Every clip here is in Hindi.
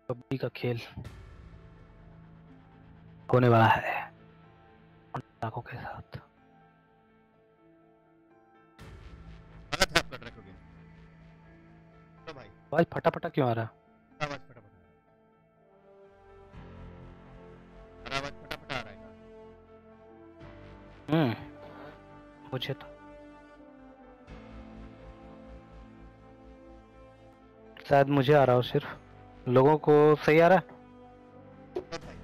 कबड्डी का खेल होने वाला है टाकों के साथ। गलत है आपका ट्रैक गेम। तो भाई आवाज फटाफटा क्यों आ रहा? आवाज फटाफट आ रहा है। आवाज फटाफट आ रहा है। मुझे तो शायद मुझे आ रहा हो, सिर्फ लोगों को सही आ रहा है। तो भाई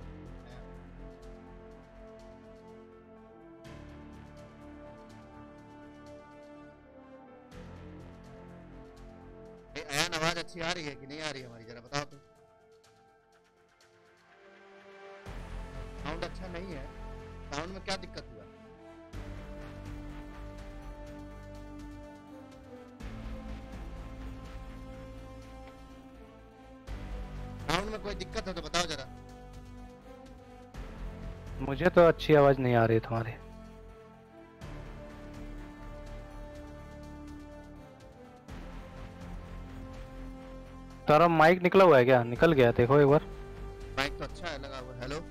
अयान आवाज अच्छी आ रही है कि नहीं आ रही है हमारी, जरा बताओ तो। साउंड अच्छा नहीं है। साउंड में क्या दिक्कत हुआ? साउंड में कोई दिक्कत हो तो बताओ जरा। मुझे तो अच्छी आवाज नहीं आ रही तुम्हारी। तारा माइक निकला हुआ है क्या? निकल गया, देखो एक बार। माइक तो अच्छा है लगा हुआ। हेलो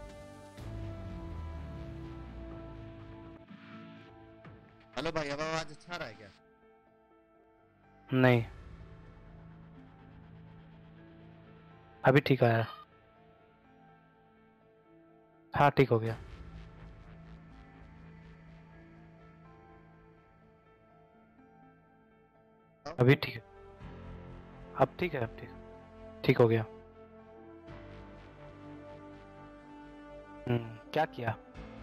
हेलो भाई, अब आवाज अच्छा रहा है क्या? नहीं, अभी ठीक आया। हाँ, ठीक हो गया। अभी ठीक है, अब ठीक है, अब ठीक हो गया। क्या किया?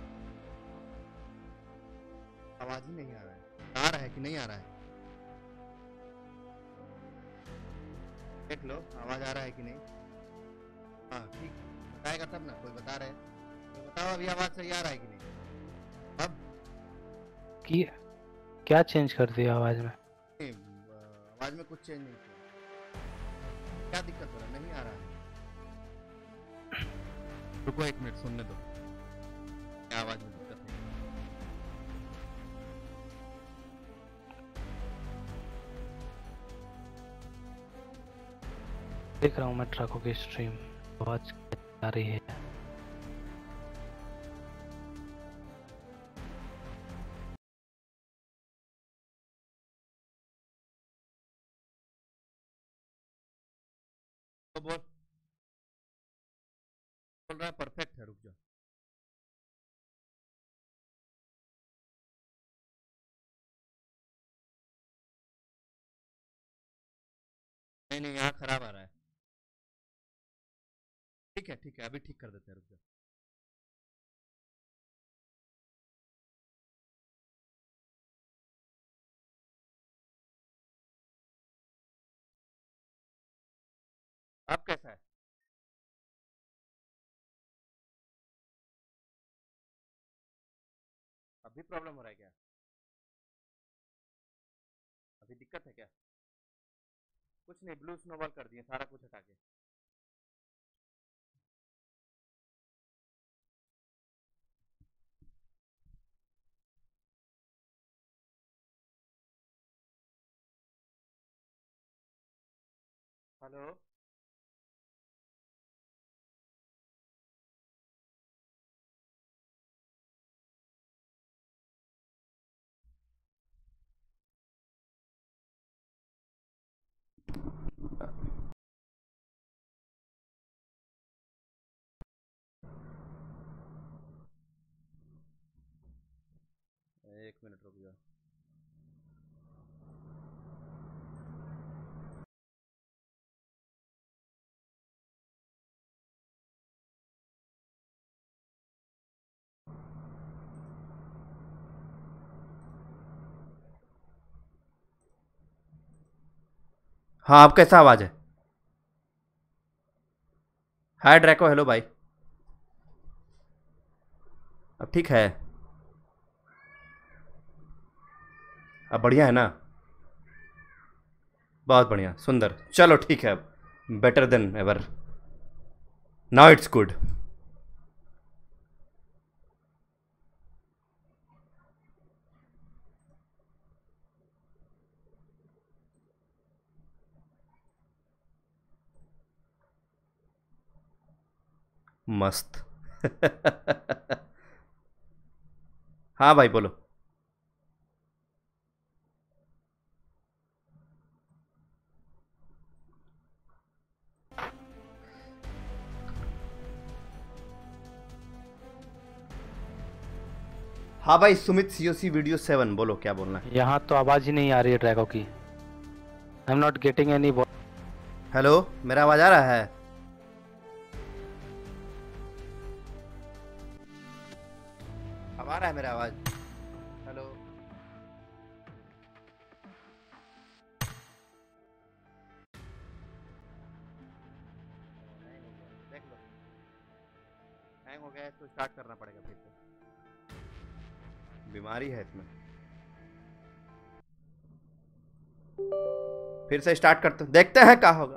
आवाज ही नहीं आ रहा है। आ रहा है कि नहीं आ रहा है? देख लो आवाज आ रहा है कि नहीं। हाँ ठीक, बताएगा तब ना। कोई बता रहे हैं तो बताओ अभी आवाज सही आ रहा है कि नहीं। अब कि क्या चेंज कर दिया आवाज में? नहीं, आवाज में कुछ चेंज नहीं किया। क्या दिक्कत हो रहा है? नहीं आ रहा है। रुको एक मिनट, सुनने दो क्या आवाज में दिक्कत है। देख रहा हूँ मैं ट्रकों की स्ट्रीम, आवाज आ रही है। तो बोल रहा है परफेक्ट है। रुक जाओ। नहीं नहीं, यहाँ खराब आ रहा है। ठीक है अभी ठीक कर देते हैं। रुक जाओ। अब कैसा है? अभी प्रॉब्लम हो रहा है क्या? अभी दिक्कत है क्या? कुछ नहीं, ब्लू स्नोबॉल कर दिए सारा कुछ हटा के। हेलो एक मिनट रुक जाओ। हाँ अब कैसा आवाज है? हाय ड्रैको, हेलो भाई। अब ठीक है? अब बढ़िया है ना? बहुत बढ़िया, सुंदर। चलो ठीक है, अब better than ever. Now it's good. मस्त। हाँ भाई बोलो। हाँ भाई सुमित सीओसी वीडियो 7 बोलो क्या बोलना है। यहाँ तो आवाज ही नहीं आ रही है ट्रैकों की। I am not getting any. Hello, मेरा आवाज आ रहा है? अब आ रहा है मेरा आवाज? हेलो, देख लो, हैंग हो गया है तो स्टार्ट करना पड़ेगा फिर से। बीमारी है इसमें। फिर से स्टार्ट करते देखते हैं क्या होगा।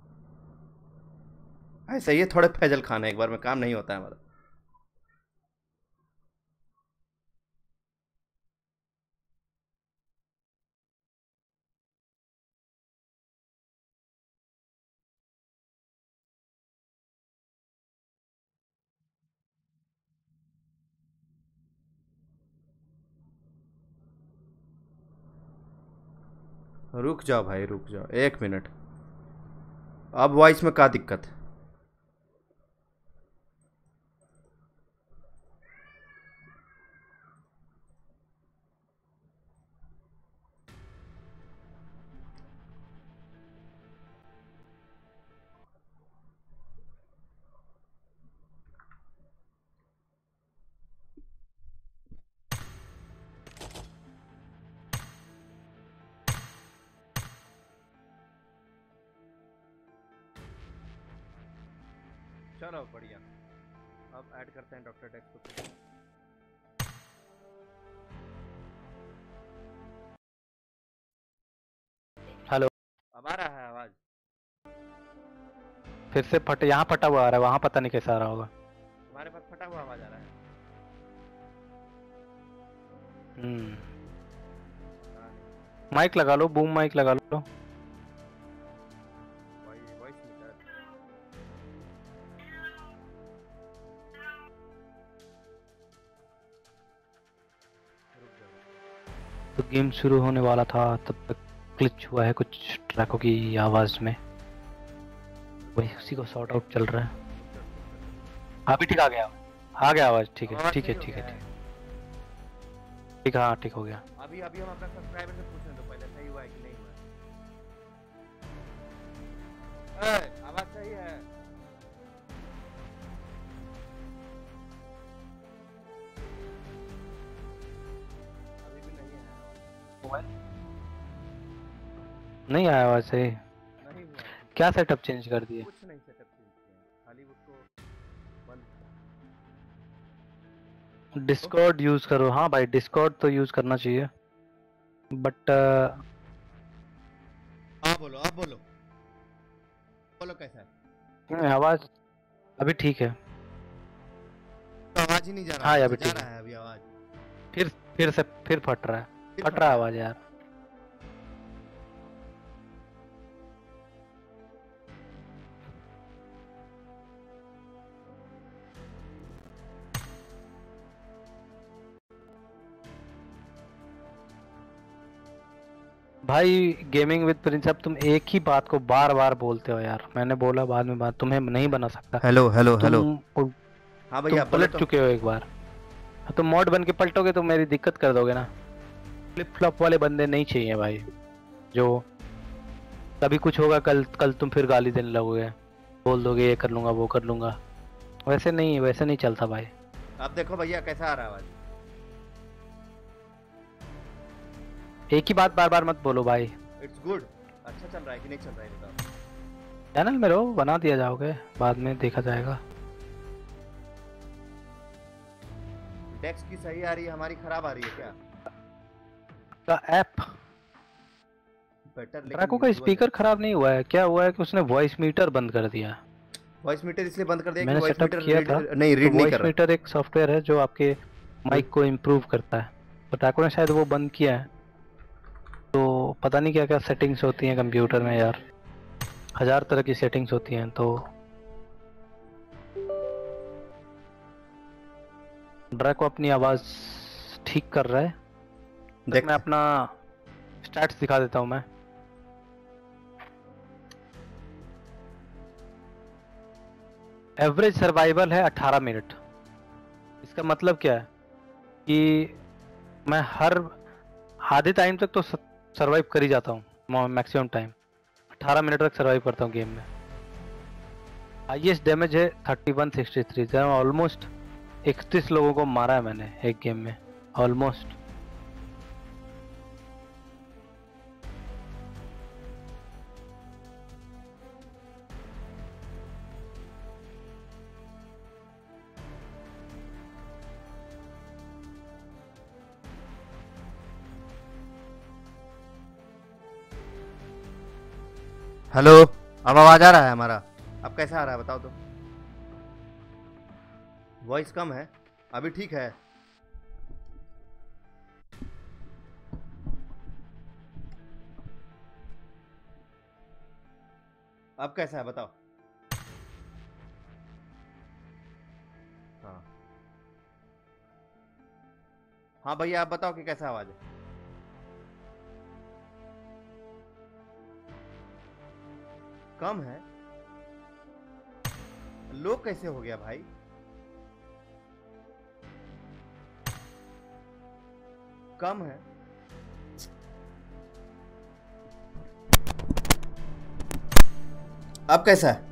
ऐसे ही थोड़े फैजल खान है, एक बार में काम नहीं होता है हमारा। रुक जाओ भाई, रुक जाओ 1 मिनट। अब वॉइस में क्या दिक्कत है? चलो बढ़िया। अब ऐड करते हैं डॉक्टर डेक्स को। हेलो, अब आ रहा है आवाज? फिर से फट यहाँ फटा हुआ आ रहा है, वहाँ पता नहीं कैसा आ रहा होगा। तुम्हारे पास फटा हुआ आवाज आ रहा है? माइक लगा लो, बूम माइक लगा लो। Voice meter. तो गेम शुरू होने वाला था तब तक ग्लिच हुआ है कुछ ट्रैकों की आवाज में, वही उसी को सॉर्ट आउट चल रहा है। अभी ठीक आ गया आवाज। ठीक है ठीक है ठीक है ठीक है, हाँ ठीक हो गया। अभी हम अपना सब्सक्राइबर से पूछने दो पहले, सही हुआ है कि नहीं हुआ। आवाज सही है? अभी भी नहीं है? नहीं आया आवाज सही? नहीं हुआ। क्या सेटअप चेंज कर दिए? कुछ नहीं सेटअप चेंज किया, खाली उसको बंद। डिस्कॉर्ड यूज करो। हाँ भाई डिस्कॉर्ड तो यूज करना चाहिए, बट हाँ बोलो, अब बोलो कैसा है? आवाज अभी ठीक है। तो आवाज ही नहीं जा रहा। हाँ है अभी जा ठीक रहा है। है अभी आवाज? फिर से फट रहा है, फट रहा है आवाज यार। भाई गेमिंग विद प्रिंस, अब तुम एक ही बात को बार बार बोलते हो यार। मैंने बोला बाद में बात, तुम्हें नहीं बना सकता। Hello hello hello. तुम हाँ भैया पलट चुके हो एक बार, तुम मॉड बन के पलटोगे तो मेरी दिक्कत कर दोगे ना। फ्लिप फ्लॉप वाले बंदे नहीं चाहिए भाई, जो कभी कुछ होगा कल कल तुम फिर गाली देने लगोगे, बोल दोगे ये कर लूंगा वो कर लूंगा। वैसे नहीं चलता भाई। आप देखो भैया कैसा आ रहा है आवाज? एक ही बात बार बार मत बोलो भाई। It's good. अच्छा चल रहा है कि नहीं चल रहा है बताओ। चैनल में रहो, बना दिया जाओगे, बाद में देखा जाएगा। डेक्स की सही आ रही है, हमारी खराब आ रही है क्या? का ऐप बेटर ट्रैकों का स्पीकर खराब नहीं हुआ है, क्या हुआ है कि उसने वॉइस मीटर बंद कर दिया। वॉइस मीटर इसलिए बंद कर दिया मैंने कि वॉइस सेटअप मीटर किया था, नहीं रीड नहीं कर रहा। वॉइस मीटर एक सॉफ्टवेयर है जो आपके माइक को इम्प्रूव करता है, तो ट्रैकों ने शायद वो बंद किया है। तो पता नहीं क्या क्या सेटिंग्स होती हैं कंप्यूटर में यार, 1000 तरह की सेटिंग्स होती हैं। तो ड्रैको अपनी आवाज ठीक कर रहा है। देख मैं अपना स्टैट्स दिखा देता हूँ मैं। एवरेज सर्वाइवल है 18 मिनट। इसका मतलब क्या है कि मैं हर आधे टाइम तक तो सर्वाइव कर ही जाता हूँ, मैक्सिमम टाइम 18 मिनट तक सर्वाइव करता हूँ गेम में। हाईएस्ट डैमेज है 3163। ऑलमोस्ट 31 लोगों को मारा है मैंने एक गेम में, ऑलमोस्ट। हेलो, अब आवाज आ रहा है हमारा? अब कैसा आ रहा है बताओ तो। वॉइस कम है, अभी ठीक है? अब कैसा है बताओ। हाँ हाँ भैया, आप बताओ कि कैसा आवाज है। कम है? लो कैसे हो गया भाई? कम है? अब कैसा है?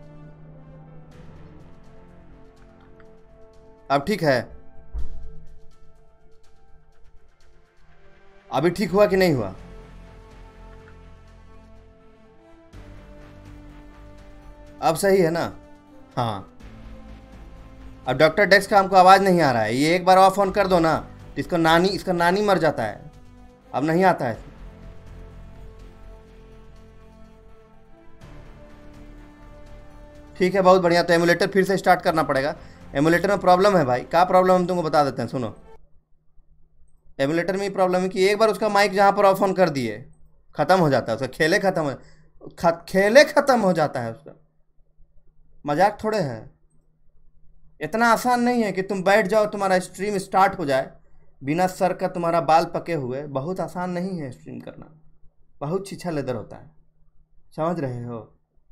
अब ठीक है? अभी ठीक हुआ कि नहीं हुआ? अब सही है ना? हाँ। अब डॉक्टर डेक्स का हमको आवाज नहीं आ रहा है, ये एक बार और फोन कर दो ना, तो इसका नानी मर जाता है। अब नहीं आता है। ठीक है, बहुत बढ़िया। तो एमुलेटर फिर से स्टार्ट करना पड़ेगा। एमुलेटर में प्रॉब्लम है भाई। क्या प्रॉब्लम हम तुमको बता देते हैं, सुनो। एमुलेटर में प्रॉब्लम है कि एक बार उसका माइक जहाँ पर ऑफ ऑन कर दिए, खत्म हो जाता है उसका खेले, खेले खत्म हो जाता है उसका। मजाक थोड़े है। इतना आसान नहीं है कि तुम बैठ जाओ, तुम्हारा स्ट्रीम स्टार्ट हो जाए बिना सर का, तुम्हारा बाल पके हुए। बहुत आसान नहीं है स्ट्रीम करना, बहुत छीछा लेदर होता है, समझ रहे हो?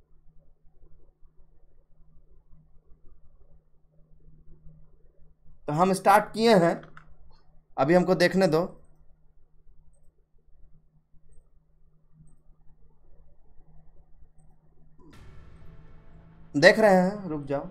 तो हम स्टार्ट किए हैं, अभी हमको देखने दो। देख रहे हैं, रुक जाओ।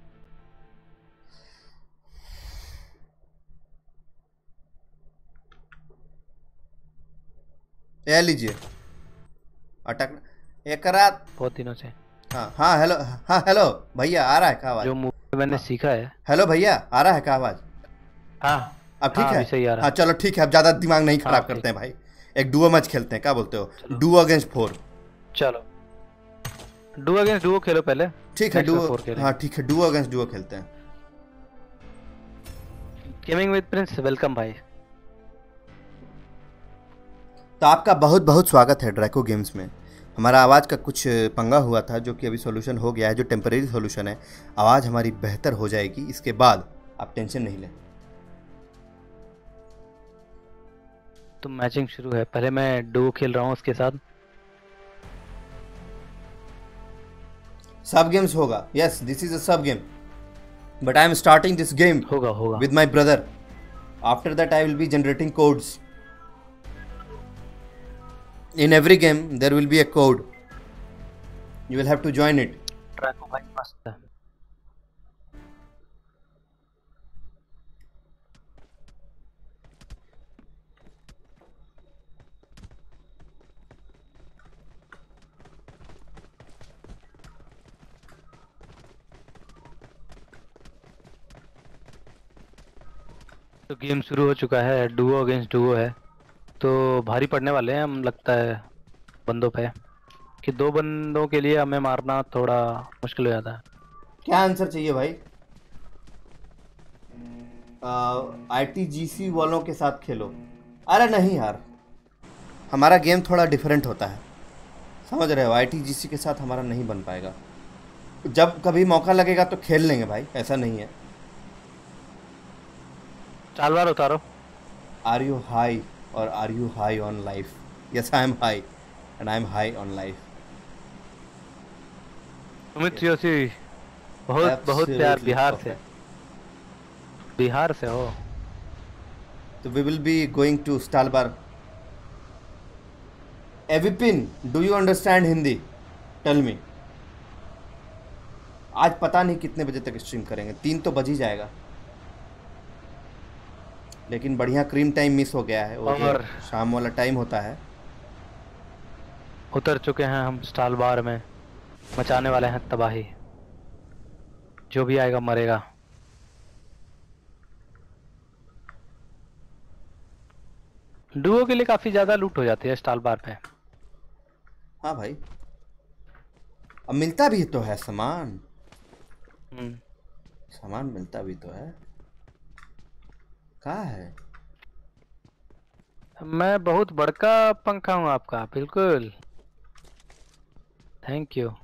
ये लीजिए, अटक एक रात। बहुत दिनों से हाँ हाँ, हेलो। हाँ हेलो भैया, आ रहा है क्या आवाज? जो मूवी मैंने हाँ सीखा है। हेलो भैया, आ रहा है क्या आवाज? हाँ अब ठीक हाँ, है? अभी सही आ रहा हाँ है। चलो ठीक है, अब ज़्यादा दिमाग नहीं हाँ खराब ठीक। करते हैं भाई। एक डुओ मैच खेलते हैं, क्या बोलते हो? चलो डुओ अगेंस्ट 4। चलो, डुओ अगेंस्ट डुओ खेलो पहले, ठीक है, नेक्स्ट में डुओ। 4 हाँ खेलेंगे। ठीक है, डुओ अगेंस्ट डुओ खेलते हैं। गेमिंग विद प्रिंस, वेलकम भाई। तो आपका बहुत बहुत स्वागत है ड्रैको गेम्स में। हमारा आवाज़ का कुछ पंगा हुआ था, जो कि अभी सॉल्यूशन हो गया है, जो टेम्परेरी सॉल्यूशन है। आवाज़ हमारी बेहतर हो जाएगी, इसके बाद आप टेंशन नहीं लें। तो मैचिंग शुरू है, पहले मैं डुओ खेल रहा हूँ उसके साथ। सब गेम्स होगा, yes, this is a sub game, but I am starting this game होगा होगा। with my brother. After that, I will be generating codes. In every game, there will be a code. You will have to join it. Draco भाई मस्त है। तो गेम शुरू हो चुका है, डुओ अगेंस्ट डुओ है। तो भारी पड़ने वाले हैं हम, लगता है बंदों पे, कि 2 बंदों के लिए हमें मारना थोड़ा मुश्किल हो जाता है। क्या आंसर चाहिए भाई? ITGC वालों के साथ खेलो। अरे नहीं यार, हमारा गेम थोड़ा डिफरेंट होता है, समझ रहे हो? ITGC के साथ हमारा नहीं बन पाएगा। जब कभी मौका लगेगा तो खेल लेंगे भाई, ऐसा नहीं है। चालवार उतारो। आर यू हाई और are you high on life? Yes I am high and I am high on life. Sumit Joshi, बहुत बहुत प्यार एब्सोल्युटली बिहार से। परफेक्ट। बिहार से हो? तो we will be going to Stalber. Evilpin, do you understand Hindi? Tell me. आज पता नहीं कितने बजे तक स्ट्रीम करेंगे, 3 तो बज ही जाएगा। लेकिन बढ़िया क्रीम टाइम मिस हो गया है, वो जो और शाम वाला टाइम होता है। उतर चुके हैं हम स्टाल बार में, मचाने वाले हैं तबाही। जो भी आएगा मरेगा। डुओ के लिए काफी ज्यादा लूट हो जाती है स्टाल बार पे। हाँ भाई, अब मिलता भी तो है सामान। हम्म। सामान मिलता भी तो है। कहाँ है? मैं बहुत बड़का पंखा हूँ आपका, बिल्कुल। Thank you.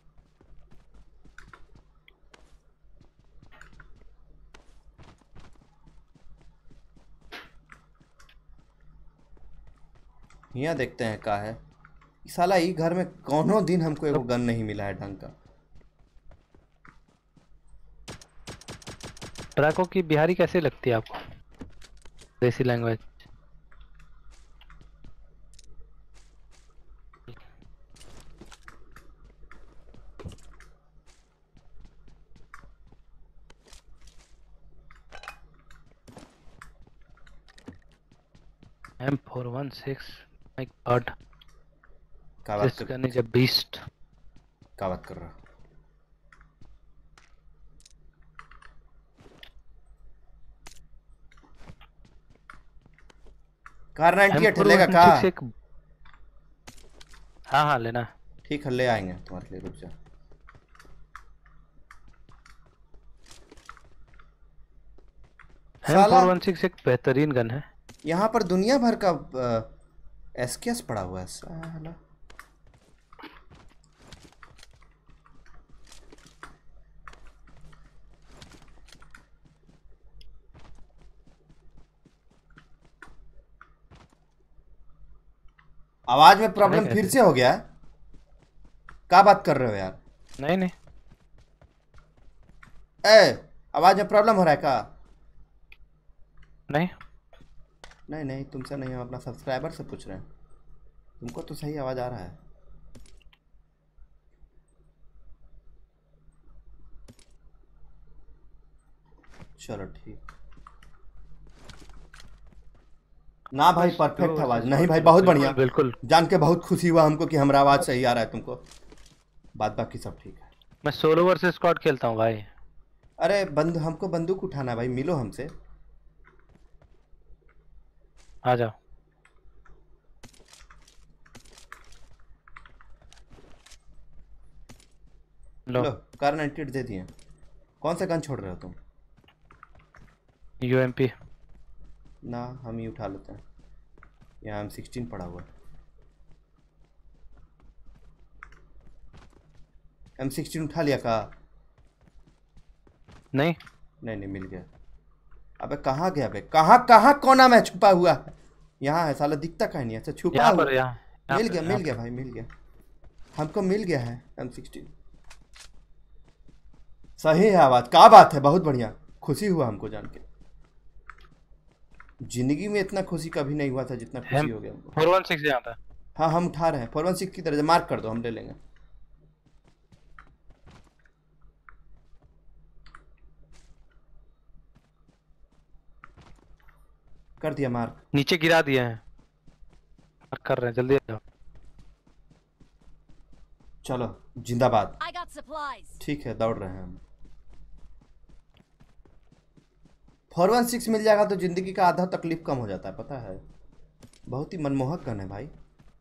यहाँ देखते हैं कहाँ है। साला ई घर में कौनो दिन हमको एगो अब गन नहीं मिला है ढंग का। ट्रैकों की बिहारी कैसे लगती है आपको? देसी लैंग्वेज। M416 माय गॉड, क्या बात दिस कर, गन इज अ बीस्ट। क्या बात कर रहा? कार 98 है, लेगा का? M416 एक, हाँ हाँ लेना है। ठीक है, ले आएंगे तुम्हारे लिए, रुक जा। साला M416 एक बेहतरीन गन है। यहाँ पर दुनिया भर का एसकेएस पड़ा हुआ है साला। आवाज में चढ़े प्रॉब्लम फिर कैसे? से हो गया है? क्या बात कर रहे हो यार? नहीं नहीं। ए, आवाज में प्रॉब्लम हो रहा है क्या? नहीं। नहीं नहीं, तुमसे नहीं, हम अपना सब्सक्राइबर से पूछ रहे हैं। तुमको तो सही आवाज आ रहा है। चलो ठीक। ना भाई, बस परफेक्ट डुओ आवाज। वर्सेस नहीं स्क्वाड भाई, खेलो, बहुत बिल्कुल बढ़िया। बिल्कुल। जान के बहुत खुशी हुआ हमको कि हमारा आवाज सही आ रहा है तुमको। बात बाकी सब ठीक है। मैं सोलो वर्सेस स्क्वाड खेलता हूँ भाई। अरे हमको बंदूक उठाना है भाई, मिलो हमसे। आ जाओ। लो। लो, कार 98 दे दिए। कौन सा गन छोड़ रहे हो तुम? UMP। ना, हम ही उठा लेते हैं। यहाँ M16 पड़ा हुआ है। M16 उठा लिया का? नहीं, नहीं नहीं, मिल गया। अबे कहाँ गया बे? कहाँ कहाँ कोना में छुपा हुआ है? यहाँ है साला, दिखता कहीं नहीं। अच्छा, छुपा यहाँ हुआ। पर, यहाँ यहाँ मिल पर, गया, यहाँ मिल गया पर। भाई, मिल गया। हमको मिल गया है M16। सही है आवाज। क्या बात है, बहुत बढ़िया। खुशी हुआ हमको जान के। जिंदगी में इतना खुशी कभी नहीं हुआ था जितना खुशी M हो गया हमको। 416 यहाँ था। हाँ, हम उठा रहे हैं। 416 की तरह मार्क कर दो, हम ले लेंगे। कर दिया मार्क। नीचे गिरा दिए हैं। कर रहे हैं, जल्दी आ जाओ। चलो, जिंदाबाद। I got supplies. ठीक है, दौड़ रहे हैं हम। 416 मिल जाएगा तो जिंदगी का आधा तकलीफ कम हो जाता है, पता है। बहुत ही मनमोहक गन है भाई।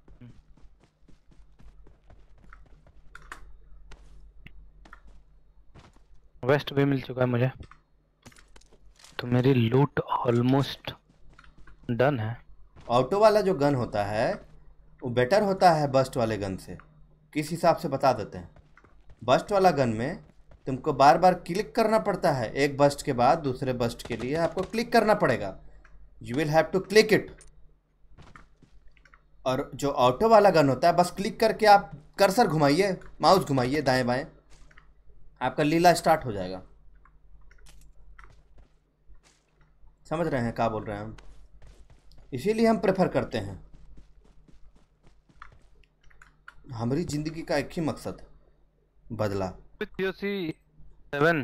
वेस्ट भी मिल चुका है मुझे, तो मेरी लूट ऑलमोस्ट डन है। ऑटो वाला जो गन होता है वो बेटर होता है बस्ट वाले गन से। किस हिसाब से बता देते हैं। बस्ट वाला गन में तुमको बार बार क्लिक करना पड़ता है, एक बस्ट के बाद दूसरे बस्ट के लिए आपको क्लिक करना पड़ेगा। You will have to click it. और जो ऑटो वाला गन होता है, बस क्लिक करके आप कर्सर घुमाइए, माउस घुमाइए दाएं बाएं, आपका लीला स्टार्ट हो जाएगा। समझ रहे हैं क्या बोल रहे हैं हम? इसीलिए हम प्रेफर करते हैं। हमारी जिंदगी का एक ही मकसद है, बदला। COC 7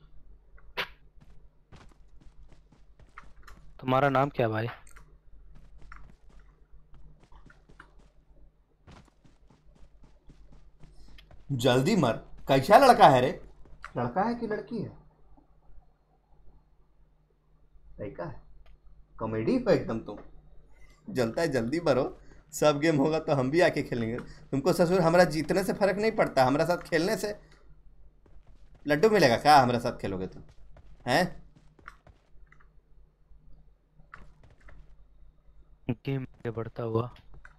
तुम्हारा नाम क्या भाई? जल्दी मर। कैसा लड़का है रे? लड़का है कि लड़की है? लड़का है। कॉमेडी पे एकदम तुम। जलता है, जल्दी मरो। सब गेम होगा तो हम भी आके खेलेंगे। तुमको ससुर हमारा जीतने से फर्क नहीं पड़ता, हमारे साथ खेलने से लड्डू मिलेगा क्या? हमारे साथ खेलोगे तुम हैं? गेम आगे बढ़ता हुआ।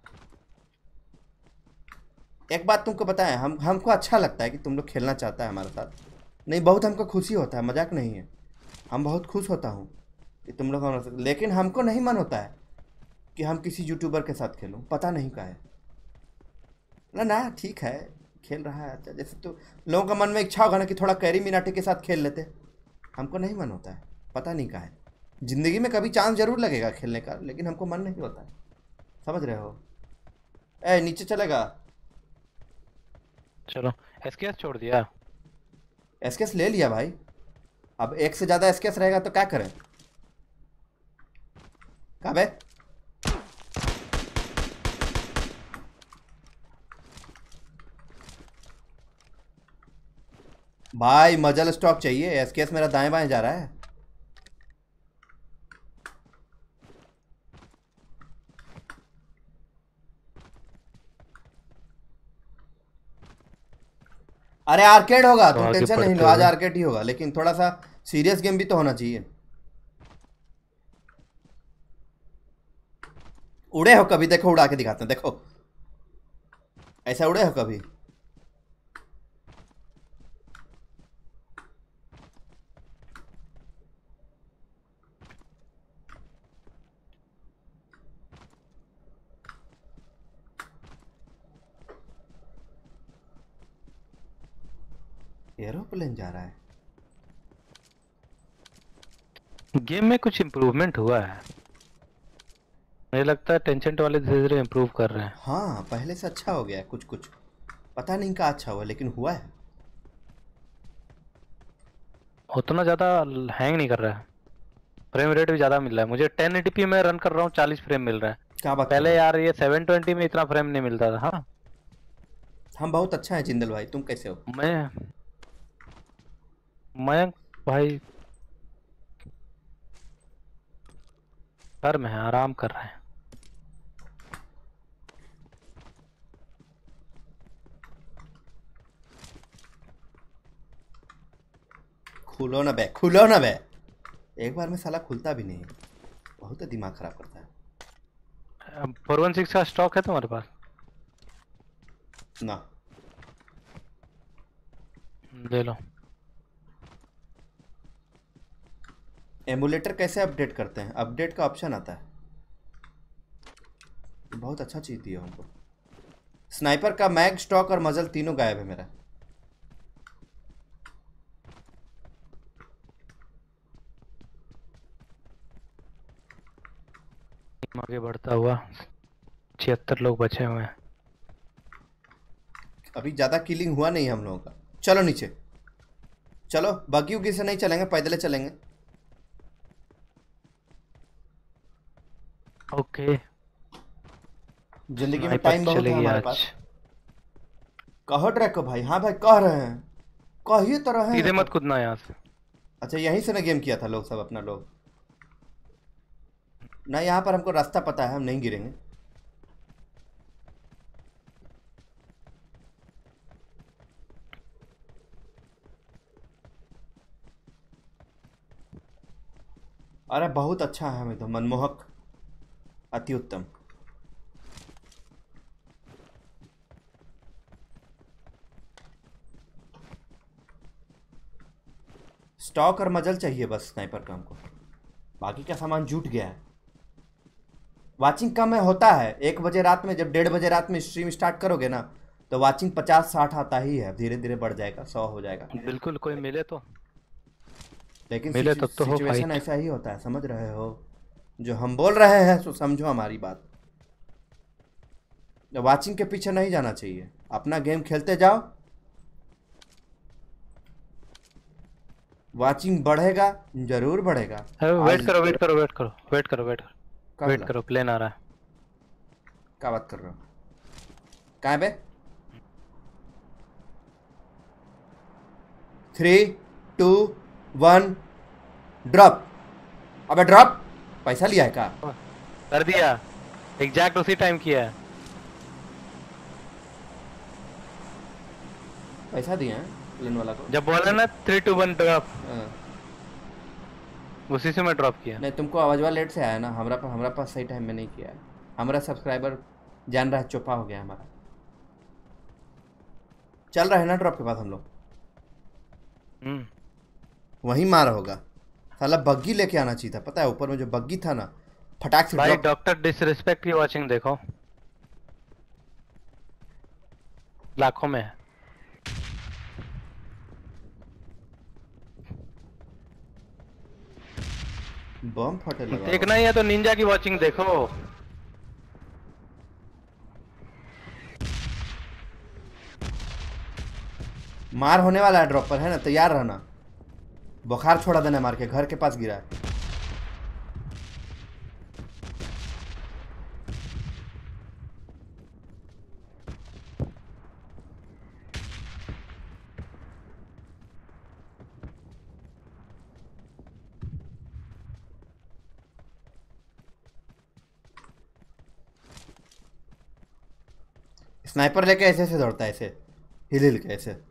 एक बात तुमको बताएं, हमको अच्छा लगता है कि तुम लोग खेलना चाहता है हमारे साथ। नहीं, बहुत हमको खुशी होता है, मजाक नहीं है। हम बहुत खुश होता हूँ कि तुम लोग हमारे साथ, लेकिन हमको नहीं मन होता है कि हम किसी यूट्यूबर के साथ खेलूं। पता नहीं का है ना। ना ठीक है, खेल रहा है अच्छा। जैसे तो लोगों का मन में इच्छा होगा ना कि थोड़ा कैरी मिनाटी के साथ खेल लेते। हमको नहीं मन होता है, पता नहीं का है। जिंदगी में कभी चांस जरूर लगेगा खेलने का, लेकिन हमको मन नहीं होता है। समझ रहे हो? ए नीचे चलेगा? चलो SKS छोड़ दिया। एसकेस ले लिया भाई। अब एक से ज्यादा एसकेस रहेगा तो क्या करें? कहाँ बे? भाई मजल स्टॉक चाहिए, एसकेएस मेरा दाएं बाएं जा रहा है। अरे आर्केड होगा, तो तुम आगे टेंशन नहीं लो, बढ़ते आज हुए आर्केड ही होगा, लेकिन थोड़ा सा सीरियस गेम भी तो होना चाहिए। उड़े हो कभी? देखो उड़ा के दिखाते हैं, देखो ऐसा उड़े हो कभी? एरोप्लेन जा रहा है। गेम में कुछ इम्प्रूवमेंट हुआ है, मुझे लगता है टेंशन वाले धीरे धीरे इम्प्रूव कर रहे हैं। हाँ पहले से अच्छा हो गया है कुछ कुछ। पता नहीं का अच्छा हुआ, लेकिन हुआ है। उतना ज़्यादा हैंग नहीं कर रहा है, फ्रेम रेट भी ज़्यादा मिल रहा है मुझे। 1080p में रन कर रहा हूँ, 40 फ्रेम मिल रहा है। क्या बात कर पहले रहे हो? यार ये 720 में इतना फ्रेम नहीं मिलता था। हाँ हम बहुत अच्छा है जिंदल भाई, तुम कैसे हो? मैं मयंक भाई घर में है, आराम कर रहे हैं। खुलो ना बे, खुलो ना बे। एक बार में साला खुलता भी नहीं है, बहुत दिमाग खराब करता है। 416 का स्टॉक है तुम्हारे पास? ना। ले लो। एमुलेटर कैसे अपडेट करते हैं? अपडेट का ऑप्शन आता है, बहुत अच्छा चीज़ दिया हमको। स्नाइपर का मैग, स्टॉक और मजल तीनों गायब है मेरा। आगे बढ़ता हुआ, 76 लोग बचे हुए हैं। अभी ज़्यादा किलिंग हुआ नहीं है हम लोगों का। चलो नीचे चलो, बगी उगी से नहीं चलेंगे, पैदल चलेंगे। ओके। जिंदगी में स्नाइपर टाइम बहुत है चलेगी हमारे आज। पास। कहो ड्रैको भाई। हाँ भाई कह रहे हैं, कहिए तो रहे हैं सीधे मत तब। कूदना यहाँ से। अच्छा यहीं से ना गेम किया था लोग सब अपना लोग? ना यहाँ पर हमको रास्ता पता है, हम नहीं गिरेंगे। अरे बहुत अच्छा है, हमें तो मनमोहक, अति उत्तम। स्टॉक और मजल चाहिए बस स्नाइपर का हमको, बाकी का सामान जुट गया है। वाचिंग कम है होता है, 1 बजे रात में, जब 1:30 बजे रात में स्ट्रीम स्टार्ट करोगे ना तो वाचिंग 50-60 आता ही है, धीरे धीरे बढ़ जाएगा, 100 हो जाएगा। बिल्कुल, कोई मिले तो लेकिन मिले तब तो हो सिचुएशन फाइट। ऐसा ही होता है, समझ रहे हो? जो हम बोल रहे हैं तो समझो हमारी बात। वाचिंग के पीछे नहीं जाना चाहिए, अपना गेम खेलते जाओ। वाचिंग बढ़ेगा, जरूर बढ़ेगा। वेट करो वेट करो वेट करो वेट करो वेट कब वेट ला? करो, प्लेन आ रहा है। क्या बात कर रहे हो? कहाँ पे? 3, 2, 1 ड्रॉप। अबे ड्रॉप, पैसा लिया है क्या? कर दिया, एग्जैक्ट उसी टाइम किया है। पैसा दिया है प्लेन वाला को? जब बोला ना 3, 2, 1 ड्रॉप, हाँ। उसी से मैं ड्रॉप किया। नहीं, तुमको आवाजवा लेट से आया ना, हमारा पास सही टाइम में नहीं किया है। हमारा सब्सक्राइबर जान रहा है, चोपा हो गया हमारा। चल रहा है ना ड्रॉप के पास हम लोग, वहीं मार होगा। साला बग्गी लेके आना चाहिए था, पता है? ऊपर में जो बग्गी था ना, फटाक से भाई ड्रॉप। डॉक्टर डिसरिस्पेक्ट की वाचिंग देखो, लाखों में है। बम फटे लगा हो। देखना ही है तो निंजा की वाचिंग देखो। मार होने वाला है ड्रॉप पर, है ना? तैयार रहना, बुखार छोड़ा देना मार के, घर के पास गिरा है। स्नाइपर लेके ऐसे ऐसे दौड़ता है, ऐसे हिल हिल के ऐसे।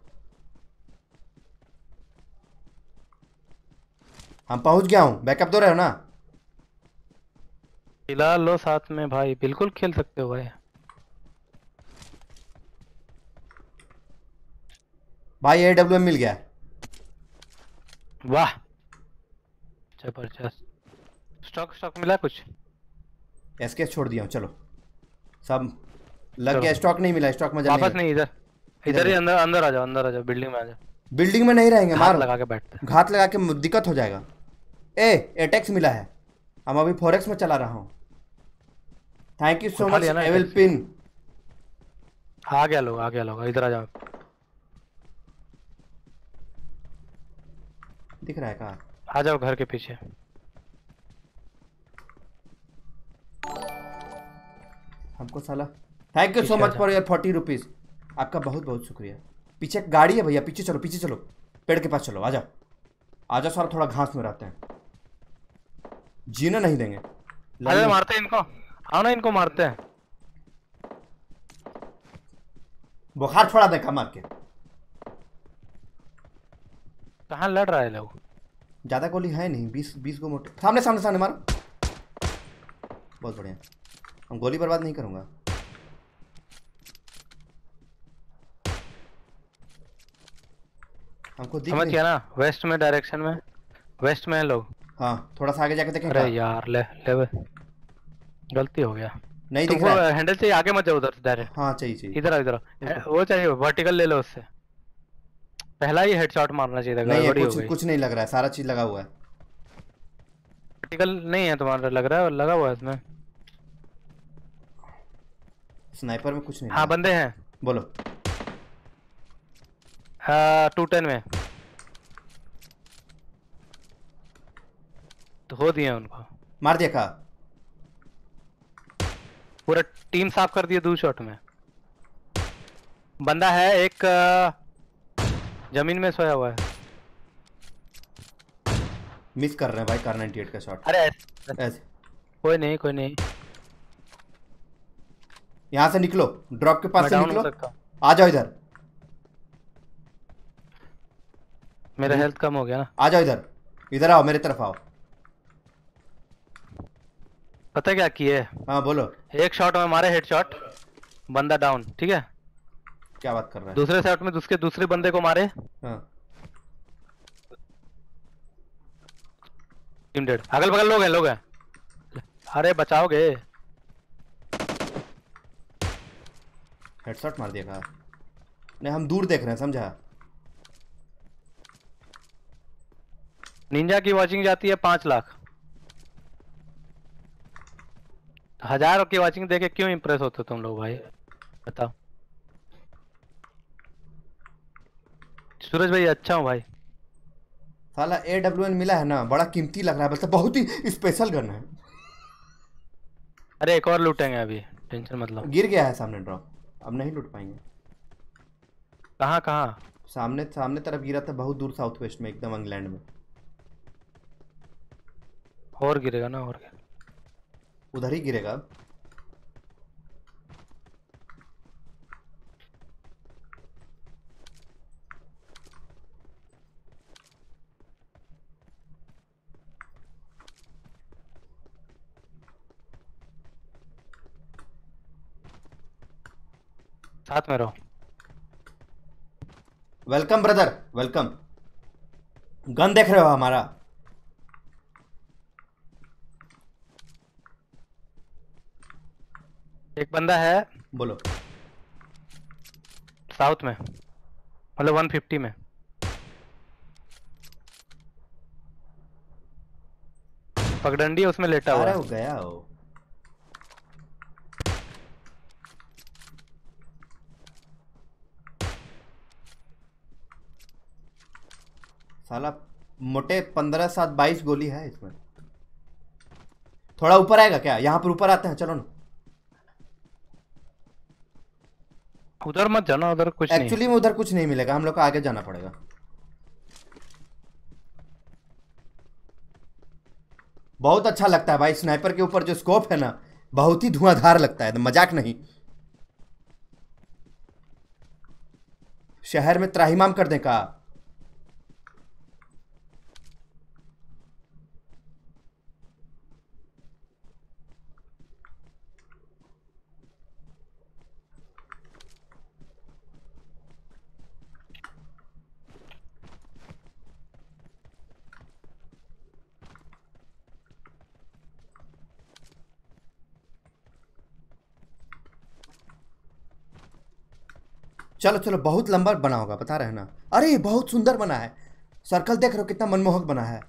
हम पहुंच गया हूं, बैकअप दो रहे हो ना? फिलहाल लो साथ में भाई, बिल्कुल खेल सकते हो भाई। भाई AWM मिल गया है। वाह जबरदस्त। स्टॉक स्टॉक मिला कुछ? एसके छोड़ दिया हूं, चलो सब लग चलो। गया। स्टॉक नहीं मिला, स्टॉक मजा वापस नहीं। नहीं, इधर इधर ही अंदर अंदर आ जाओ, अंदर आ जाओ, बिल्डिंग में आ जाओ। बिल्डिंग में नहीं रहेंगे, घात मारो। लगा के बैठते हैं। घात लगा के दिक्कत हो जाएगा। एटेक्स मिला है, हम अभी फोरेक्स में चला रहा हूं। थैंक यू सो उठा मच लिया ना एविल apex? पिन। आ गया लोग, आ गया लोग, इधर आ जाओ। दिख रहा है कहाँ? आ जाओ घर के पीछे। हमको साला थैंक यू सो पीछे आ मच जाओ। For your 40 rupees. आपका बहुत बहुत शुक्रिया। पीछे एक गाड़ी है भैया, पीछे चलो, पीछे चलो, पेड़ के पास चलो। आ जाओ, आ जाओ सारा, थोड़ा घास में रहते हैं, जीना नहीं देंगे। अरे मारते हैं इनको, आओ ना, इनको मारते हैं। बुखार छोड़ा देखा मार के। कहाँ लड़ रहा है लोग? ज़्यादा गोली है नहीं, 20 को मोटे। सामने सामने सामने मारो, बहुत बढ़िया। हम गोली बर्बाद नहीं करूँगा। हमको दिख समझ नहीं। गया ना, वेस्ट में, डायरेक्शन में, वेस्ट में है लोग। हाँ, थोड़ा सा आगे जाके देखें। अरे यार लेवल गलती हो गया। नहीं दिख तुमको रहा है। हैंडल चाहिए, आगे मत जाओ उधर से डायरेक्ट। हाँ चाहिए चाहिए। इधर आओ, इधर आओ। वो चाहिए, वर्टिकल ले लो उससे। पहला ही हेडशॉट मारना चाहिए था, नहीं है, गड़बड़ी हो कुछ गई। कुछ नहीं लग रहा है, सारा चीज़ लगा हुआ है। वर्टिकल नहीं है तुम्हारा, लग रहा है, और लगा हुआ है इसमें। स्नाइपर में कुछ नहीं हाँ लगा। बंदे हैं। बोलो। 210 में तो हो दिए उनको, मार दिया का? पूरा टीम साफ कर दिया 2 शॉट में। बंदा है एक, जमीन में सोया हुआ है। मिस कर रहे हैं भाई कार 98 का शॉट। अरे ऐसे कोई नहीं कोई नहीं, यहाँ से निकलो, ड्रॉप के पास मैं से डाउन हो निकलो। सकता हूँ। आ जाओ इधर, मेरा हेल्थ कम हो गया ना। आ जाओ इधर, इधर आओ, मेरे तरफ आओ। पता है क्या किए? हाँ बोलो। एक शॉट में मारे हेडशॉट, बंदा डाउन, ठीक है। क्या बात कर रहा है? दूसरे शॉट में दूसरे बंदे को मारे, हाँ टीम डेड। अगल बगल लोग हैं। अरे बचाओगे। हेडशॉट मार दिया कहा। नहीं हम दूर देख रहे हैं, समझा। निंजा की वॉचिंग जाती है 5 लाख। 1000 की वॉचिंग देके क्यों इम्प्रेस होते हो तुम लोग भाई, बताओ। सूरज भाई अच्छा हूँ भाई। साला AWN मिला है ना, बड़ा कीमती लग रहा है, मतलब बहुत ही स्पेशल गन है। अरे एक और लूटेंगे अभी, टेंशन मत लो। गिर गया है सामने ड्रॉप, अब नहीं लूट पाएंगे। कहाँ कहाँ? सामने सामने तरफ गिरा था, बहुत दूर साउथ वेस्ट में, एकदम इंग्लैंड में। और गिरेगा ना, और गिरेगा। उधर ही गिरेगा अब। साथ में रहो। Welcome brother, welcome. गन देख रहे हो हमारा? एक बंदा है बोलो। साउथ में, मतलब 150 में। पगडंडी है उसमें लेटा हुआ अरे है। वो गया हो। साला मोटे 15 7 22 गोली है इसमें। थोड़ा ऊपर आएगा क्या? यहाँ पर ऊपर आते हैं, चलो ना। उधर मत जाना, उधर कुछ नहीं है। एक्चुअली में उधर कुछ नहीं मिलेगा, हम लोग को आगे जाना पड़ेगा। बहुत अच्छा लगता है भाई, स्नाइपर के ऊपर जो स्कोप है ना, बहुत ही धुआंधार लगता है, मजाक नहीं। शहर में त्राहिमाम कर दें का। चलो चलो, बहुत लंबा बना होगा, बता रहे हैं ना। अरे बहुत सुंदर बना है, सर्कल देख रहे हो कितना मनमोहक बना है।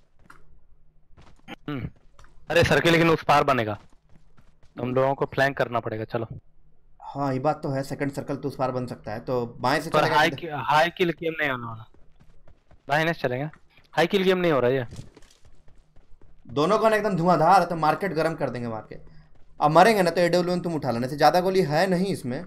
अरे सर के लेकिन उस पार बनेगा, तुम लोगों को फ्लैंक करना पड़ेगा। चलो हाँ ये बात तो है, सेकंड सर्कल तो उस पार बन सकता है, तो बाएं से पर चलेगा कि हाई किल गेम नहीं होने वाला। दाहिने से चलेंगे, हाई किल गेम नहीं हो रहा है ये। दोनों गन एकदम धुआंधार है, तो मार्केट गर्म कर देंगे मार के। अब मरेंगे ना तो AWN तुम उठा लेने से, ज्यादा गोली है नहीं इसमें।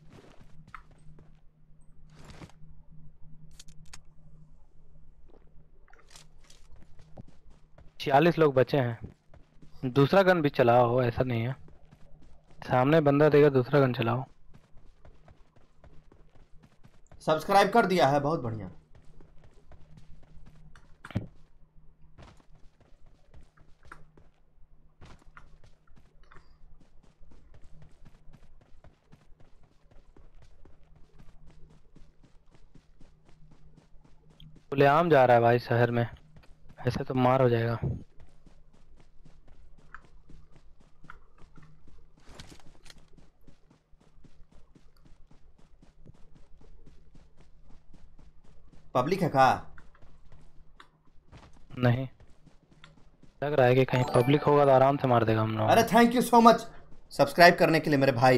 46 लोग बचे हैं। दूसरा गन भी चलाओ, ऐसा नहीं है। सामने बंदा देगा, दूसरा गन चलाओ। सब्सक्राइब कर दिया है, बहुत बढ़िया। खुलेआम जा रहा है भाई शहर में, ऐसे तो मार हो जाएगा। पब्लिक है का? नहीं लग रहा है कि कहीं पब्लिक होगा तो आराम से मार देगा हम लोग। अरे thank you so much subscribe करने के लिए मेरे भाई।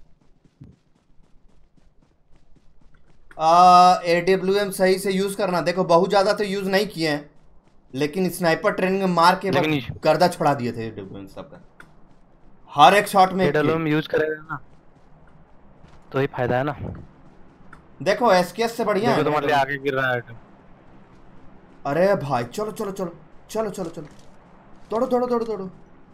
AWM सही से यूज करना, देखो बहुत ज्यादा तो यूज नहीं किए हैं, लेकिन स्नाइपर ट्रेनिंग में मार के लेकिन बस गर्दा छोड़ा दिए थे AWM सबका, हर एक शॉट में एक एडल kill। में यूज करेगा ना तो ही फायदा है ना। देखो SKS से बढ़िया देखो है तुम्हारे लिए AWM। आगे गिर रहा है item। अरे भाई चलो चलो चलो चलो चलो चलो, दौड़ो दौड़ो दौड़ो दौड़ो।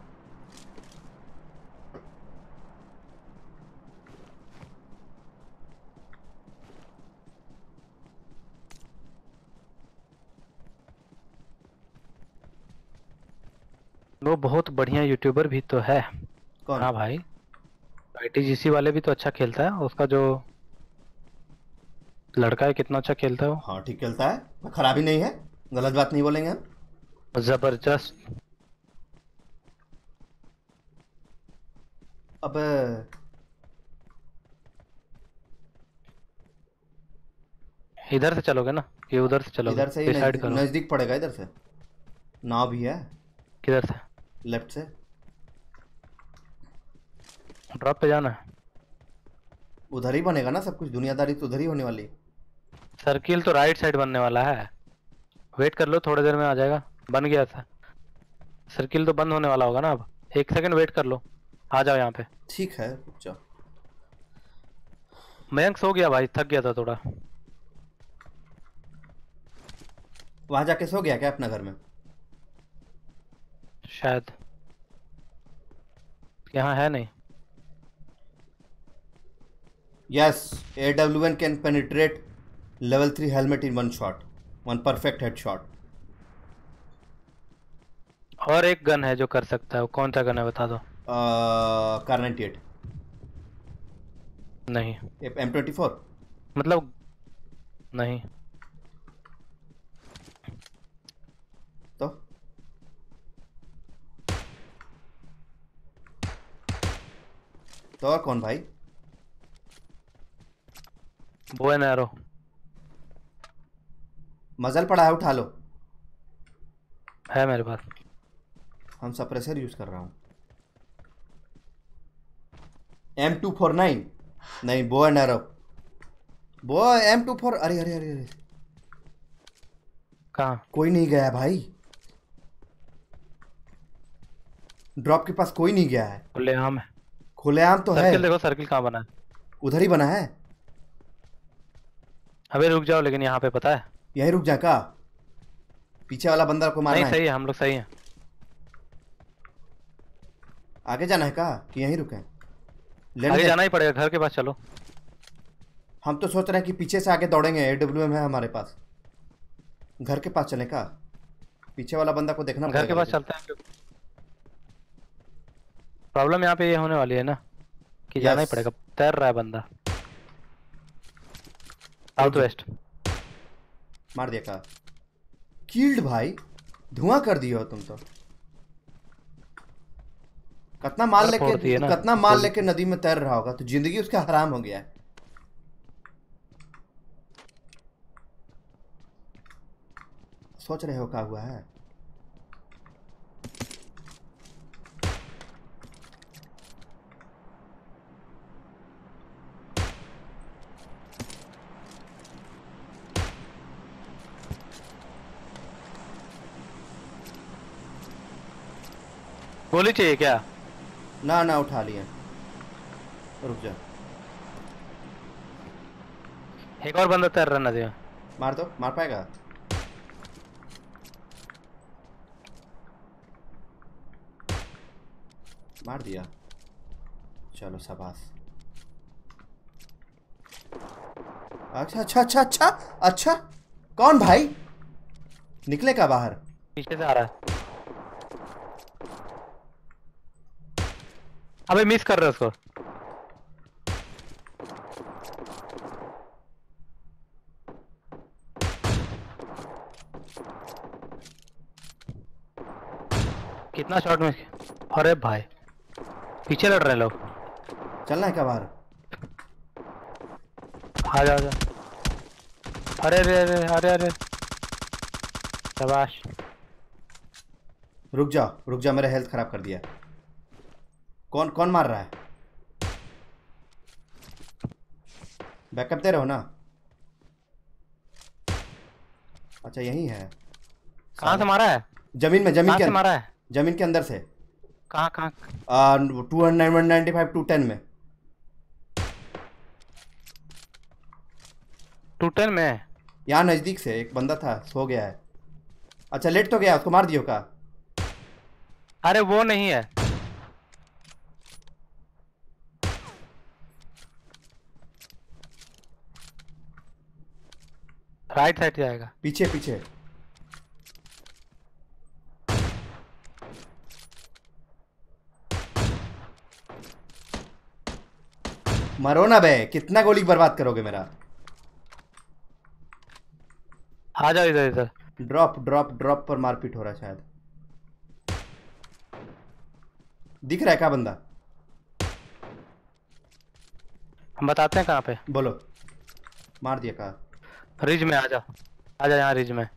वो बहुत बढ़िया यूट्यूबर भी तो है। कौन? हाँ भाई, ITGC वाले भी तो अच्छा खेलता है, उसका जो लड़का है कितना अच्छा खेलता है वो। हाँ ठीक खेलता है, खराबी नहीं है, गलत बात नहीं बोलेंगे हम। जबरदस्त। अबे इधर से चलोगे ना कि उधर से चलोगे? इधर से ही डिसाइड नजदीक करो। नजदीक पड़ेगा, इधर से नाव भी है किधर से? लेफ्ट से। ड्रॉप पे जाना है। उधर ही बनेगा ना सब कुछ, दुनियादारी तो उधर ही होने वाली। सर्किल तो राइट साइड बनने वाला है। वेट कर लो, थोड़ी देर में आ जाएगा। बन गया था। सर्किल तो बंद होने वाला होगा ना अब। 1 सेकंड वेट कर लो। आ जाओ यहाँ पे। ठीक है, रुक जाओ। मयंक सो गया भाई, थक गया था थोड़ा। वहां जाके सो गया क्या अपना घर में? शायद। यहाँ है नहीं। Yes, AWN can penetrate level 3 helmet in one shot, one perfect head shot. और एक गन है जो कर सकता है, वो कौन सा गन है बता दो। कार 98, नहीं। M24। मतलब नहीं। तो और कौन भाई? Bow and arrow. मजल पड़ा है, उठा लो। है मेरे पास। हम सप्रेसर यूज कर रहा हूँ। M249 नहीं, बो एंड एरो। वो M24, अरे अरे अरे अरे, कहाँ? कोई नहीं गया है भाई। ड्रॉप के पास कोई नहीं गया है। खुलेआम है। खुलेआम तो है। सर्किल देखो, सर्किल कहाँ बना है? उधर ही बना है। अबे रुक जाओ, लेकिन यहाँ पे पता है। यहीं रुक जा का? पीछे वाला बंदर को नहीं मारना है? सही है, हम लोग सही हैं। आगे जाना है का कि यहीं रुके? लेने आगे दे। जाना ही पड़ेगा, घर के पास चलो। हम तो सोच रहे हैं कि पीछे से आगे दौड़ेंगे, AWM है हमारे पास। घर के पास चले का? पीछे वाला बंदा को देखना घर पड़ेगा के पास लेकिन। चलते हैं। प्रॉब्लम यहाँ पे ये होने वाली है ना कि जाना ही यस, पड़ेगा। तैर रहा है बंदा। South west. मार दिया का? कील्ड भाई, धुआं कर दिए हो तुम तो। घर फोड़ दिए ना कितना माल गोली। लेके नदी में तैर रहा होगा, तो जिंदगी उसका हराम हो गया है। सोच रहे हो क्या हुआ है? गोली चाहिए क्या? ना ना, उठा लिए। रुक जा। एक और बंदा तैर रहा है नदी में। मार दो, मार पाएगा? मार दिया। चलो शाबाश। अच्छा अच्छा अच्छा अच्छा अच्छा। कौन भाई? निकले का बाहर? पीछे से आ रहा है। अबे मिस कर रहा है उसको। कितना शॉट में? अरे भाई, पीछे लड़ रहे हैं लोग। चलना है क्या बाहर? आ जा, आ जा। अरे अरे अरे अरे अरे। शाबाश। रुक जा, मेरा हेल्थ खराब कर दिया। कौन कौन मार रहा है? बैकअप दे रहे हो ना? अच्छा यही है। कहाँ से मारा है? जमीन में, कहाँ से मारा है? जमीन के अंदर से। कहाँ कहाँ? 295 210 में। 210 में? यहाँ नजदीक से एक बंदा था, सो गया है। अच्छा लेट तो गया, उसको मार दियो का? अरे वो नहीं है। राइट साइड से आएगा। पीछे पीछे। मरो ना बे, कितना गोली बर्बाद करोगे मेरा? आ जाओ इधर इधर। ड्रॉप ड्रॉप ड्रॉप पर मारपीट हो रहा है शायद। दिख रहा है क्या बंदा? हम बताते हैं कहाँ पे। बोलो। मार दिया कहा? रिज में आजा, आजा यहाँ रिज में।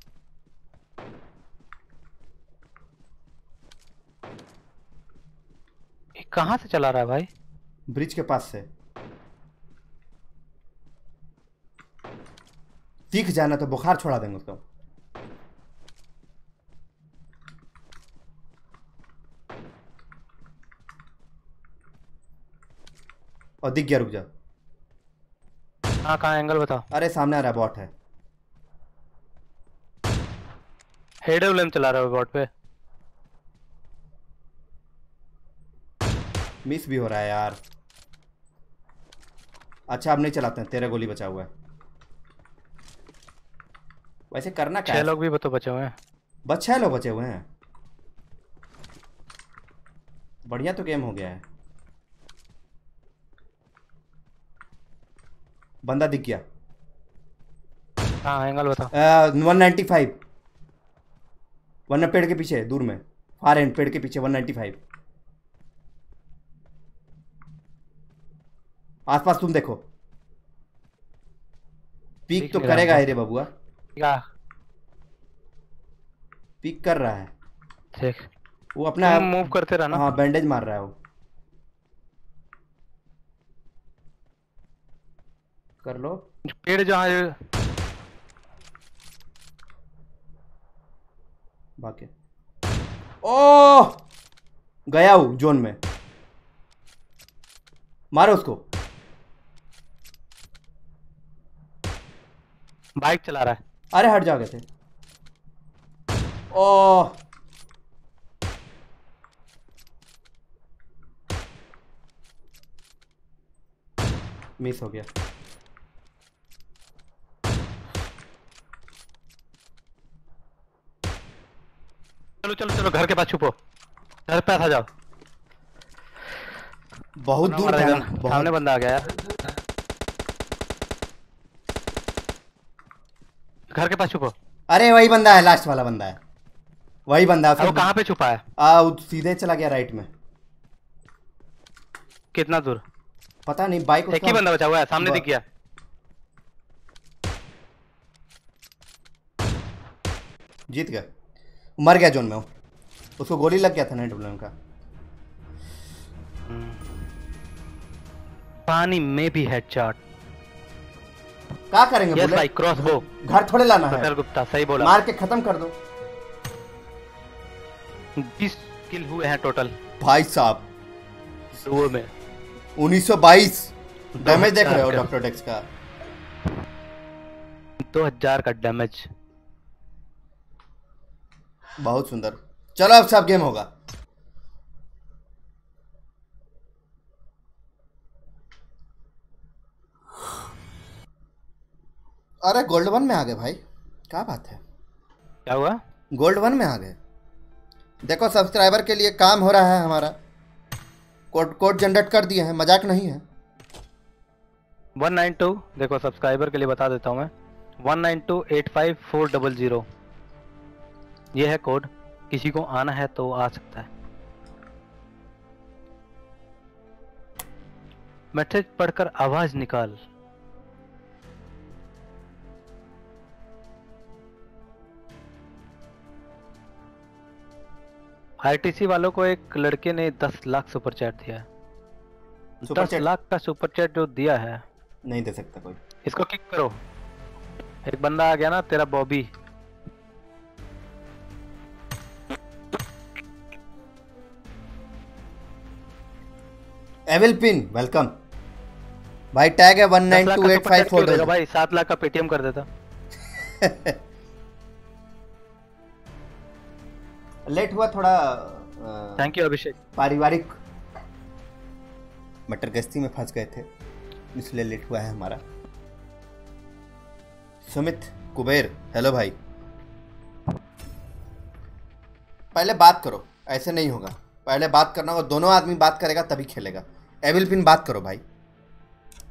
ये कहाँ से चला रहा है भाई? ब्रिज के पास से। सीख जाना तो बुखार छोड़ा देंगे उसको। और दिख गया, रुक जा। हाँ कहाँ एंगल बताओ। अरे सामने आ रहा है, बॉट है। हेडब्ल्यूएम चला रहा है बॉट पे। मिस भी हो रहा है यार। अच्छा अब नहीं चलाते हैं, तेरा गोली बचा हुआ है। वैसे करना क्या 6 है? लोग भी तो बचे हुए हैं। बस 6 लोग बचे हुए हैं। बढ़िया तो गेम हो गया है। बंदा दिख गया। हाँ एंगल बताओ। 195। वरना पेड़ के पीछे दूर में, फार एंड पेड़ के पीछे 195। आसपास तुम देखो। पीक दिख तो नहीं रहा करेगा हमको। ही रे बबुआ। क्या? पीक कर रहा है देख वो अपना। तुम मूव करते रहना। हाँ बैंडेज मार रहा है वो। कर लो। पेड़ जहाँ बाकी ओह गया हूँ जोन में। मारो उसको। बाइक चला रहा है। अरे हट जा गए थे। ओह मिस हो गया। चलो चलो चलो घर के पास छुपो, घर पे आ जाओ। बहुत दूर था ना, सामने बहुत। बंदा आ गया यार। घर के पास छुपो। अरे वही बंदा है, लास्ट वाला बंदा है। वही बंदा है वो कहाँ पे छुपा है? वो सीधे चला गया राइट में। कितना दूर? पता नहीं, बाइक एक ही बंदा बचा हुआ है, सामने दिख गया। जीत गया। मर गया जोन में वो। उसको गोली लग गया था ना डब्ल्यू का। पानी में भी हेडशॉट। क्या करेंगे? यस भाई, क्रॉसबो। घर थोड़े लाना है। कपिल गुप्ता सही बोला। मार के खत्म कर दो। 20 किल हुए हैं टोटल भाई साहब डुओ में। 1922 डैमेज देख रहे हो 2000 डॉक्टर डेक्स का? 2000 का डैमेज। बहुत सुंदर। चलो अब सब गेम होगा। अरे गोल्ड 1 में आ गए भाई, क्या बात है? क्या हुआ? गोल्ड 1 में आ गए। देखो सब्सक्राइबर के लिए काम हो रहा है हमारा। कोड कोड जनरेट कर दिए हैं, मजाक नहीं है। 192 देखो सब्सक्राइबर के लिए बता देता हूँ मैं। 192854000 ये है कोड। किसी को आना है तो आ सकता है। मैसेज पढ़कर आवाज निकाल। आईटीसी वालों को एक लड़के ने 10 लाख सुपर चैट दिया है। 10 लाख का सुपर चैट जो दिया है, नहीं दे सकता कोई। इसको किक करो। एक बंदा आ गया ना तेरा, बॉबी। एविल पिन वेलकम भाई। टैग है 192854000 भाई 7 लाख का पेटीएम कर देता। लेट हुआ थोड़ा। Thank you Abhishek. पारिवारिक मटर गश्ती में फंस गए थे, इसलिए लेट हुआ है हमारा। सुमित कुबेर हेलो भाई। पहले बात करो, ऐसे नहीं होगा। पहले बात करना होगा, दोनों आदमी बात करेगा तभी खेलेगा। एविल पिन बात करो भाई,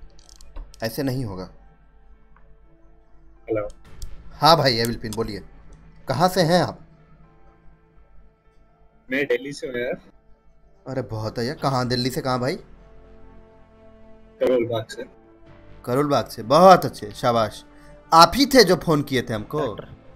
ऐसे नहीं होगा। हेलो। हाँ भाई एविल पिन बोलिए। कहाँ से हैं आप? मैं दिल्ली से हूँ यार, अरे बहुत है यार। कहाँ, दिल्ली से कहाँ भाई? करोल बाग से। करोल बाग से, बहुत अच्छे, शाबाश। आप ही थे जो फोन किए थे हमको?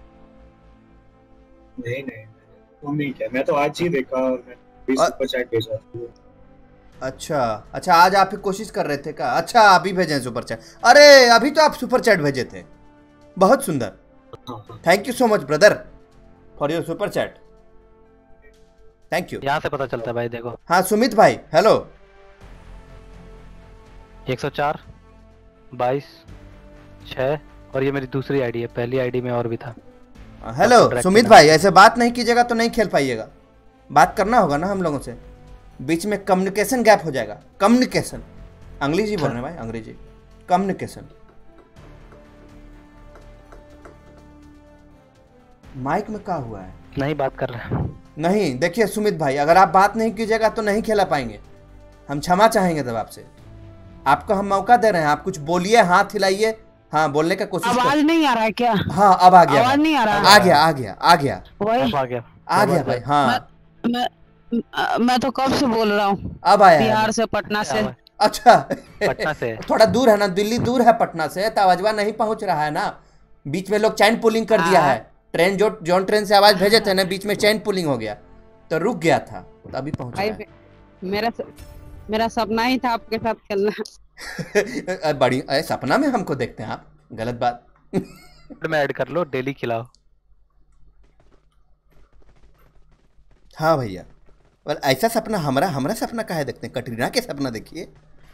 नहीं नहीं, फोन नहीं किया, मैं तो आज ही देखा और मैं भी अ- सुपर चैट भेजा था। अच्छा अच्छा, आज आप ही कोशिश कर रहे थे क्या? अच्छा, आप ही भेजे सुपर चैट। अरे अभी तो आप सुपर चैट भेजे थे, बहुत सुंदर। हाँ हाँ, thank you so much brother for your super chat, thank you. यहाँ से पता चलता है भाई, देखो हाँ सुमित भाई, हेलो। 104 22 6, और ये मेरी दूसरी आईडी है, पहली आईडी में और भी था। हेलो ट्रैक सुमित करना। भाई, ऐसे बात नहीं कीजिएगा तो नहीं खेल पाइएगा। बात करना होगा ना हम लोगों से, बीच में कम्युनिकेशन गैप हो जाएगा। कम्युनिकेशन, अंग्रेजी बोल रहे हैं भाई, अंग्रेजी। कम्युनिकेशन। माइक में क्या हुआ है? नहीं बात कर रहे हैं। नहीं, देखिए सुमित भाई, अगर आप बात नहीं कीजिएगा तो नहीं खेला पाएंगे। हम क्षमा चाहेंगे तब आपसे। आपको हम मौका दे रहे हैं, आप कुछ बोलिए, हाथ हिलाइए, हाँ बोलने का कोशिश कर। आवाज नहीं आ रहा है क्या? हाँ अब आ गया आवाज भाई। नहीं आ रहा आ गया आ गया आ गया वही अब आ गया। आ गया भाई, हाँ मैं तो कब से बोल रहा हूँ, अब आया है बिहार भाई। से, पटना से। अच्छा पटना से। थोड़ा दूर है ना, दिल्ली दूर है पटना से, तो आवाजवा नहीं पहुंच रहा है ना। बीच में लोग चैन पुलिंग कर दिया है। ट्रेन जो जॉन ट्रेन से आवाज भेजे थे ना, बीच में चैन पुलिंग हो गया तो रुक गया था, तो अभी पहुंच भाई रहा मेरा सपना ही था आपके साथ खेलना। है। बड़ी सपना में हमको देखते हैं आप, गलत बात। में ऐड कर लो, डेली खिलाओ। हाँ भैया, और ऐसा सपना हमारा हमारा सपना काहे देखते हैं? कटरीना के सपना देखिए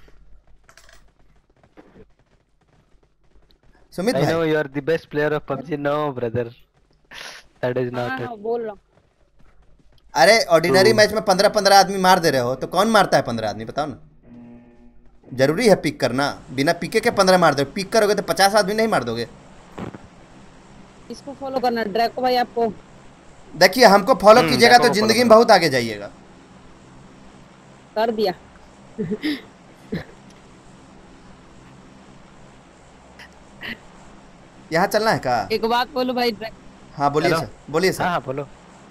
सुमित I know भाई। you are the best player of PUBG. No, brother. That is not it. हाँ बोल रहा हूँ। अरे ऑर्डिनरी मैच में 15-15 आदमी मार दे रहे हो, तो कौन मारता है 15 आदमी, बताओ ना। जरूरी है पिक करना? बिना पिके के 15 मार दो, पिक करोगे तो 50 आदमी नहीं मार दोगे? इसको फॉलो करना ड्रैको भाई आपको। देखिए, हमको फॉलो कीजिएगा देखो तो follow जिंदगी में करो। बहुत आगे जाइएगा। कर दिया। यहाँ चलना है का? एक बात बोलूं भाई, हाँ बोलिए चलो। सर, बोलिए हाँ सर। हाँ बोलो।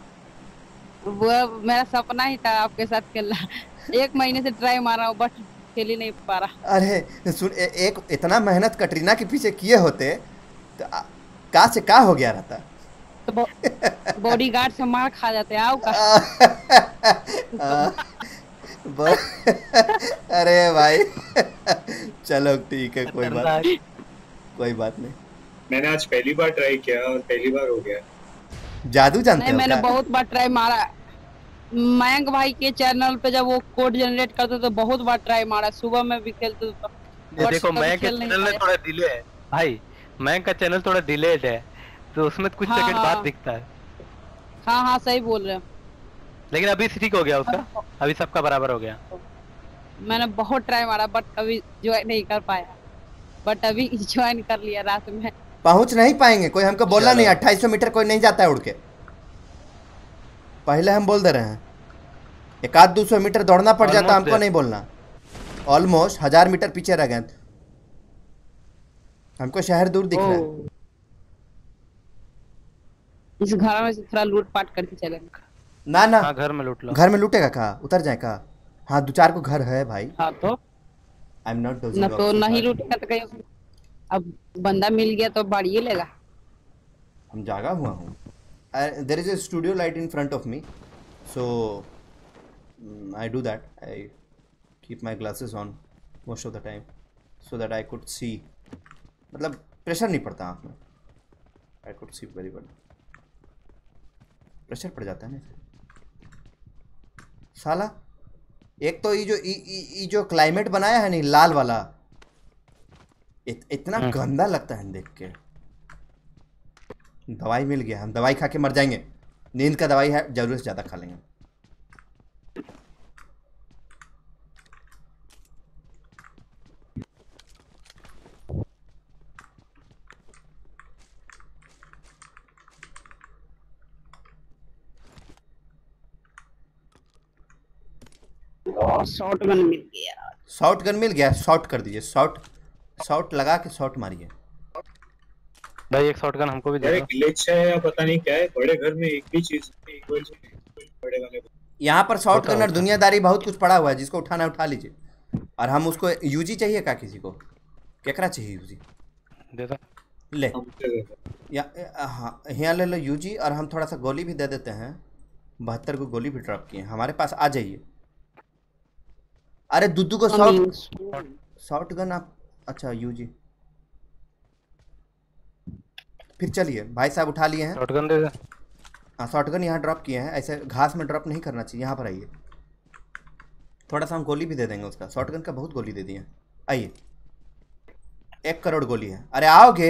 वो मेरा सपना ही था आपके साथ खेलना। 1 महीने से ट्राई मार रहा हूँ बट खेल ही नहीं पा रहा। अरे सुन, एक इतना मेहनत कटरीना के पीछे किए होते तो का से का हो गया रहता। तो बॉडीगार्ड से मार खा जाते आओ का। अरे भाई चलो ठीक है, कोई बात नहीं। मैंने आज पहली बार ट्राई किया और पहली बार हो गया। जादू जानते नहीं, हो मैंने क्या? बहुत बार ट्राई मारा। मयंक भाई के चैनल पे जब वो कोड जनरेट करते तो बहुत बार ट्राई मारा, सुबह में भी खेलते तो ये देखो, मैं के चैनल में थोड़ा डिले है भाई। मैं का चैनल थोड़ा डिलेड है, तो उसमें कुछ हाँ, सेकंड हाँ। बाद दिखता है। हाँ हाँ सही बोल रहे हो। लेकिन अभी ठीक हो गया उसका, अभी सबका बराबर हो गया। मैंने बहुत ट्राई मारा बट कभी ज्वाइन नहीं कर पाया, बट अभी ज्वाइन कर लिया रात में। पहुंच नहीं पाएंगे, कोई हमको बोला नहीं। चलो। 2800 मीटर कोई नहीं जाता है उड़ के, पहले हम बोल दे रहे हैं। 100-200 मीटर दौड़ना पड़ जाता, Almost हमको there. नहीं बोलना। ऑलमोस्ट 1000 मीटर पीछे रह गए, हमको शहर दूर दिख रहा है। ओह। इस घर में से थोड़ा लूट पाट करके चलेंगे। ना ना, हाँ घर में लूट लो। घर में लूटेगा कहा, उतर जाए कहा। हाँ 2-4 को घर है भाई। हाँ तो आई एम नॉट न तो नहीं लूटेगा तो कहीं अब बंदा मिल गया तो बाड़िए लेगा। हम जागा हुआ हूँ। There is a studio light in front of me, so I do that. I keep my glasses on most of the time so that I could see, मतलब प्रेशर नहीं पड़ता आँख में। I could see very well. Pressure पड़ जाता है ना साला। एक तो ये जो क्लाइमेट बनाया है नहीं, लाल वाला, इतना गंदा लगता है देख के। दवाई मिल गया, हम दवाई खा के मर जाएंगे। नींद का दवाई है, जरूरत से ज़्यादा खा लेंगे। शॉर्ट गन मिल गया। शॉट गन मिल गया, शॉट कर दीजिए। शॉट लगा के शॉट मारिए। भाई एक शॉटगन हमको भी दे यार दो। ग्लिच है या पता नहीं क्या है, बड़े घर में एक भी चीज इक्वल पड़ेगा नहीं। यहाँ पर शॉर्ट होता गन और होता। दुनियादारी बहुत कुछ पड़ा हुआ है, जिसको उठाना है उठा लीजिए। और हम उसको यूजी चाहिए का किसी को, केकरा चाहिए यूजी? दे दो। ले हमसे दे दो। या हाँ यहाँ ले लो यूजी, और हम थोड़ा सा गोली भी दे देते हैं। 72 को गोली भी ड्रॉप किए हैं हमारे पास, आ जाइए। अरे दुद्दू को शॉर्ट गन आप, अच्छा यूजी, फिर चलिए भाई साहब उठा लिए हैं। शॉटगन दे दो। हाँ शॉर्ट गन यहाँ ड्रॉप किए हैं, ऐसे घास में ड्रॉप नहीं करना चाहिए। यहाँ पर आइए, थोड़ा सा हम गोली भी दे देंगे उसका। शॉर्ट गन का बहुत गोली दे दिए। आइए, 1 करोड़ गोली है। अरे आओगे?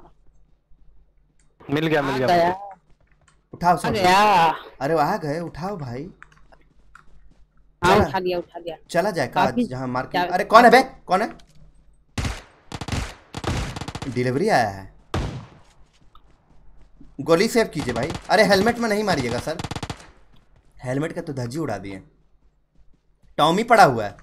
मिल गया मिल गया। गया उठाओ आ शॉर्ट गन। गया। अरे वो आ गए, उठाओ भाई। हाँ चला उठा लिया उठा लिया। चला जाए का काफी जहाँ मार के। जा- अरे कौन है बे, कौन है? डिलीवरी आया है। गोली सेव कीजिए भाई। अरे हेलमेट में नहीं मारिएगा सर, हेलमेट का तो धज्जी उड़ा दिए। टॉमी पड़ा हुआ है।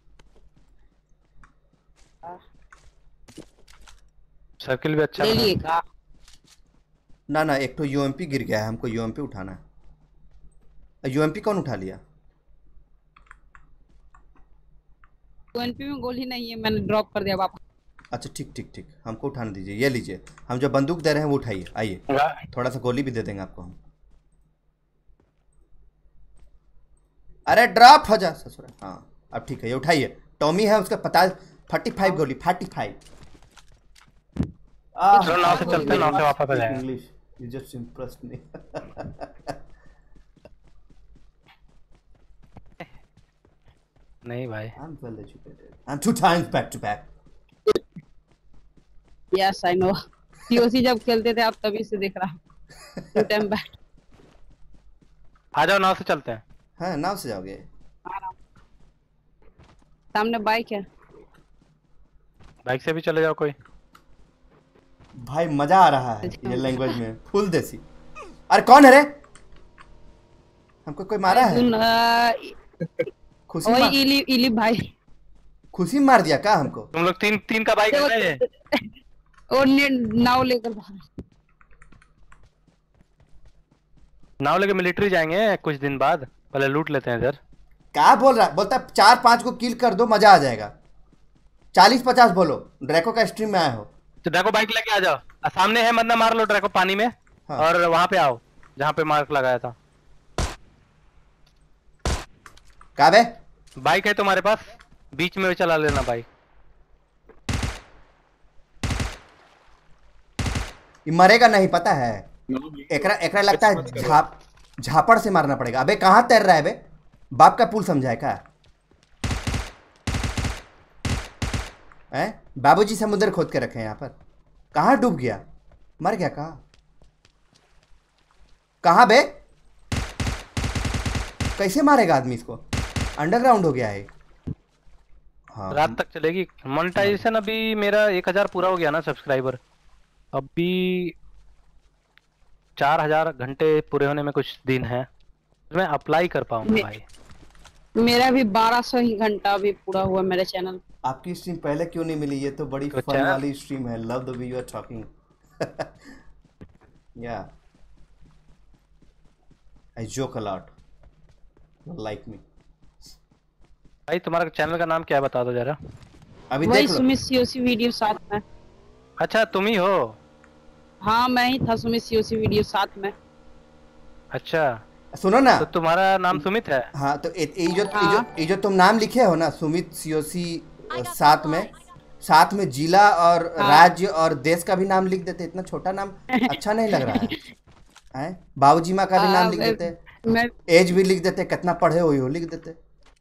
सर्किल भी अच्छा ले बना। लिए का? ना ना, एक तो यूएमपी गिर गया है, हमको यूएमपी उठाना है। यूएमपी कौन उठा लिया? 20 में गोली नहीं है, मैंने ड्रॉप कर दिया वापस। अच्छा ठीक ठीक ठीक, हमको उठाने दीजिए। ये लीजिए, हम जो बंदूक दे रहे हैं वो उठाइए। आइए, थोड़ा सा गोली भी दे देंगे आपको हम। अरे ड्रॉप हो जा ससुरा। हाँ अब ठीक है, ये उठाइए। टॉमी है उसका पता। 45 गोली, 45। चलो नाव से चलते हैं, नाव से वापस आ जाएंगे। English you just impressed me. नहीं भाई। I'm well educated. I'm 2 times back to back. Yes I know. COC जब खेलते थे, आप तभी से देख रहा हूँ। To time back. आ जाओ नाव से चलते हैं। हाँ नाव से जाओगे? सामने बाइक है। बाइक से भी चले जाओ कोई। भाई मजा आ रहा है ये लैंग्वेज में, फुल देसी। अरे कौन है रे? हमको कोई मारा है? खुशी मार, इली इली भाई। खुशी मार दिया क्या हमको? तुम लोग तीन तीन का बाइक है। और नाव लेकर भाग। नाव लेके मिलिट्री जाएंगे कुछ दिन बाद, पहले लूट लेते हैं इधर। क्या बोल रहा है? बोलता 4-5 को किल कर दो, मजा आ जाएगा। 40-50 बोलो। ड्रैको का स्ट्रीम में आए हो तो ड्रैको बाइक लेके आ जाओ। सामने है, मरना मार लो ड्रैको पानी में। हाँ। और वहां पे आओ जहाँ पे मार्क लगाया था। क्या बे? बाइक है तुम्हारे पास, बीच में चला लेना बाइक। ये मरेगा नहीं पता है। एकरा लगता है झापड़ से मारना पड़ेगा। अबे कहाँ तैर रहा है बे? बाप का पुल समझा है क्या? हैं? बाबूजी समुद्र खोद के रखे हैं यहाँ पर। कहाँ डूब गया? मर गया कहाँ? कहाँ बे? कैसे मारेगा आदमी इसको? अंडरग्राउंड हो गया है। हाँ रात तक चलेगी मोनेटाइजेशन। अभी मेरा 1000 पूरा हो गया ना सब्सक्राइबर। अभी 4000 घंटे पूरे होने में कुछ दिन है, मैं अप्लाई कर पाऊंगा भाई। मेरा भी 1200 ही घंटा अभी पूरा हुआ मेरे चैनल। आपकी स्ट्रीम पहले क्यों नहीं मिली? ये तो बड़ी अच्छा। फन वाली स्ट्रीम है। Love the way you are talking. Yeah I joke a lot, like me. भाई तुम्हारा चैनल का नाम क्या है बता दो जरा। अभी वही देख लो। सुमित सीओसी वीडियो साथ में। अच्छा तुम ही हो? हाँ मैं ही था, सुमित सीओसी वीडियो साथ में। अच्छा सुनो ना, तो तुम्हारा नाम सुमित है? हाँ तो ये जो तुम नाम लिखे हो ना, सुमित सीओसी, साथ में जिला और राज्य और देश का भी नाम लिख देते। इतना छोटा नाम अच्छा नहीं लग रहा है? बाबूजी माँ का भी नाम लिख देते, मैं एज भी लिख देते, कितना पढ़े हुए हो लिख देते।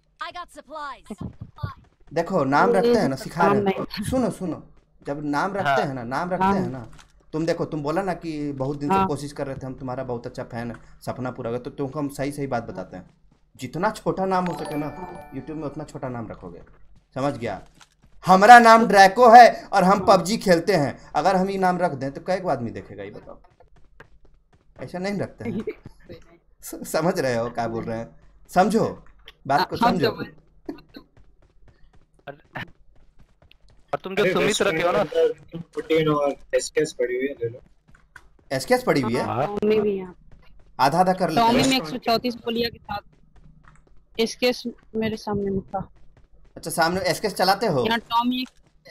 देखो नाम रखते हैं ना, सिखा रहे हैं। सुनो सुनो, जब नाम रखते हैं ना, नाम रखते हैं ना, तुम देखो, तुम बोला ना कि बहुत दिन से कोशिश कर रहे थे, हम तुम्हारा बहुत अच्छा फैन है, सपना पूरा हो गया। तो तुमको हम सही सही बात बताते हैं, जितना छोटा नाम हो सके ना यूट्यूब में, उतना छोटा नाम रखोगे। समझ गया? हमारा नाम ड्रैको है और हम पबजी खेलते हैं। अगर हम ये नाम रख दें तो कई को आदमी देखेगा, ये बताओ? ऐसा नहीं रखते हैं। समझ रहे हो क्या बोल रहे हैं? समझो बात को, समझो। और तुम जो अरे सुमित रखे हो ना, रेस्टोरेंट प्रोटीन और एसकेएस पड़ी हुई है, ले लो। एसकेएस पड़ी हुई है, हाँ, टॉमी भी यहाँ। आधा आधा कर लेते टॉमी हैं। में 134 गोलियां के साथ इसके मेरे सामने में था। अच्छा सामने एसकेएस चलाते हो? यहाँ टॉमी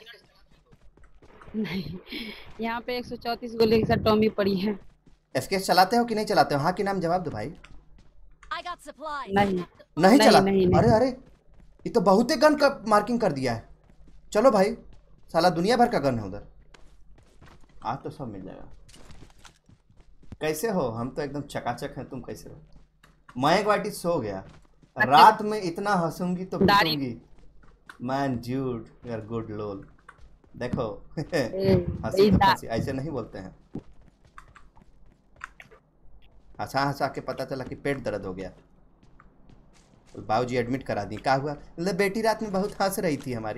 नहीं, यहाँ पे 134 गोली के साथ टॉमी पड़ी है। एसकेएस चलाते हो कि नहीं चलाते हो? हाँ कि नाम जवाब दो भाई। I got supplies. नहीं नहीं चला? नहीं, नहीं। अरे अरे ये तो बहुत ही गन का मार्किंग कर दिया है। चलो भाई, साला दुनिया भर का गन है उधर। आज तो सब मिल जाएगा। कैसे हो? हम तो एकदम चकाचक हैं, तुम कैसे हो? मैं एक बाटी सो गया, रात में इतना हंसूंगी तो पीटूंगी। Man dude you are good lol. देखो हंसी तो हंसी, ऐसे नहीं बोलते हैं। हंसा हंसा के पता चला कि पेट दर्द हो गया, तो बाबूजी एडमिट करा दी। क्या हुआ? मतलब बेटी रात में बहुत हंस रही थी हमारी।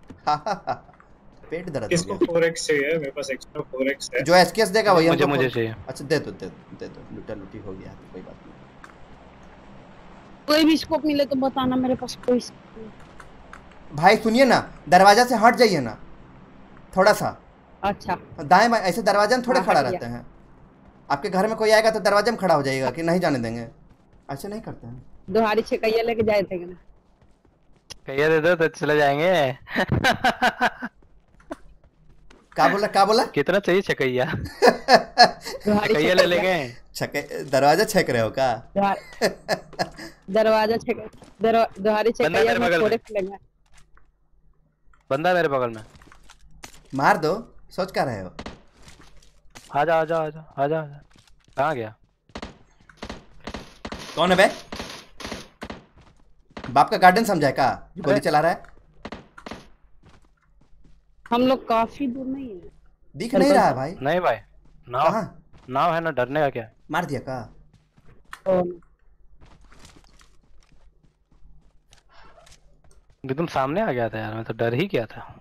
पेट दर्द हो इसको गया। 4x चाहिए, मेरे पास एक्स्ट्रा 4x है। जो एसकेएस देगा वही हमको मुझे चाहिए। अच्छा दे दो लुटा लुटी हो गया तो कोई बात नहीं। कोई भी स्कोप मिले तो बताना, मेरे पास कोई scope नहीं। भाई सुनिए ना, दरवाजा से हट जाइए ना थोड़ा सा। अच्छा दाएं बाएं ऐसे दरवाजे में थोड़े हाँ, खड़ा हट गया। रहते हैं। आपके घर में कोई आएगा तो दरवाजे में खड़ा हो जाइएगा कि नहीं जाने देंगे? ऐसे नहीं करते हैं। दोहारी छकैया लेके जाए थे ना। कहिए दे दो तो चले जाएंगे। क्या बोला? कितना चाहिए छकैया? दोहारी छकैया ले लेंगे। छके दरवाजा छेक रहे हो का? दरवाजा छक दोहारी छकैया मेरे में बगल थोड़े में। लगना। बंदा मेरे बगल में। मार दो, सोच क्या रहे हो? आजा आजा आजा आजा आजा। कहाँ गया? कौन है बे? बाप का गार्डन समझा है का जो गोली चला रहा है? हम लोग काफी दूर नहीं है। दिख नहीं रहा है भाई। नहीं भाई, नाव कहाँ? नाव है ना, डरने का क्या है? मार दिया का? एकदम सामने आ गया था यार, मैं तो डर ही गया था।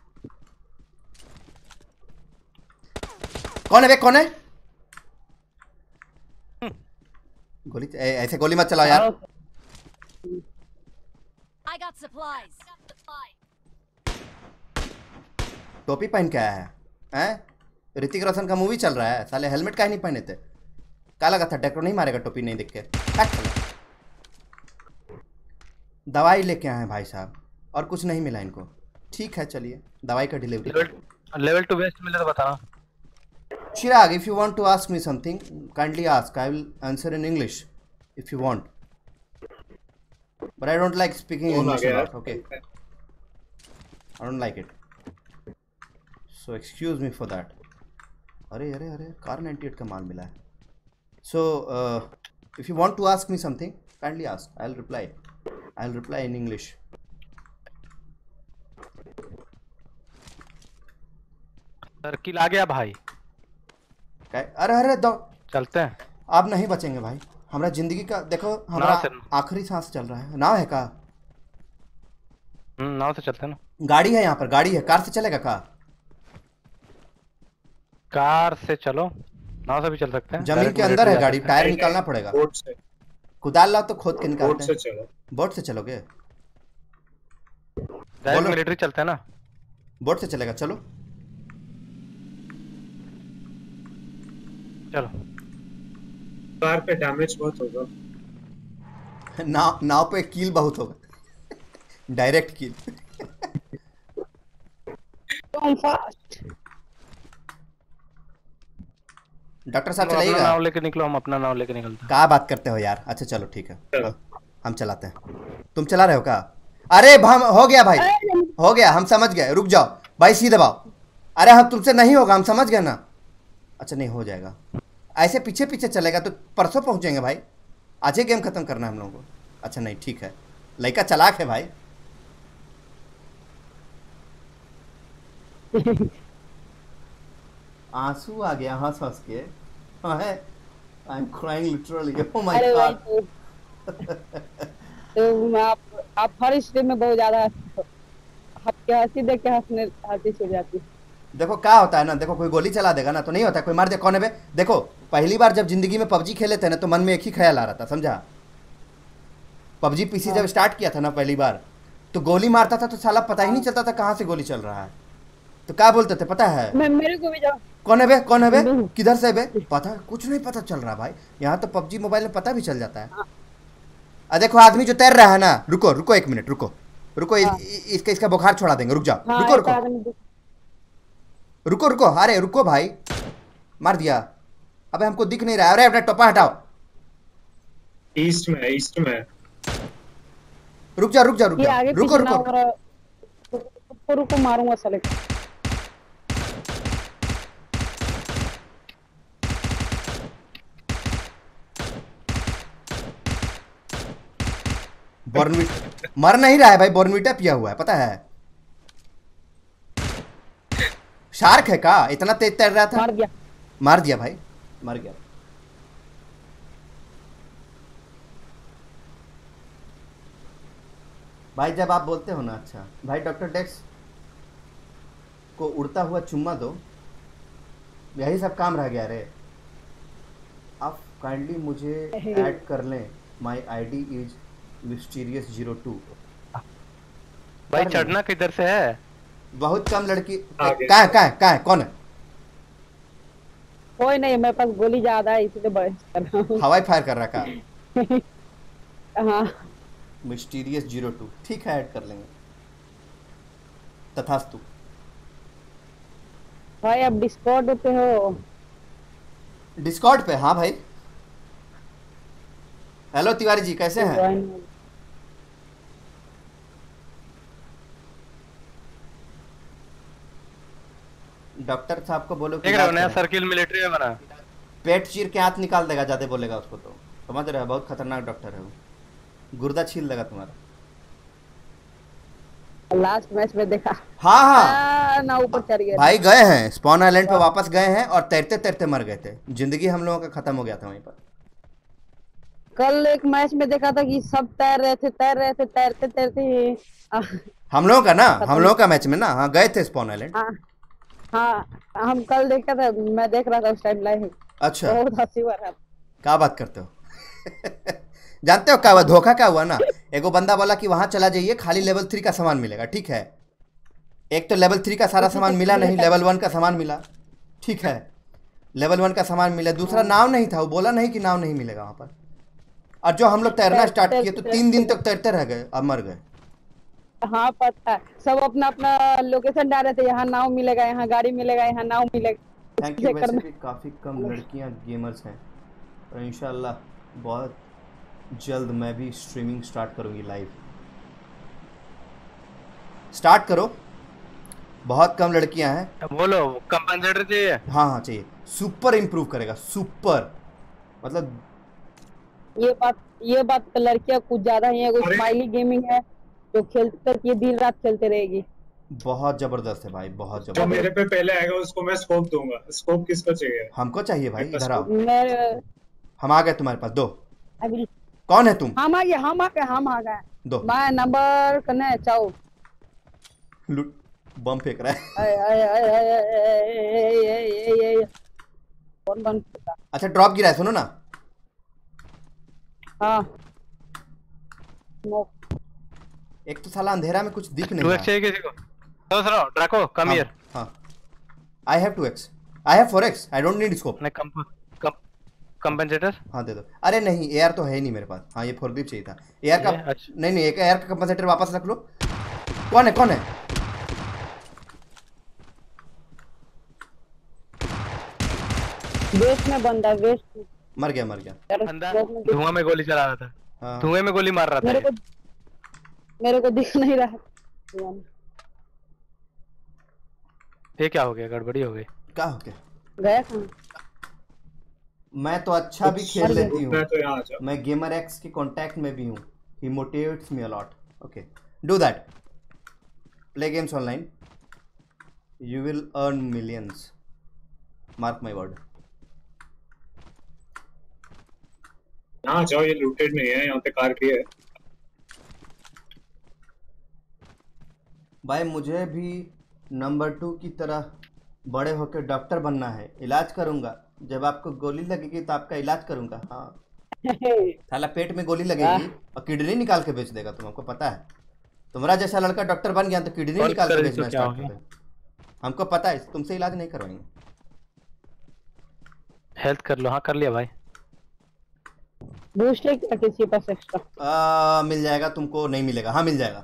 कौन है बे? कौन है? गोली ऐसे गोली मत चलाओ यार। I got supplies. टोपी पहन के आया है हैं? ऋतिक रोशन का मूवी चल रहा है, साले हेलमेट काहे नहीं पहने थे? क्या लगा था डेक्रो नहीं मारेगा टोपी नहीं देख के? दवाई लेके आए हैं भाई साहब, और कुछ नहीं मिला इनको। ठीक है चलिए, दवाई का डिलीवरी। लेवल 2 वेस्ट मिले तो बताना। Chirag, if you want to ask me something, kindly ask. I will answer in English if you want. But I don't like speaking कौन आ English a गया? lot, okay? I don't like it. So excuse me for that. अरे अरे अरे कार 98 का माल मिला है. So if you want to ask me something, kindly ask. I'll reply. I'll reply in English. Circle आ गया भाई। अरे अरे दो चलते हैं। आप नहीं बचेंगे भाई। हमारा जिंदगी का देखो, हमारा आखिरी सांस चल रहा है। नाव है का? नाव से चलते हैं ना। गाड़ी है यहाँ पर, गाड़ी है। कार से चलेगा का? कार से चलो, नाव से भी चल सकते हैं। जमीन के अंदर है गाड़ी, टायर निकालना पड़ेगा। बोट से, कुदाल लाओ तो खोद के बोट निकालते से हैं। चलो। बोट से चलोगे? डायरेक्ट मिलिट्री चलते हैं ना। बोट से चलेगा, चलो। चलो। कार पे डैमेज बहुत होगा। नाव पे कील बहुत होगा। डायरेक्ट कील। डॉक्टर साहब अपना चलाइएगा। नाव लेके निकलो, हम अपना नाव लेके निकलते हैं। क्या बात करते हो यार? अच्छा चलो ठीक है, हम चलाते हैं। तुम चला रहे हो का? अरे हम हो गया भाई, हो गया, हम समझ गए। रुक जाओ भाई, सी दबाओ। अरे हम तुमसे नहीं होगा, हम समझ गए ना। अच्छा नहीं हो जाएगा, ऐसे पीछे पीछे चलेगा तो परसों पहुंचेंगे भाई। आज ही गेम खत्म करना है हम लोगों को। अच्छा नहीं ठीक है, लड़का चालाक है भाई। आंसू आ गया हंस हंस के। I am crying literally, oh my अरे भाई गॉड। तो आप हर स्ट्रीम में बहुत ज्यादा आपके हंसी देख के हंसी छूट जाती है। देखो क्या होता है ना, देखो कोई गोली चला देगा ना तो नहीं होता, कोई मार दे। कौन है बे? देखो पहली बार जब जिंदगी में पबजी खेले थे ना तो मन में एक ही ख्याल आ रहा था, समझा? पबजी पीसी जब स्टार्ट किया था ना पहली बार, तो गोली मारता था तो साला पता ही नहीं चलता था कहाँ से गोली चल रहा है। तो क्या बोलते थे पता है? मैं मेरे को भी जाओ। कौन है बे, कौन है बे, नहीं। किधर से बे? पता कुछ नहीं पता चल रहा भाई। यहाँ तो पबजी मोबाइल में पता भी चल जाता है। देखो आदमी जो तैर रहा है ना, रुको रुको एक मिनट, रुको रुको, हाँ। इसका बुखार छोड़ा देंगे, रुक जाओ, हाँ रुको एक रुको आदमी रुको रुको, अरे रुको भाई, मार दिया। अबे हमको दिख नहीं रहा है, अरे अपना टोपा हटाओ। ईस्ट में है, ईस्ट में है। रुक जा रुक जा रुक ये जा, आगे रुको पीछे ना रुको। हो रहा। रुको मारूंगा साले को। बॉर्नविटा मर नहीं रहा है भाई, बॉर्नविटा पिया हुआ है पता है। शार्क है का, इतना तेज तैर रहा था। मार दिया। मार दिया भाई, मर गया। भाई जब आप बोलते हो ना, अच्छा भाई डॉक्टर डेक्स को उड़ता हुआ चुम्मा दो, यही सब काम रह गया रे। आप काइंडली मुझे ऐड कर लें, माय आईडी इज mysterious02। भाई चढ़ना किधर से है? बहुत कम लड़की। आगे। कहाँ है कौन है? कोई नहीं, मेरे पास गोली ज्यादा है इसलिए बहस कर रहा हूँ। हवाई फायर कर रहा का? हाँ mysterious02 ठीक है, ऐड कर लेंगे। तथास्तु। भाई आप डिस्कॉर्ड पे हो? डिस्कॉर्ड पे? हाँ भाई। हेलो तिवारी जी, कैसे हैं? ज्वाइन। डॉक्टर साहब को बोलो कि देख रहे हो इलाज नया करें। सर्किल मिलिट्री में बना। पेट चीर के हाथ निकाल देगा, ज्यादा बोलेगा उसको तो। समझ रहे हो, बहुत खतरनाक डॉक्टर है वो, गुर्दा छील देगा तुम्हारा। लास्ट मैच में देखा। हाँ हाँ ना ऊपर चढ़ गया। भाई, गए हैं स्पॉन आइलैंड पे, वापस गए हैं और तैरते तैरते मर गए थे। जिंदगी हम लोगों का खत्म हो गया था वहीं पर। कल एक मैच में देखा था कि सब तैर रहे थे तैरते तैरते हम लोगों का ना, हम लोगों का मैच में ना, हाँ गए थे स्पॉन आइलैंड। हाँ हम कल देखा था, मैं देख रहा था उस टाइम लाइव। अच्छा, बहुत हंसी हुआ था। क्या बात करते हो? जानते हो क्या हुआ, धोखा क्या हुआ ना? एगो बंदा बोला कि वहां चला जाइए, खाली लेवल 3 का सामान मिलेगा, ठीक है। एक तो लेवल 3 का सारा सामान मिला नहीं, लेवल 1 का सामान मिला, ठीक है। लेवल 1 का सामान मिला, दूसरा नाव नहीं था, वो बोला नहीं कि नाव नहीं मिलेगा वहां पर। और जो हम लोग तैरना स्टार्ट किए तो 3 दिन तक तैरते रह गए, अब मर गए। हाँ पता है, सब अपना अपना लोकेशन डाल रहे थे, यहाँ नाव मिलेगा, यहाँ गाड़ी मिलेगा, यहाँ नाव मिलेगा। Thank you. वैसे भी काफ़ी कम लड़कियां गेमर्स हैं, और इंशाल्लाह बहुत जल्द मैं भी स्ट्रीमिंग स्टार्ट करूंगी, लाइव स्टार्ट करो। बहुत कम लड़कियां हैं। बोलो कंपनसेटर चाहिए? हाँ हाँ चाहिए, सुपर इम्प्रूव करेगा, सुपर। मतलब ये बात तो लड़कियां कुछ ज्यादा ही है। अरे। स्माइली गेमिंग है जो खेलते ये दिन रात खेलते रहेगी। बहुत जबरदस्त है भाई, बहुत जो जबरदस्त। मेरे पे पहले आएगा उसको मैं स्कोप दूंगा। स्कोप किसका चाहिए? हमको चाहिए भाई, मेरे पास इधर आओ। मैं हम आ गए तुम्हारे पास, दो। अभी कौन है तुम? हम आ गए। दो। मैं नंबर कने चाओ। लूट, बम फेंक रहा है। आय आय आय आय आय आय आय। कौन बन? अच्छा ड्रॉप गिरा है, सुनो ना। हाँ एक तो साला अंधेरा में कुछ दिख नहीं 2x रहा। चाहिए किसी को? तो सुनो ड्रैको कम हियर। हाँ, I have 2x, I have 4x, I don't need scope. नहीं कंपनसेटर। हाँ दे दो। अरे नहीं, एयर तो है ही नहीं मेरे पास। हाँ ये फोरग्रिप चाहिए था, एयर का। अच्छा। नहीं एक एयर का कंपनसेटर वापस रख लो। कौन है कौन है? वेस्ट में बंदा, वेस्ट में। मर गया मर गया। अंदर धुआं में गोली चला रहा था, हाँ धुएं में गोली मार रहा था। मेरे को दिख नहीं रहा। ये क्या हो गया, गड़बड़ी हो गई? क्या हो गया? गया कहाँ? मैं तो अच्छा भी खेल लेती हूँ। मैं तो यहाँ आ जाऊँ। मैं गेमर एक्स के कांटेक्ट में भी हूँ। He motivates me a lot. Okay, do that, play games online, you will earn millions, mark my word. यहाँ जाओ, ये लूटेड नहीं है, यहाँ पे कार भी है। भाई मुझे भी नंबर 2 की तरह बड़े होकर डॉक्टर बनना है, इलाज करूंगा। जब आपको गोली लगेगी तो आपका इलाज करूंगा। हाँ साला पेट में गोली लगेगी और किडनी निकाल के बेच देगा, तुमको पता है? तुम्हारा जैसा लड़का डॉक्टर बन गया तो किडनी और निकाल के कर बेचना तो क्या स्टार्ट हो कर हमको पता है, तुमसे इलाज नहीं करवाएंगे। हेल्थ कर लो। हाँ कर लिया भाई। बूस्ट है क्या किसी के पास एक्स्ट्रा? मिल जाएगा तुमको, नहीं मिलेगा? हाँ मिल जाएगा।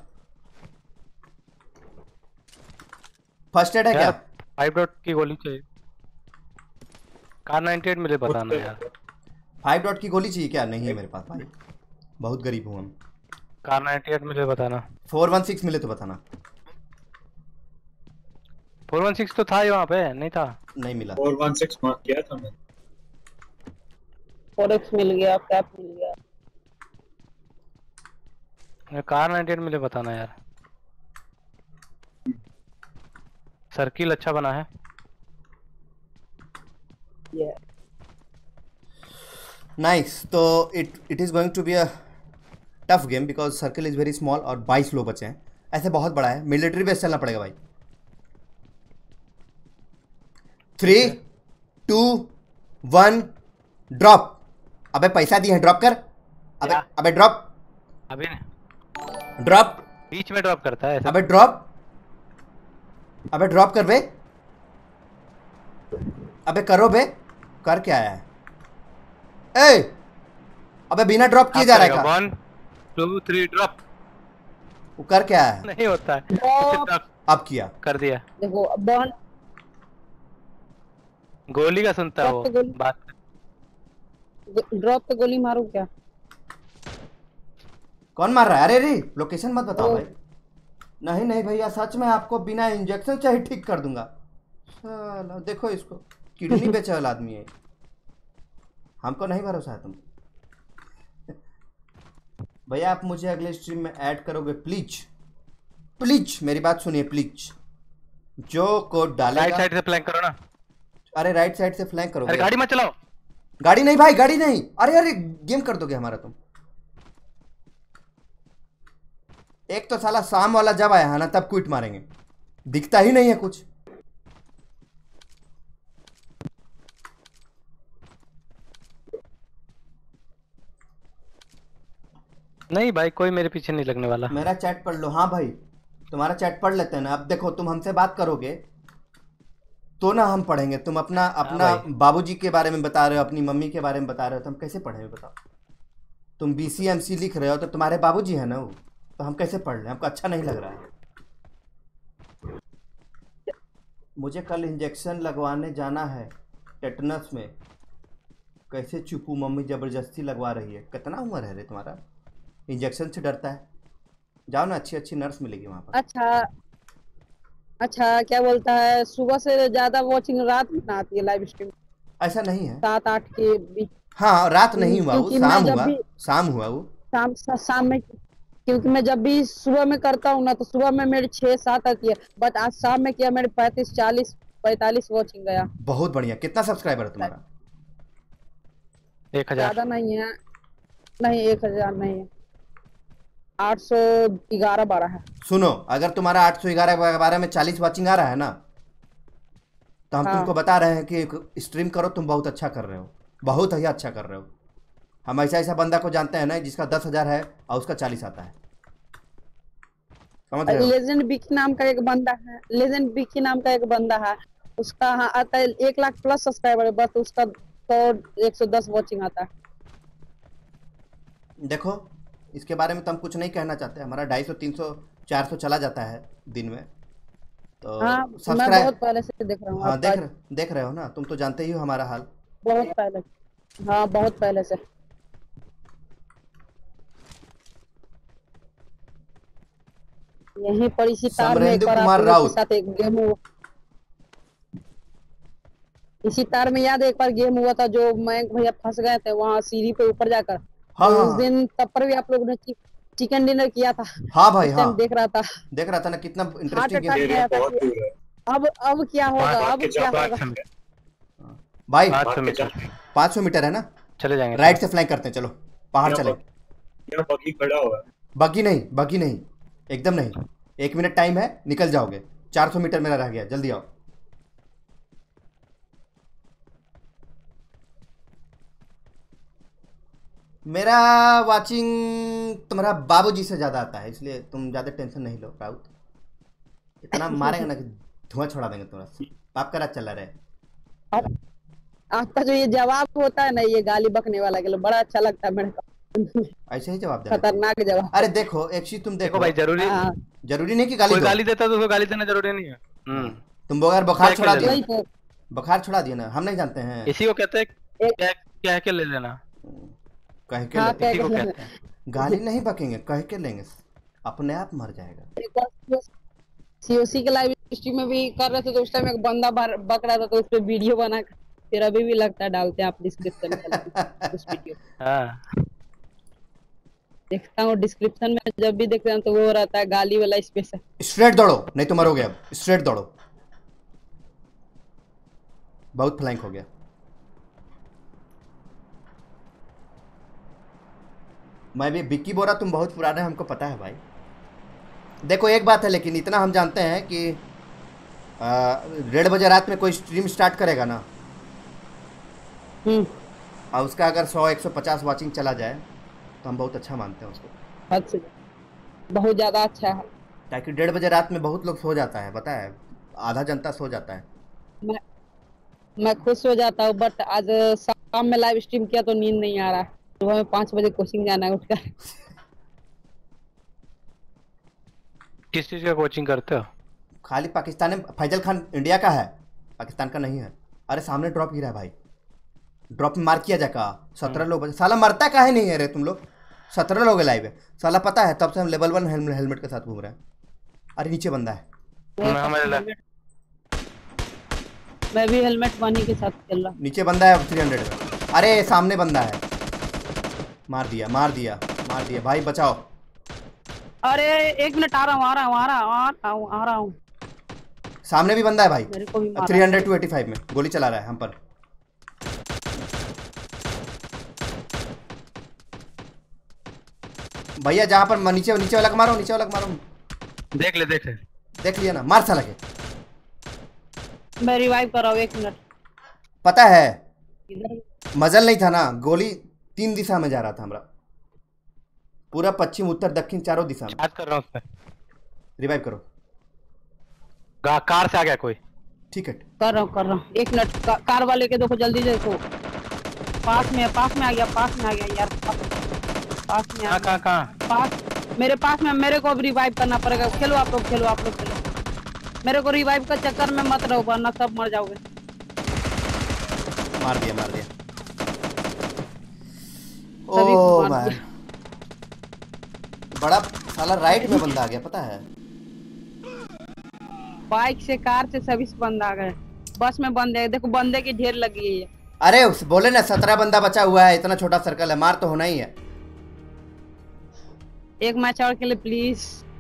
फर्स्ट एड है क्या? यार 5 डॉट की गोली चाहिए। कार 98 मिले बताना यार। 5 डॉट की गोली चाहिए क्या? नहीं है मेरे पास भाई, बहुत गरीब हूँ हम। कार 98 मिले बताना। 416 मिले तो बताना। 416 तो था ही वहाँ पे, नहीं था? नहीं मिला। 416 मार्क किया था मैंने। 4x मिल गया, कैप मिल गया। कार 98 मिले बताना यार। सर्किल अच्छा बना है। ये नाइस। तो it is going to be a tough game because circle is very small और 22 लोग बचे हैं। ऐसे बहुत बड़ा है, मिलिट्री बेस चलना पड़ेगा भाई। 3 2 1 ड्रॉप। अबे पैसा दिए हैं, ड्रॉप कर। अबे क्या? अबे ड्रॉप अभी ड्रॉप। बीच में ड्रॉप करता है ऐसा। अबे ड्रॉप, अबे ड्रॉप कर बे। अबे करो बे। कर क्या आया है? ए अबे बिना ड्रॉप किए जा रहा है क्या? 1 2 3 ड्रॉप। वो कर क्या आया है? नहीं होता है। ड्रॉप। Drop अब किया। कर दिया। देखो बॉन्ड गोली का सुनता है ड्रॉप वो पे गोली, बात। ड्रॉप पे गोली मारू क्या? कौन मार रहा है? अरे रे लोकेशन मत बताओ ओ। भाई। नहीं नहीं भैया, सच में आपको बिना इंजेक्शन चाहे ठीक कर दूंगा। साला देखो इसको, किडनी बेचे वाला आदमी है। हमको नहीं भरोसा है तुम। भैया आप मुझे अगले स्ट्रीम में ऐड करोगे प्लीज? प्लीज मेरी बात सुनिए प्लीज। जो कोड राइट डालेगा। साइड से फ्लैंक करो ना। अरे राइट साइड से फ्लैंक अरे करोगे? गाड़ी मत चलाओ। गाड़ी नहीं भाई, गाड़ी नहीं। अरे अरे गेम कर दोगे हमारा तुम। एक तो साला शाम वाला जब आया है ना तब क्विट मारेंगे, दिखता ही नहीं है कुछ। नहीं भाई कोई मेरे पीछे नहीं लगने वाला। मेरा चैट पढ़ लो। हाँ भाई तुम्हारा चैट पढ़ लेते हैं ना। अब देखो तुम हमसे बात करोगे तो ना हम पढ़ेंगे। तुम अपना अपना भाई। बाबूजी के बारे में बता रहे हो, अपनी मम्मी के बारे में बता रहे हो, तो हम कैसे पढ़ेंगे बताओ? तुम BCMC लिख रहे हो तो तुम्हारे बाबूजी है ना वो, तो हम कैसे पढ़ लें? हमको अच्छा नहीं लग रहा है। मुझे कल इंजेक्शन लगवाने जाना है टेटनस में। कैसे चुपू? मम्मी ज़बरदस्ती लगवा रही है। कितना उम्र है रे तुम्हारा? इंजेक्शन से डरता है? जाओ ना, अच्छी अच्छी नर्स मिलेगी वहाँ पर। अच्छा अच्छा, क्या बोलता है, सुबह से ज्यादा वॉचिंग रात में ना आती है लाइव स्ट्रीम, ऐसा नहीं है। 7-8 के बीच। हाँ रात नहीं हुआ वो, क्योंकि मैं शाम जब हुआ। भी शाम हुआ वो। शाम में, क्योंकि मैं जब भी सुबह में करता हूँ ना तो सुबह में मेरी 6-7 आती है, बट आज शाम में किया मेरे 35-40-45 वॉचिंग गया। बहुत बढ़िया। कितना सब्सक्राइबर है तुम्हारा? 1000। ज्यादा नहीं है, नहीं 1000 नहीं है, 811-12 है। सुनो, अगर तुम्हारा 811 के बारे में 40 वाचिंग आ रहा है ना, तो हम हाँ। तुमको बता रहे हैं कि स्ट्रीम करो, तुम बहुत अच्छा कर रहे हो, बहुत ही अच्छा कर रहे हो। हम ऐसा ऐसा बंदा को जानते हैं ना जिसका 10,000 है और उसका 40 आता है। समझ रहे हो? लेजेंड बिकी नाम का एक बंदा है, लेजेंड बिकी नाम का एक बंदा है, उसका हाँ आता है 1 लाख प्लस सब्सक्राइबर है, बस उसका 100-110 वॉचिंग आता है। देखो इसके बारे में तो हम कुछ नहीं कहना चाहते। हमारा 250, 300, 400 चला जाता है दिन में। तो हाँ मैं सब्सक्राइब। बहुत पहले से देख रहा हूँ हाँ आपका, देख रहे हो ना, तुम तो जानते ही हो हमारा हाल। बहुत पहले, हाँ बहुत पहले से। यहीं पर इसी तार में एक समरेंदु बार आप कुमार लोगों के राउत। साथ एक गेम हुआ, इसी तार में याद है एक बार गेम हुआ था जो मयंक भैया फंस गए थे वहाँ सीढ़ी पे ऊपर जाकर। हाँ तो हाँ उस हाँ। दिन तब पर भी आप लोगों ने चिकन डिनर किया था। हाँ भाई उस हाँ, टाइम देख रहा था, देख रहा था ना, कितना heart interesting game. Attack area आया था बहुत कि दूर है। अब क्या होगा, भाग अब के क्या जा, होगा। 500 मीटर। भाई 500 भाग के मीटर जा। 500 मीटर है ना? चले जाएंगे। राइट से फ्लैंक करते हैं, चलो पहाड़ यहाँ चले। यहाँ बगी खड़ा हुआ है। बग्गी नहीं, बग्गी नहीं, एकदम नहीं। 1 मिनट टाइम है, निकल जाओगे। 400 मीटर मेरा रह गया, जल्दी आओ। मेरा वाचिंग तुम्हारा बाबूजी से ज्यादा आता है, इसलिए तुम ज्यादा टेंशन नहीं लो राउत। इतना मारेंगे ना कि धुआं छोड़ा देंगे तुम्हारा। आपका राज चला रहा है। और आपका जो ये जवाब होता है ना, ये गाली बकने वाला के लिए बड़ा अच्छा लगता है मेरे को। ऐसे ही जवाब देना चाहिए। खतरनाक जवाब। अरे देखो एक चीज तुम देखो देखो भाई, जरूरी हाँ, जरूरी नहीं कि गाली कोई दो। गाली देता है तो उसको गाली देना जरूरी नहीं है। तुम अगर बुखार क्या छोड़ा ले दिए, वही तो। बुखार छोड़ा दिए ना, हम नहीं जानते हैं। इसी को कहते हैं क्या क्या के ले लेना। कह के हाँ, लेते इसी को क्या कहते हैं। गाली नहीं बकेंगे, कह के लेंगे, अपने आप मर जाएगा। सीओसी के लाइव स्ट्रीम में भी कर रहे थे तो उस टाइम एक बंदा बक रहा था तो उस पे वीडियो बना के फिर अभी भी लगता है डालते हैं आप डिस्क्रिप्शन में उस वीडियो। हाँ, देखता हूँ डिस्क्रिप्शन में जब भी देखते हैं तो वो रहता है गाली वाला स्पेशल। स्ट्रेट दौड़ो नहीं तो मरोगे। अब स्ट्रेट दौड़ो, बहुत फ्लैंक हो गया। मैं भी विक्की बोरा, तुम बहुत पुराने, हमको पता है भाई। देखो एक बात है, लेकिन इतना हम जानते हैं कि 1:30 बजे रात में कोई स्ट्रीम स्टार्ट करेगा ना, और उसका अगर 100-150 वाचिंग चला जाए तो हम बहुत अच्छा मानते हैं उसको। हद से बहुत ज्यादा अच्छा है। ताकि 1:30 बजे रात में बहुत लोग सो जाता है, पता है, आधा जनता सो जाता है। मैं खुश हो जाता हूँ, बट आज शाम में लाइव स्ट्रीम किया तो नींद नहीं आ रहा है। सुबह में 5 बजे कोचिंग जाना है उठकर। किस चीज का कोचिंग करते हो? खाली पाकिस्तान में। फैजल खान इंडिया का है, पाकिस्तान का नहीं है। अरे सामने ड्रॉप गिरा है भाई, ड्रॉप में मार किया जाएगा। 17 लोग, साला मरता काहे नहीं है रे तुम लोग। 17 लोग लाइव है, साला पता है, तब से हम लेवल 1 हेलमेट के साथ घूम रहे हैं। अरे नीचे बंदा है। मैं भी हेलमेट बनी के साथ खेल रहा हूँ। नीचे बंदा है 300 में। अरे सामने बंदा है, मार दिया मार दिया मार दिया भाई, बचाओ। अरे 1 मिनट आ रहा हूँ। सामने भी बंदा है भाई, मेरे को भी मारा। 300 to 85 में गोली चला रहा है हम पर। भैया जहाँ पर नीचे नीचे वाला को मारो, नीचे वाला को मारो। देख ले देख लिया ना, मार साला के। मैं रिवाइव कर रहा हूँ, 1 मिनट। पता है इधर मजल नहीं था ना, गोली 3 दिशा में जा रहा था हमारा, पूरा पश्चिम उत्तर दक्षिण चारों दिशा में। चार्ज कर रहा हूँ उस पे। रिवाइव करो। कार से आ गया कोई। ठीक है, कर रहा हूँ 1 मिनट। कार वाले के देखो, जल्दी देखो। पास में आ गया यार। पास में आ गया। कहाँ? मेरे पास में। मेरे को अब रिवाइव करना पड़ेगा। खेलो आप लोग खेलो। मेरे को रिवाइव का चक्कर में मत रहो, वरना सब मर जाओगे। मार दिया सभी को ओ मार भाई, दिया। बड़ा साला राइट में बंदा आ गया, पता है। बाइक से, कार से, सभी से बंदा आ गए। बस में बंदे है, देखो बंदे की ढेर लगी है। अरे बोले ना 17 बंदा बचा हुआ है, इतना छोटा सर्कल है, मार तो होना ही है। एक मैच और के लिए प्लीज।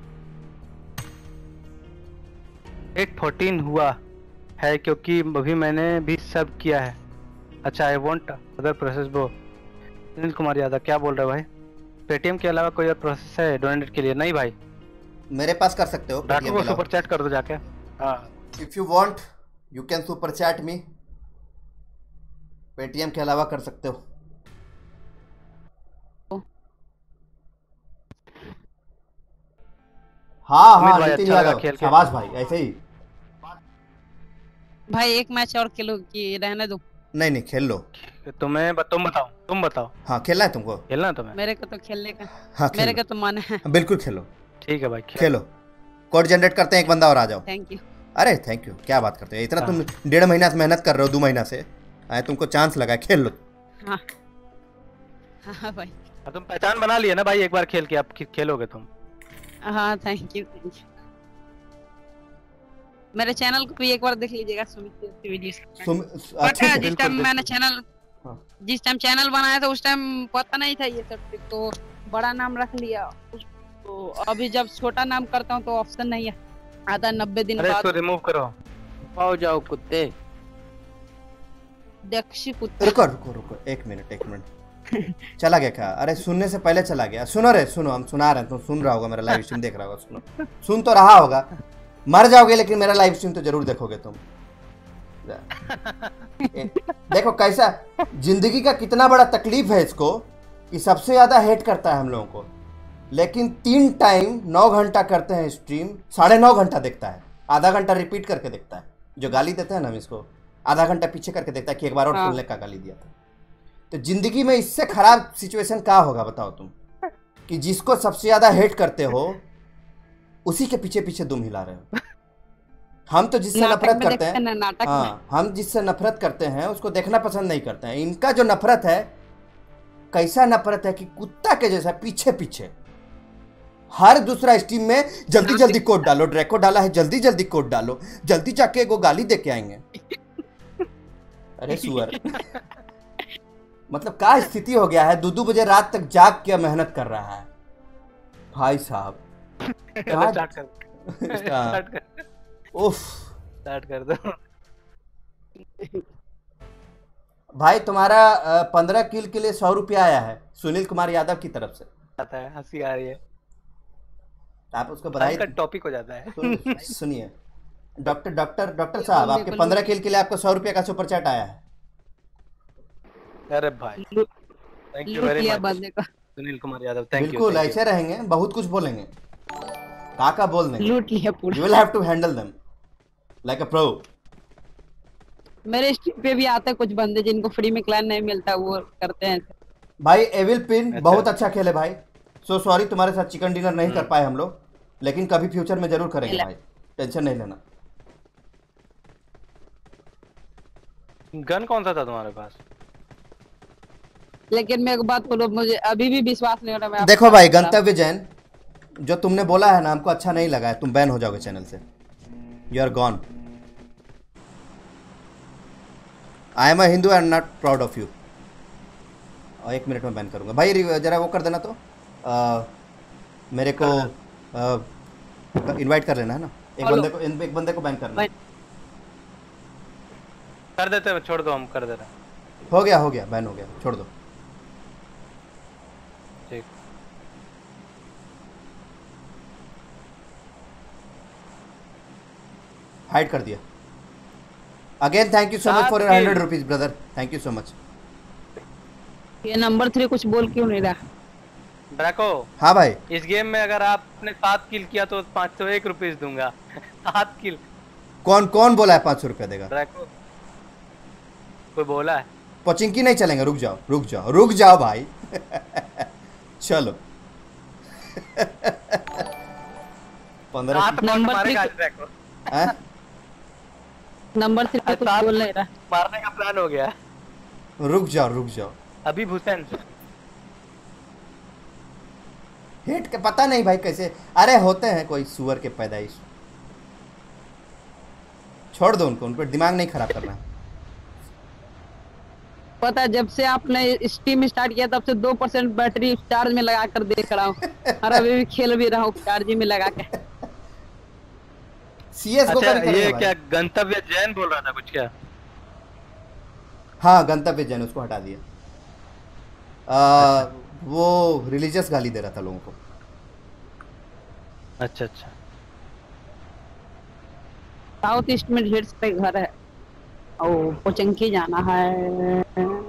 814 हुआ है क्योंकि अभी मैंने भी सब किया है। अच्छा, I want other process bro. Sunil Kumar Yadav क्या बोल रहे हो भाई? पेटीएम के अलावा कोई और प्रोसेस है डोनेट के लिए? नहीं भाई, मेरे पास कर सकते हो डाकू को सुपर चैट कर दो जाके। हाँ, if you want you can super chat me. Paytm के अलावा कर सकते हो। हाँ अमित हाँ, भाई, नितिन अच्छा लगा यादव, खेल के। शाबाश भाई, ऐसे ही। भाई एक मैच और खेलो कि रहने दो? नहीं खेल लो। तुम बताओ। हाँ खेलना है तुमको? खेलना है तुम्हें? मेरे को तो खेलने का, हाँ मेरे खेलो, को तो मन है। बिल्कुल खेलो। ठीक है भाई, खेलो। कोड जनरेट करते हैं, एक बंदा और आ जाओ। Thank you. अरे थैंक यू, क्या बात करते हो, इतना तुम 1.5 महीना से मेहनत कर रहे हो, 2 महीना से आए, तुमको चांस लगा, खेल लो। हाँ हाँ भाई। तुम पहचान बना लिया ना भाई, एक बार खेल के अब खेलोगे तुम। हाँ थैंक यू। मेरे चैनल को भी एक बार देख लीजिएगा, सुमित की वीडियोस। अच्छे से। जिस टाइम मैंने चैनल हाँ। जिस टाइम चैनल बनाया था उस टाइम पता नहीं था ये सब, तो बड़ा नाम रख लिया। तो अभी जब छोटा नाम करता हूँ तो ऑप्शन नहीं है, आता 90 दिन अरे बाद। इसको रिमूव करो। आओ जाओ कुत्ते। दक्षी कुत्ते। रुको 1 मिनट। चला गया क्या? अरे सुनने से पहले चला गया। सुनो, हम सुना रहे हैं, तुम सुन रहा होगा, मेरा लाइव स्ट्रीम देख रहा होगा, सुन तो रहा होगा। मर जाओगे लेकिन मेरा लाइव स्ट्रीम तो जरूर देखोगे तुम। देखो कैसा जिंदगी का कितना बड़ा तकलीफ है इसको, कि सबसे ज्यादा हेट करता है हम लोगों को, लेकिन 3 टाइम 9 घंटा करते हैं स्ट्रीम, 9.5 घंटा देखता है। आधा घंटा रिपीट करके देखता है। जो गाली देते हैं ना हम इसको, आधा घंटा पीछे करके देखता है कि एक बार और हाँ। सुनने का गाली दिया था। तो जिंदगी में इससे खराब सिचुएशन क्या होगा बताओ तुम, कि जिसको सबसे ज्यादा हेट करते हो उसी के पीछे पीछे दुम हिला रहे हो। हम तो जिससे नाटक नफरत में करते देखते हैं, ना, नाटक में। हाँ, हम जिससे नफरत करते हैं उसको देखना पसंद नहीं करते हैं। इनका जो नफरत है, कैसा नफरत है कि कुत्ता के जैसा पीछे पीछे हर दूसरा स्ट्रीम में जल्दी जल्दी कोड डालो, ड्रैको डाला है जल्दी जल्दी कोड डालो, जल्दी जाके एगो गाली दे के आएंगे। अरे सुअर, मतलब क्या स्थिति हो गया है, 2-2 बजे रात तक जाग के मेहनत कर रहा है भाई साहब। क्या स्टार्ट कर स्टार्ट कर उफ स्टार्ट कर दो। भाई तुम्हारा 15 किल के लिए 100 रुपया आया है सुनील कुमार यादव की तरफ से। आता है, हंसी आ रही है, आप उसको बधाई का टॉपिक हो जाता है। सुनिए, डॉक्टर साहब, आपके 15 किल के लिए आपको 100 रुपया का सुपर चैट आया है। अरे भाई थैंक यू वेरी मच बंदे का सुनील कुमार यादव, थैंक यू। बिल्कुल ऐसे रहेंगे, बहुत कुछ बोलेंगे, का बोल देंगे। लूट लिया पूरा। You will have to handle them like a pro. मेरे स्ट्रीम पे भी आते हैं कुछ बंदे जिनको फ्री में क्लैन नहीं मिलता, वो करते हैं। भाई एविल पिन अच्छा। बहुत अच्छा खेले भाई, सो सॉरी तुम्हारे साथ चिकन डिनर नहीं कर पाए हम लोग, लेकिन कभी फ्यूचर में जरूर करेंगे भाई, टेंशन नहीं लेना। गन कौन सा था तुम्हारे पास? लेकिन मैं एक बात बोलो, मुझे अभी भी विश्वास नहीं हो रहा। मैं देखो भाई गंतव्य जैन, जो तुमने बोला है ना हमको अच्छा नहीं लगा है, तुम बैन हो जाओगे चैनल से, you are gone. I am a Hindu and not proud of you. और 1 मिनट में बैन करूंगा भाई, जरा वो कर देना तो मेरे को इनवाइट कर लेना है ना, एक बंदे को बैन करना है। कर देते हैं, छोड़ दो, हम कर दे रहे हैं। हो गया बैन हो गया, छोड़ दो। ठीक, हाइड कर दिया। Again thank you so much for 100 rupees brother, thank you so much. ये नंबर 3 कुछ बोल क्यों नहीं रहा? ड्रैको, हाँ भाई, इस गेम में अगर आपने 7 किल किया तो 501 रुपीज दूंगा। 7 किल। कौन बोला है 500 रुपया देगा? ड्रैको कोई बोला है? पोचिंकी नहीं चलेंगे, रुक जाओ भाई। चलो 15 नंबर मारेगा 3 ड्रैको। हैं? नंबर 3 कुछ बोल नहीं रहा। मारने का प्लान हो गया। रुक जाओ। अभी हुसैन हेट के पता नहीं भाई कैसे, अरे होते हैं कोई सुअर के पैदाइश, छोड़ दो उनको, उन पर दिमाग नहीं खराब करना। पता है जब से आपने स्टीम स्टार्ट किया तब से 2% बैटरी चार्ज में लगा कर देख रहा हूँ, और अभी भी खेल भी रहा हूँ चार्जिंग में लगा के। सीएस को अच्छा, कभी करेंगे ये भाई। क्या गंतव्य जैन बोल रहा था कुछ क्या? हाँ गंतव्य जैन, उसको हटा दिया। वो रिलीजियस गाली दे रहा था लोगों को। अच्छा साउथ ईस्ट में ढेर सारे घर है, और पोचंकी जाना है।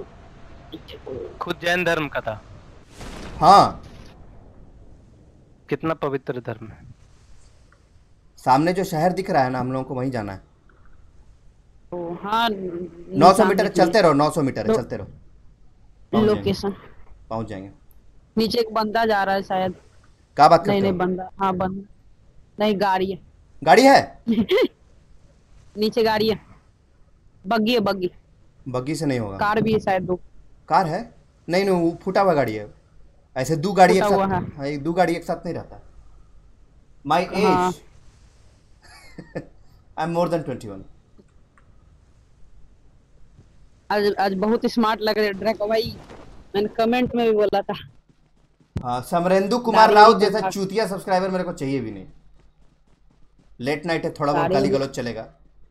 खुद जैन धर्म का था। हाँ, कितना पवित्र धर्म है। सामने जो शहर दिख रहा है ना, हम लोगों को वहीं जाना है। तो हाँ, 900 मीटर चलते रहो, 900 मीटर है, चलते रहो, लोकेशन पहुंच जाएंगे। नीचे एक बंदा जा रहा है शायद। क्या बात करते नहीं हो? बंदा, हाँ बंदा नहीं, गाड़ी है। गाड़ी है? नीचे गाड़ी है, बग्गी है, बग्गी से नहीं होगा, कार भी है शायद, 2 कार है। नहीं वो फूटा हुआ गाड़ी है। ऐसे 2 गाड़ी एक फूटा साथ, हुआ है। हाँ, 2 गाड़ी एक साथ नहीं रहता। माई हाँ। Age I am more than 21। आज बहुत स्मार्ट लग रहे ड्रैको भाई, मैंने कमेंट में भी बोला था। हाँ, समरेंदु कुमार दाढ़ी राउत भी जैसा तो चूतिया सब्सक्राइबर मेरे को चाहिए भी नहीं। लेट नाइट है, थोड़ा बहुत दाढ़ी गाली भी- गलौज चलेगा,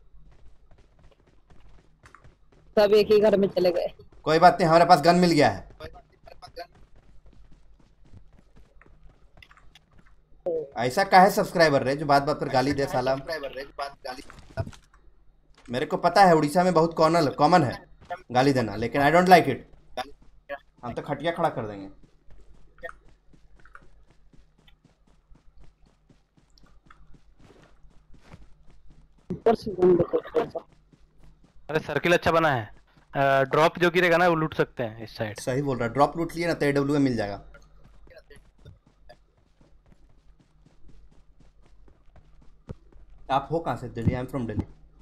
सब एक ही घर में चले गए। कोई बात नहीं, हमारे पास गन मिल गया है। ऐसा काहे सब्सक्राइबर रहे जो बात बात पर गाली दे साला। मेरे को पता है उड़ीसा में बहुत कॉमन है गाली देना, लेकिन आई डोंट लाइक इट। हम तो खटिया खड़ा कर देंगे। ऊपर से बंद कर। अरे सर्किल अच्छा बना है। ड्रॉप जो गिरेगा ना वो लूट सकते हैं इस साइड। सही बोल रहा है, ड्रॉप लूट लिए ना तो AWM मिल जाएगा। आप हो कहाँ से? Delhi. I am from Delhi.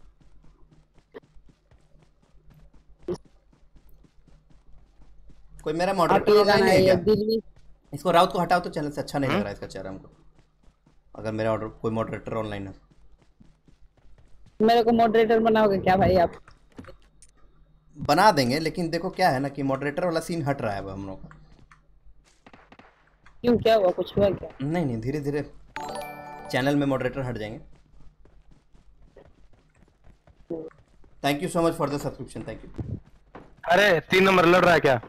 कोई मेरा मॉडरेटर ऑनलाइन है क्या? दिल्ली इसको राउत को हटाओ तो चैनल से अच्छा नहीं लग रहा है इसका चेहरा हमको। अगर मेरा ऑर्डर कोई मॉडरेटर ऑनलाइन है मेरे को मॉडरेटर बनाओगे क्या भाई आप? बना देंगे, लेकिन देखो क्या है ना कि मॉडरेटर वाला सीन हट रहा है अब हम लोग का। क्यों, क्या हुआ, कुछ हुआ क्या? नहीं नहीं, धीरे धीरे चैनल में मॉडरेटर हट जाएंगे। Thank you so much for the subscription, thank you. अरे 3 नंबर लड़ रहा है क्या?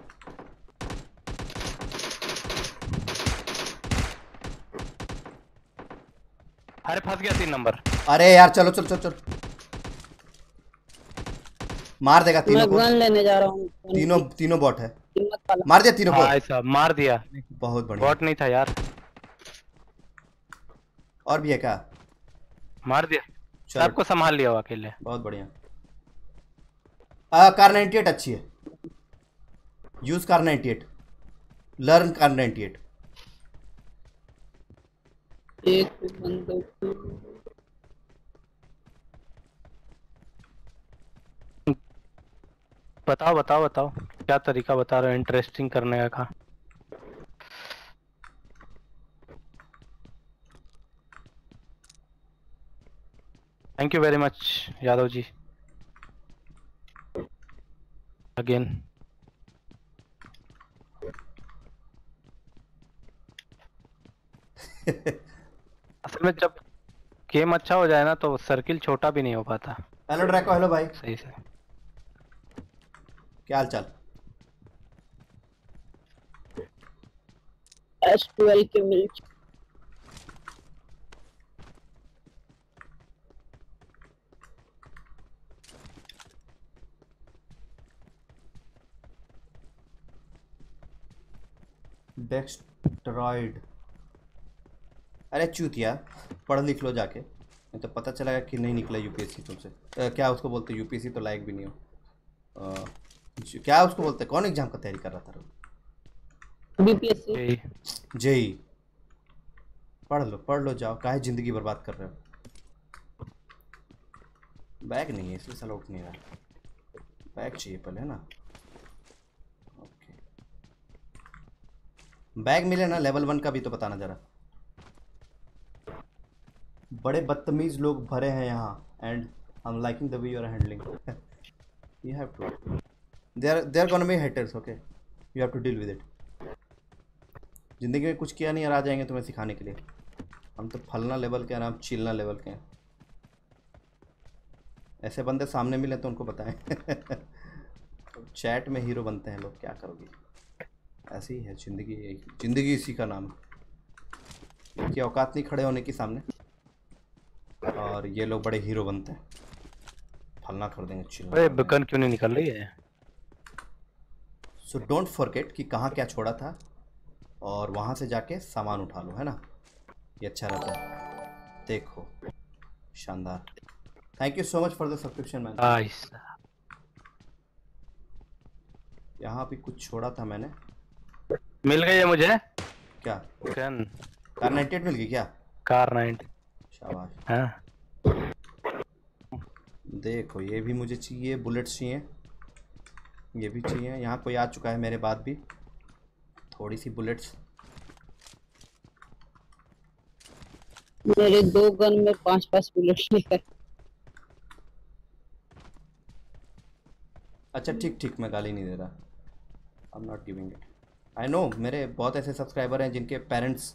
अरे फंस गया 3 नंबर। अरे यार चलो चलो चलो चलो, मार देगा तीनों मैं को। गन लेने जा रहा हूँ। तीनों बॉट है। कीमत वाला। मार दिया तीनों को। भाई साहब मार दिया। बहुत बढ़िया। बॉट नहीं था यार। और भी है क्या? मार दिया। चलो सबको संभाल लिया वो अकेले। बहुत बढ़िया। कार 98 अच्छी है। Use Kar 98, learn Kar 98। एक बंदूक। बताओ बताओ बताओ क्या तरीका बता रहे हो इंटरेस्टिंग करने का? Thank you very much Yadav ji again. असल में जब गेम अच्छा हो जाए ना तो सर्किल छोटा भी नहीं हो पाता। हेलो ड्रैको, हेलो भाई, सही से। क्या हाल चाल? S12 के मिल। डेस्ट्रॉयड। अरे चूतिया, पढ़ लिख लो जाके, नहीं तो पता चलेगा कि नहीं निकला यूपीएससी तुमसे। क्या उसको बोलते हैं, यूपीएससी तो लायक भी नहीं हो। क्या उसको बोलते हैं, कौन एग्जाम का तैयारी कर रहा था? बीपीएससी। जेई। पढ़ लो जाओ, काहे जिंदगी बर्बाद कर रहे हो? बैग नहीं है इसलिए साला उठ नहीं रहा। बैग चाहिए पहले, है ना? ओके, बैग मिले ना लेवल 1 का भी तो बताना जरा। बड़े बदतमीज लोग भरे हैं यहाँ and I am liking the way you are handling. You have to, there gonna be haters, okay, you have to deal with it. जिंदगी में कुछ किया नहीं और आ जाएंगे तुम्हें सिखाने के लिए। हम तो फलना लेवल के हैं, हम चिलना लेवल के हैं। ऐसे बंदे सामने मिले तो उनको बताएं। चैट में हीरो बनते हैं लोग, क्या करोगे? ऐसी ही है जिंदगी, जिंदगी इसी का नाम है कि औकात नहीं खड़े होने की सामने, और ये लोग बड़े हीरो बनते हैं, फलना कर देंगे, चिल्ला। अरे बकन क्यों नहीं निकल रही है? सो डोंट फॉरगेट कि कहाँ क्या छोड़ा था, और वहाँ से जाके सामान उठा लो, है ना? ये अच्छा रहता है। देखो, शानदार। Thank you so much for the subscription man. Nice. यहाँ भी कुछ छोड़ा था मैंने। मिल गई है मुझे क्या? गन। कार 98 मिल गई क्या? कार 90। शाबाश। हाँ देखो ये भी मुझे चाहिए, बुलेट्स चाहिए, ये भी चाहिए। यहाँ कोई आ चुका है मेरे बाद भी, थोड़ी सी बुलेट्स। मेरे 2 गन में 5-5 बुलेट है। अच्छा ठीक, मैं गाली नहीं दे रहा, I am not giving it. I know मेरे बहुत ऐसे सब्सक्राइबर हैं जिनके पेरेंट्स,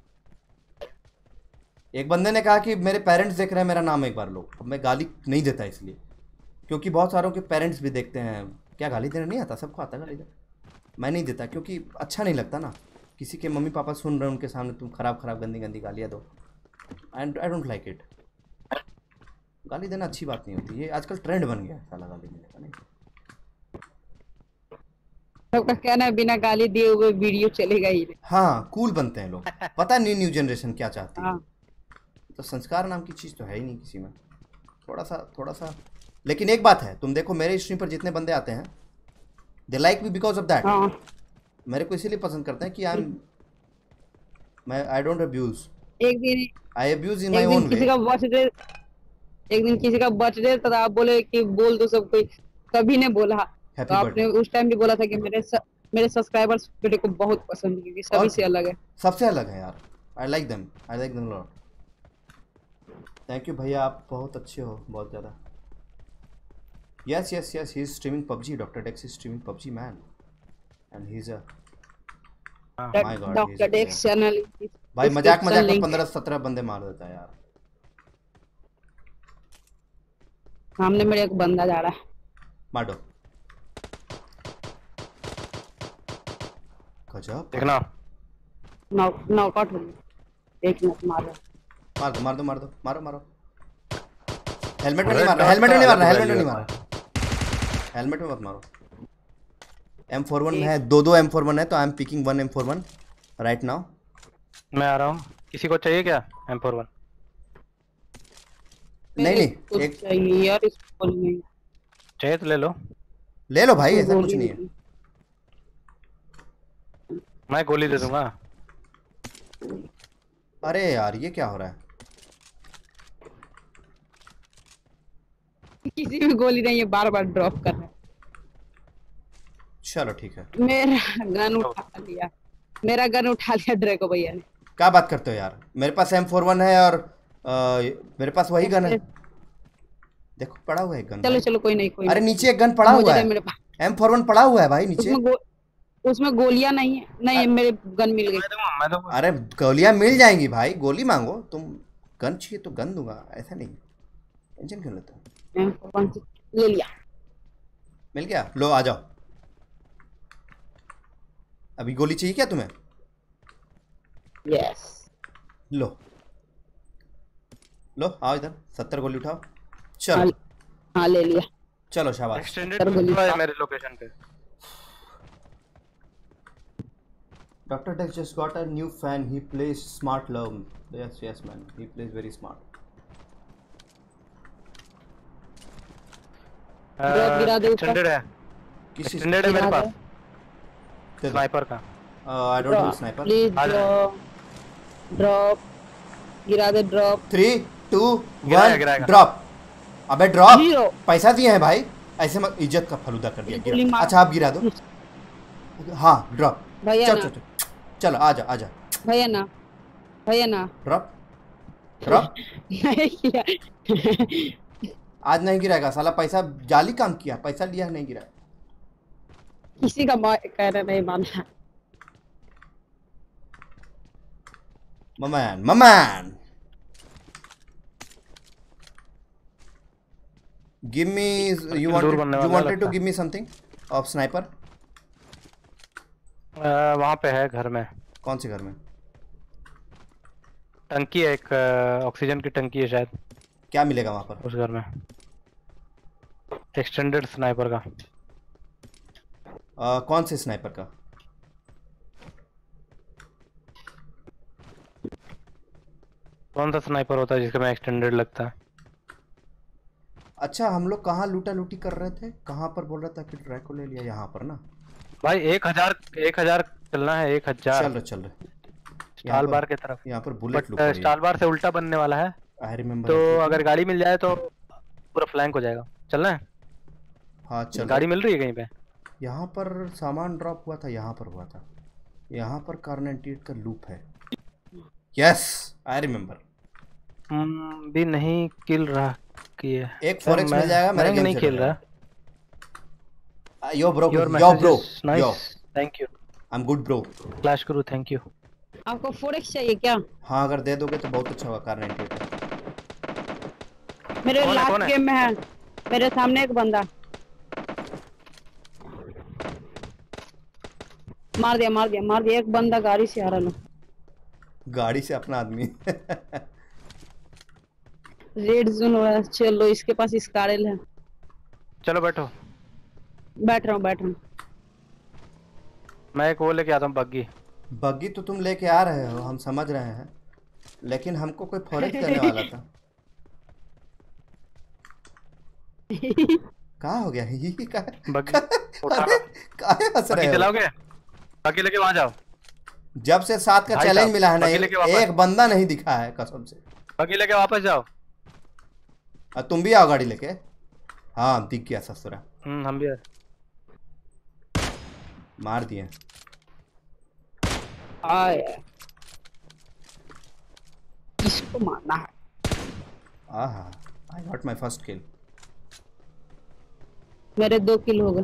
एक बंदे ने कहा कि मेरे पेरेंट्स देख रहे हैं मेरा नाम एक बार लो। अब मैं गाली नहीं देता इसलिए, क्योंकि बहुत सारों के पेरेंट्स भी देखते हैं। क्या गाली देना नहीं आता? सबको आता गाली देना। मैं नहीं देता क्योंकि अच्छा नहीं लगता ना, किसी के मम्मी पापा सुन रहे हैं उनके सामने तुम खराब गंदी गालियाँ दो। I don't like it. गाली देना अच्छी बात नहीं होती, ये आजकल ट्रेंड बन गया है साला गाली देने का। नहीं, सबका कहना है बिना गाली दिए हुए वीडियो चलेगा ही नहीं। हाँ, कूल बनते हैं लोग, पता नहीं न्यू जनरेशन क्या चाहती है। हाँ। तो संस्कार नाम की चीज़ तो है ही नहीं किसी में। थोड़ा सा। लेकिन एक बात है, तुम देखो मेरे स्ट्रीम पर जितने बंदे आते हैं, they like me because of that. हाँ मेरे को इसीलिए पसंद करते हैं कि आई डोंट अब्यूज, एक दिन आई अब्यूज इन माय एक दिन ओन किसी वे। का बर्थडे, एक दिन किसी का बर्थडे था, आप बोले कि बोल दो सब कोई, सभी ने बोला। तो हैप्पी आपने बर्थडे। उस टाइम भी बोला था कि मेरे सब्सक्राइबर्स मेरे को बहुत पसंद है क्योंकि सभी से अलग है। सबसे अलग है यार। I like them lot. Thank you भैया, आप बहुत अच्छे हो, बहुत ज़्यादा। Yes yes yes, he is streaming PUBG, doctor Dex is streaming PUBG man, and he is a my god, doctor Dex channel भाई मजाक में 15-17 बंदे मार देता है यार। सामने मेरे एक बंदा जा रहा है, मार दो। गजब। देखना नॉकआउट हो गया। एक मिनट मार रहा। मारो। हेलमेट में नहीं मारना, हेलमेट में मत मारो। M41 है, दो M41 है, तो I am picking 1 M41 right now. मैं आ रहा हूँ। किसी को चाहिए क्या M41? नहीं एक चाहिए यार, इसको नहीं चाहिए तो ले लो भाई, ऐसा कुछ नहीं है। मैं गोली दे दूंगा। अरे यार ये क्या हो रहा है? किसी में गोली नहीं है, बार बार ड्रॉप कर रहा है। चलो ठीक है। मेरा गन उठा लिया ड्रैको भैया ने। क्या बात करते हो यार, मेरे पास M41 है और मेरे पास वही गन है। देखो पड़ा हुआ है एक गन। चलो कोई नहीं। अरे नीचे एक गन पड़ा हुआ है, मेरे पास M41 पड़ा हुआ है भाई नीचे। उसमें गोलियां नहीं है। नहीं, मेरे गन मिल गई। मैं दूंगा। अरे गोलियां मिल जाएंगी भाई, गोली मांगो तुम। गन चाहिए तो गन दूंगा, ऐसा नहीं, टेंशन क्यों लेते हो? ले लिया। मिल गया, लो आ जाओ। अभी गोली चाहिए क्या तुम्हें? यस। लो आओ इधर, 70 गोली उठाओ। चलो हाँ ले लिया। चलो शाबाश। एक्सटेंडेड है मेरे लोकेशन पे। Dr. Dex just got a new fan. He plays smart love. Yes man. He plays very smart. गिरा दे ऊपर। एक्सटेंडेड है, किस चीज? एक्सटेंडेड है मेरे पास दे दो। स्नाइपर का। I don't have sniper. Please drop गिरा दे। ड्रॉप 3 2 गिराएगा। 1 ड्रॉप। अबे ड्रॉप, Zero. पैसा दिए हैं भाई, ऐसे मत, इज्जत का फलूदा कर दिया। गोली गिरा। मार। अच्छा आप गिरा दो। हाँ ड्रॉप। भैया चलो ना, चलो आजा। भैया ना ड्रॉप नहीं किया। आज नहीं गिराएगा साला, पैसा जाली काम किया, पैसा लिया नहीं गिरा। किसी का कहना नहीं माना। ममैन give me, you wanted to give me something of sniper? वहाँ पे है घर में। कौन से घर में? टंकी है, एक ऑक्सीजन की टंकी है शायद। क्या मिलेगा वहाँ पर? उस घर में एक्सटेंडेड स्नाइपर का। कौन से स्नाइपर का? कौन सा स्नाइपर होता है जिसका में एक्सटेंडेड लगता है? अच्छा हम लोग कहाँ लूटा लूटी कर रहे थे, कहाँ पर बोल रहा था कि ड्रैको ले लिया? यहाँ पर ना भाई 1000 चलना है। 1000 चल रहे स्टाल बार की तरफ। यहाँ पर बुलेट लूट स्टाल बार से उल्टा बनने वाला है। I remember. तो अगर गाड़ी मिल जाए तो पूरा फ्लैंक हो जाएगा। चलना है? हाँ चल। गाड़ी मिल रही है कहीं पे? यहाँ पर सामान ड्रॉप हुआ था, यहाँ पर हुआ था। यहाँ पर कार्नेटिएट का लूप है। Yes I remember. भी नहीं किल रहा कि एक फॉरेक्स मिल जाएगा मेरा गेम नहीं खेल रहा। Yo bro thank you. I am good bro. Clash करूं, थैंक यू। आपको फोरेक्स चाहिए क्या? हाँ अगर दे दोगे तो बहुत अच्छा होगा। कार्नेटिएट मेरे लास्ट गेम में है, मेरे सामने एक बंदा। मार दिया एक बंदा गाड़ी से आ रहा। गाड़ी से अपना आदमी। रेड जोन हो रहा है। चलो इसके पास स्कारल है। चलो बैठो। बैठ रहा हूँ। मैं एक वो लेके आता हूँ बग्गी तो तुम लेके आ रहे हो, हम समझ रहे हैं, लेकिन हमको कोई फॉरेक्स करने वाला था। कहाँ हो गया ये का बग्गी उठा। अरे काहे हंस बग्गी रहे हो? चलाओगे? बग्गी लेके वहां जाओ। जब से 7 का भाई चैलेंज साहब, मिला है ना, बग्गी लेके वापस। एक बंदा नहीं दिखा है कसम से। बग्गी लेके वापस जाओ। तुम भी आओ गाड़ी लेके। हाँ दिख गया ससुरा, हम भी मार दिए। किसको मारना है? Aha, I got my first kill. मेरे 2 किल हो गए।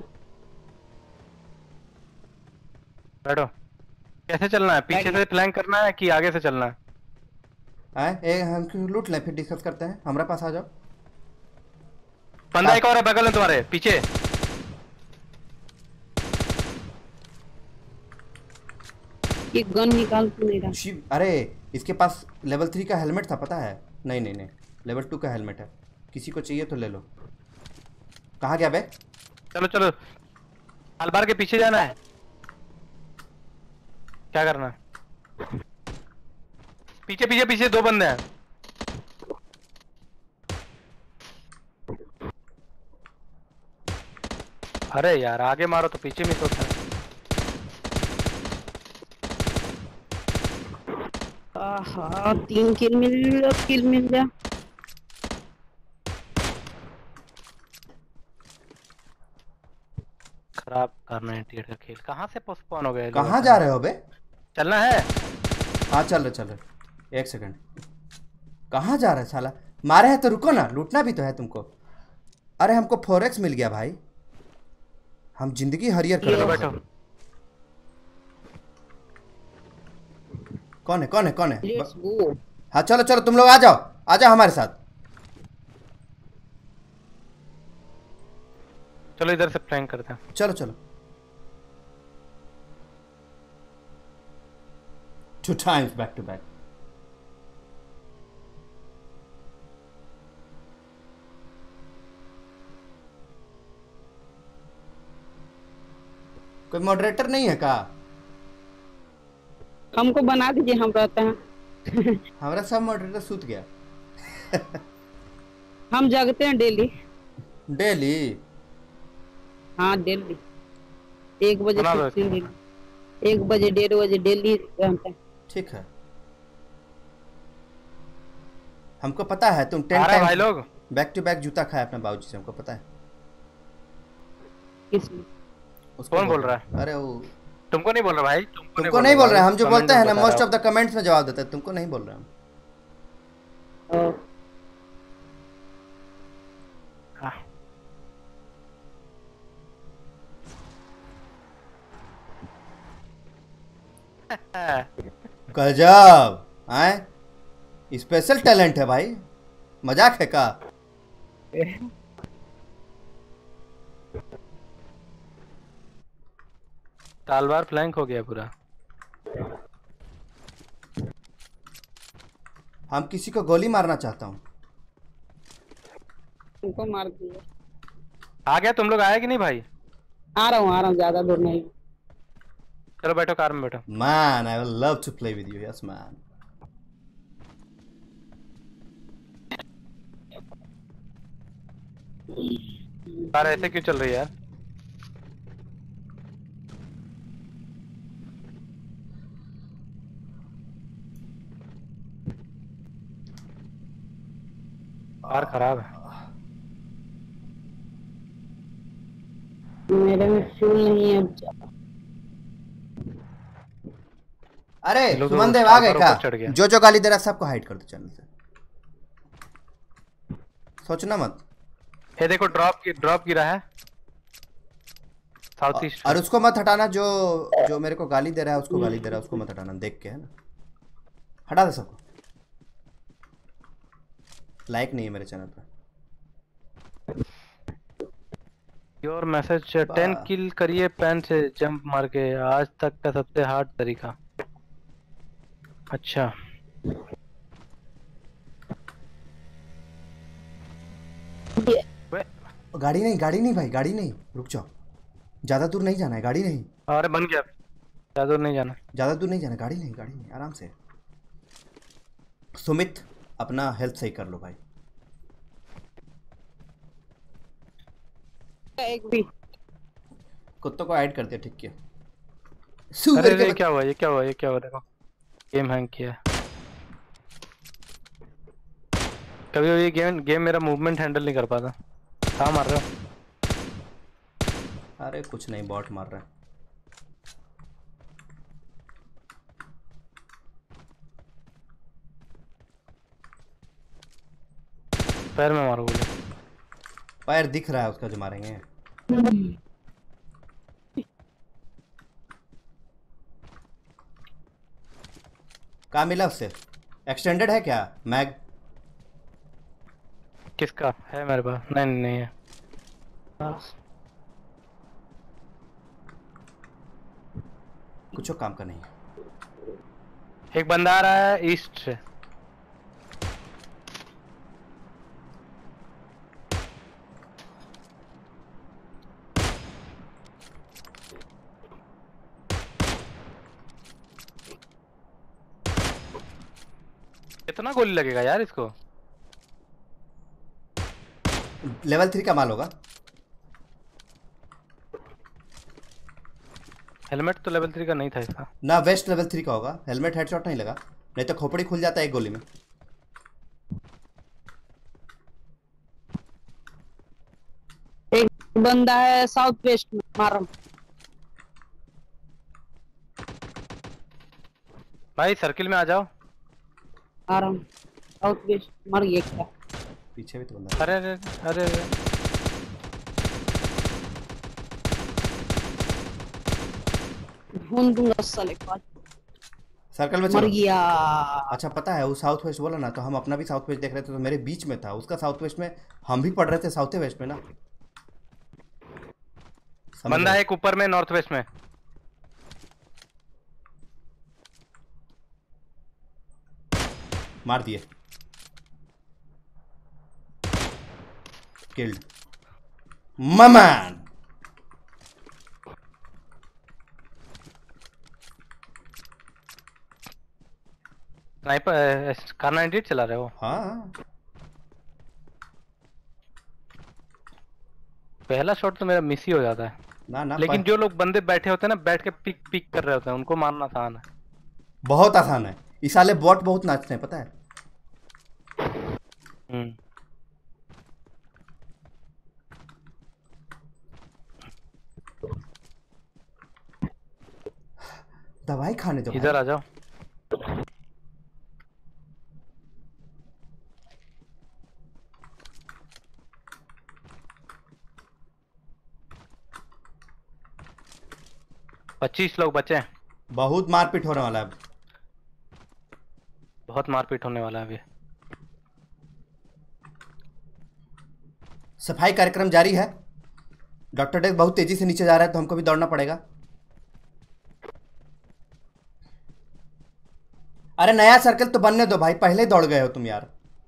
बैठो। कैसे चलना है? पीछे से फ्लैंक करना है कि आगे से चलना है? हम क्यों लूट लें, फिर डिस्कस करते हैं। हमारे पास आ जाओ। बंदा एक और है बगल में तुम्हारे पीछे। ये गन निकाल क्यों नहीं रहा? शिव, अरे इसके पास लेवल 3 का हेलमेट था, पता है? नहीं नहीं नहीं, लेवल 2 का हेलमेट है। किसी को चाहिए तो ले लो। कहाँ गया बे? चलो चलो, अलबार के पीछे जाना है। क्या करना है? पीछे पीछे पीछे 2 बंदे हैं। अरे यार आगे मारो तो पीछे मिस होता है। आहा, 3 किल मिल गया। खराब करना है टीयर का खेल। कहाँ से पोस्टपोन हो गए? कहाँ जा रहे हो बे? चलना है। हाँ चल रहे। एक सेकंड, कहाँ जा रहे साला? मारे हैं तो रुको ना, लूटना भी तो है तुमको। अरे हमको फोरेक्स मिल गया भाई, हम जिंदगी हरियर कर चलो रहे बैठो। हैं। कौन है? Let's go. हाँ चलो चलो, तुम लोग आ जाओ हमारे साथ। चलो इधर से फ्लैंक करते हैं। चलो 2 times back to back। कोई मॉडरेटर नहीं है का? हमको बना दीजिए, हम रहते हैं। हमारा सब मॉडरेटर सूत गया। हम जगते हैं डेली। डेली? हाँ डेली 1 बजे बना लो। 1 बजे 1:30 बजे डेली रहते हैं। ठीक है, हमको पता है तुम 10 आ रहे हैं भाई टाइम लोग। बैक टू बैक जूता खाया अपने बाबूजी से, हमको पता है। किसमें? उसको कौन बोल रहा है? अरे वो तुमको नहीं बोल रहा भाई, तुमको नहीं बोल रहे हैं, हम जो कमेंट बोलते हैं ना में बता मोस्ट रहा ऑफ द कमेंट्स में जवाब देते हैं, तुमको नहीं बोल रहे हम। और हूँ। गजब, आए स्पेशल टैलेंट है भाई, मजाक है का? तालवार फ्लैंक हो गया पूरा। हम किसी को गोली मारना चाहता हूँ। तुमको मार दिया। आ गया? तुम लोग आए कि नहीं भाई? आ रहा हूँ, ज्यादा दूर नहीं। चलो बैठो, कार में बैठो। Man, I would love to play with you. Yes, man. Car ऐसे क्यों चल रही है यार? कार खराब है। मेरे में फ्यूल नहीं है। अरे ये लोग तो सुमन देव आ गए ऊपर का? चढ़ गया। जो गाली दे रहा है सबको हाइड कर दो चैनल से, सोचना मत। ये देखो ड्रॉप गिरा है साउथ ईस्ट। और उसको मत हटाना, जो मेरे को गाली दे रहा है उसको गाली दे रहा है, उसको मत हटाना, देख के है ना, हटा दे सबको। लाइक नहीं है मेरे चैनल पे। योर मैसेज 10 किल करिए पैन से जंप मार के, आज तक का सबसे हार्ड तरीका। अच्छा गाड़ी नहीं भाई, गाड़ी नहीं, रुक जाओ, ज्यादा दूर नहीं जाना है, गाड़ी नहीं, अरे बन गया, ज्यादा दूर नहीं जाना। ज्यादा दूर नहीं जाना, गाड़ी नहीं, आराम से। सुमित अपना हेल्थ सही कर लो भाई। एक भी कुत्तों को ऐड करते ठीक किया। अरे सुअर अरे के क्या हुआ, ये क्या हुआ, ये क्या हुआ, देखो गेम हैंग किया है। कभी कभी ये गेम मेरा मूवमेंट हैंडल नहीं कर पाता। कहाँ मार रहे हो? अरे कुछ नहीं, बॉट मार रहा है। पैर में मारो बोले। पैर दिख रहा है उसका जो मारेंगे। कहाँ मिला उससे? एक्सटेंडेड है क्या मैग? किसका है मेरे पास? नहीं नहीं नहीं है। कुछ काम का नहीं है। एक बंदा आ रहा है ईस्ट से। कितना गोली लगेगा यार इसको? लेवल 3 का माल होगा। हेलमेट तो लेवल 3 का नहीं था इसका। ना वेस्ट लेवल 3 का होगा। हेलमेट हेडशॉट नहीं लगा, नहीं तो खोपड़ी खुल जाता है एक गोली में। एक बंदा है साउथ वेस्ट में, मारो। भाई सर्किल में आ जाओ। आ रहा हूँ। साउथ वेस्ट मर गया क्या? पीछे भी तो बंदा है। अरे अरे अरे अरे। ढूंढ दूंगा साले को। सर्कल में मर चलो। गया। अच्छा पता है वो साउथ वेस्ट बोला ना, तो हम अपना भी साउथ वेस्ट देख रहे थे, तो मेरे बीच में था उसका साउथ वेस्ट में। हम भी पढ़ रहे थे साउथ वेस्ट में ना। समझ बंदा रहे? है एक ऊपर में नॉर्थ वेस्ट में। मार दिए। किल्ड ममैन। स्नाइपर कार 98 चला रहे हो? हाँ पहला शॉट तो मेरा मिस ही हो जाता है। ना ना, लेकिन जो लोग बंदे बैठे होते हैं ना, बैठ के पिक पिक कर रहे होते हैं, उनको मारना आसान है। बहुत आसान है। इस साले बॉट बहुत नाचते हैं पता है। दवाई खाने दो इधर आ जाओ। भाई 25 लोग बचे हैं। बहुत मारपीट होने वाला है अब। बहुत मारपीट होने वाला है अभी। सफाई कार्यक्रम जारी है। डॉक्टर डेक बहुत तेजी से नीचे जा रहा है, तो हमको भी दौड़ना पड़ेगा। अरे नया सर्कल तो बनने दो भाई, पहले दौड़ गए हो तुम यार।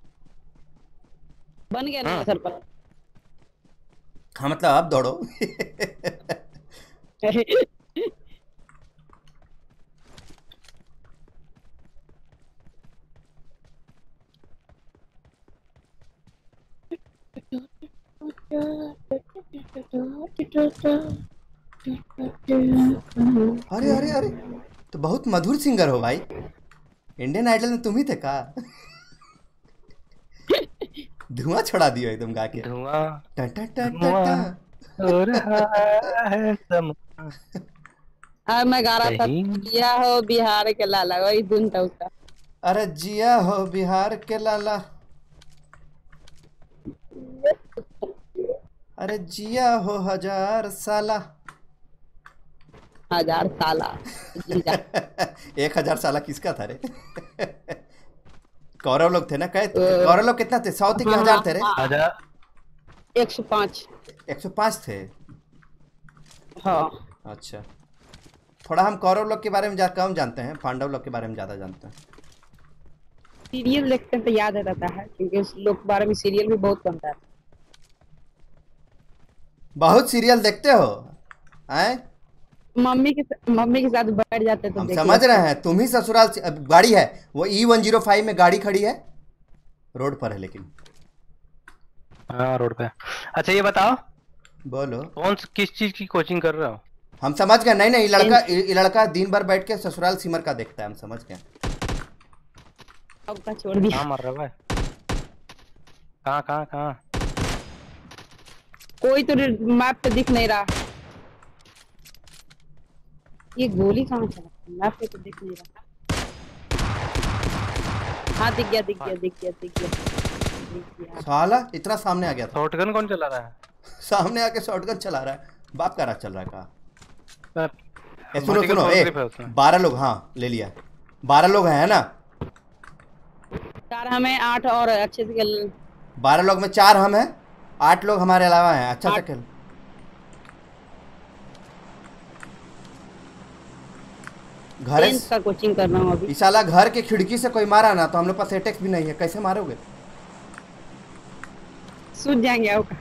बन गया ना सर पर। हाँ मतलब अब दौड़ो। अरे अरे अरे, तो बहुत मधुर सिंगर हो भाई। इंडियन आइडल में तुम ही थे का? धुआं छोड़ा दियो एकदम गा के। धुआं टन टन टन टन धुआं टन। हो रहा है समा। मैं गा रहा था, कहीं किया हो बिहार के लाला, वही धुन था उसका। अरे जिया हो बिहार के लाला, अरे जिया हो 1000 साला। 1000 साला। 1000 साला किसका था रे? कौरव लोग थे ना, कहे कौरव लोग कितना थे? 100 थे कि 1000 थे रे? 105। 105 थे। हाँ अच्छा, थोड़ा हम कौरव लोग के बारे में कम जानते हैं, पांडव लोग के बारे में ज्यादा जानते हैं। सीरियल देखते हैं तो याद रहता है, क्योंकि उस लोग के बारे में सीरियल भी बहुत बनता है। बहुत सीरियल देखते हो हैं? मम्मी के साथ बैठ जाते तो हम देख समझ लेते। रहे हैं, तुम ही ससुराल गाड़ी है वो E105 में गाड़ी खड़ी है, रोड पर है लेकिन। हाँ रोड पे। अच्छा ये बताओ, बोलो। कौन किस चीज की कोचिंग कर रहे हो? हम समझ गए। नहीं नहीं, ये लड़का दिन भर बैठ के ससुराल सिमर का देखता है, हम समझ गए। अब का छोड़ दिया। कहाँ मर रहा भाई? कहाँ कहाँ कहाँ? कोई तो मैप पे दिख नहीं रहा। ये गोली कहाँ चला? मैप पे तो दिख नहीं रहा। हाँ दिख गया दिख गया दिख गया दिख गया दिख गया। साला इतना सामने आ गया था। शॉटगन कौन चला रहा है? सामने आके शॉटगन चला रहा है। बाप का राज चल रहा है कहाँ? ए सुनो Vertical सुनो, grip है उसमें। 12 लोग, हाँ ले लिया। 12 लोग हैं ना? 4 हमें 8 और अच्छे से खेल। 12 लोग में 4 हम हैं, 8 लोग हमारे अलावा हैं। अच्छा से खेल। घर टेंस का कोचिंग कर रहा हूँ अभी। इस साला घर के खिड़की से कोई मारा ना तो हम लोग पास एटेक्स भी नहीं है, कैसे मारोगे? सूझ जाएंगे आपका।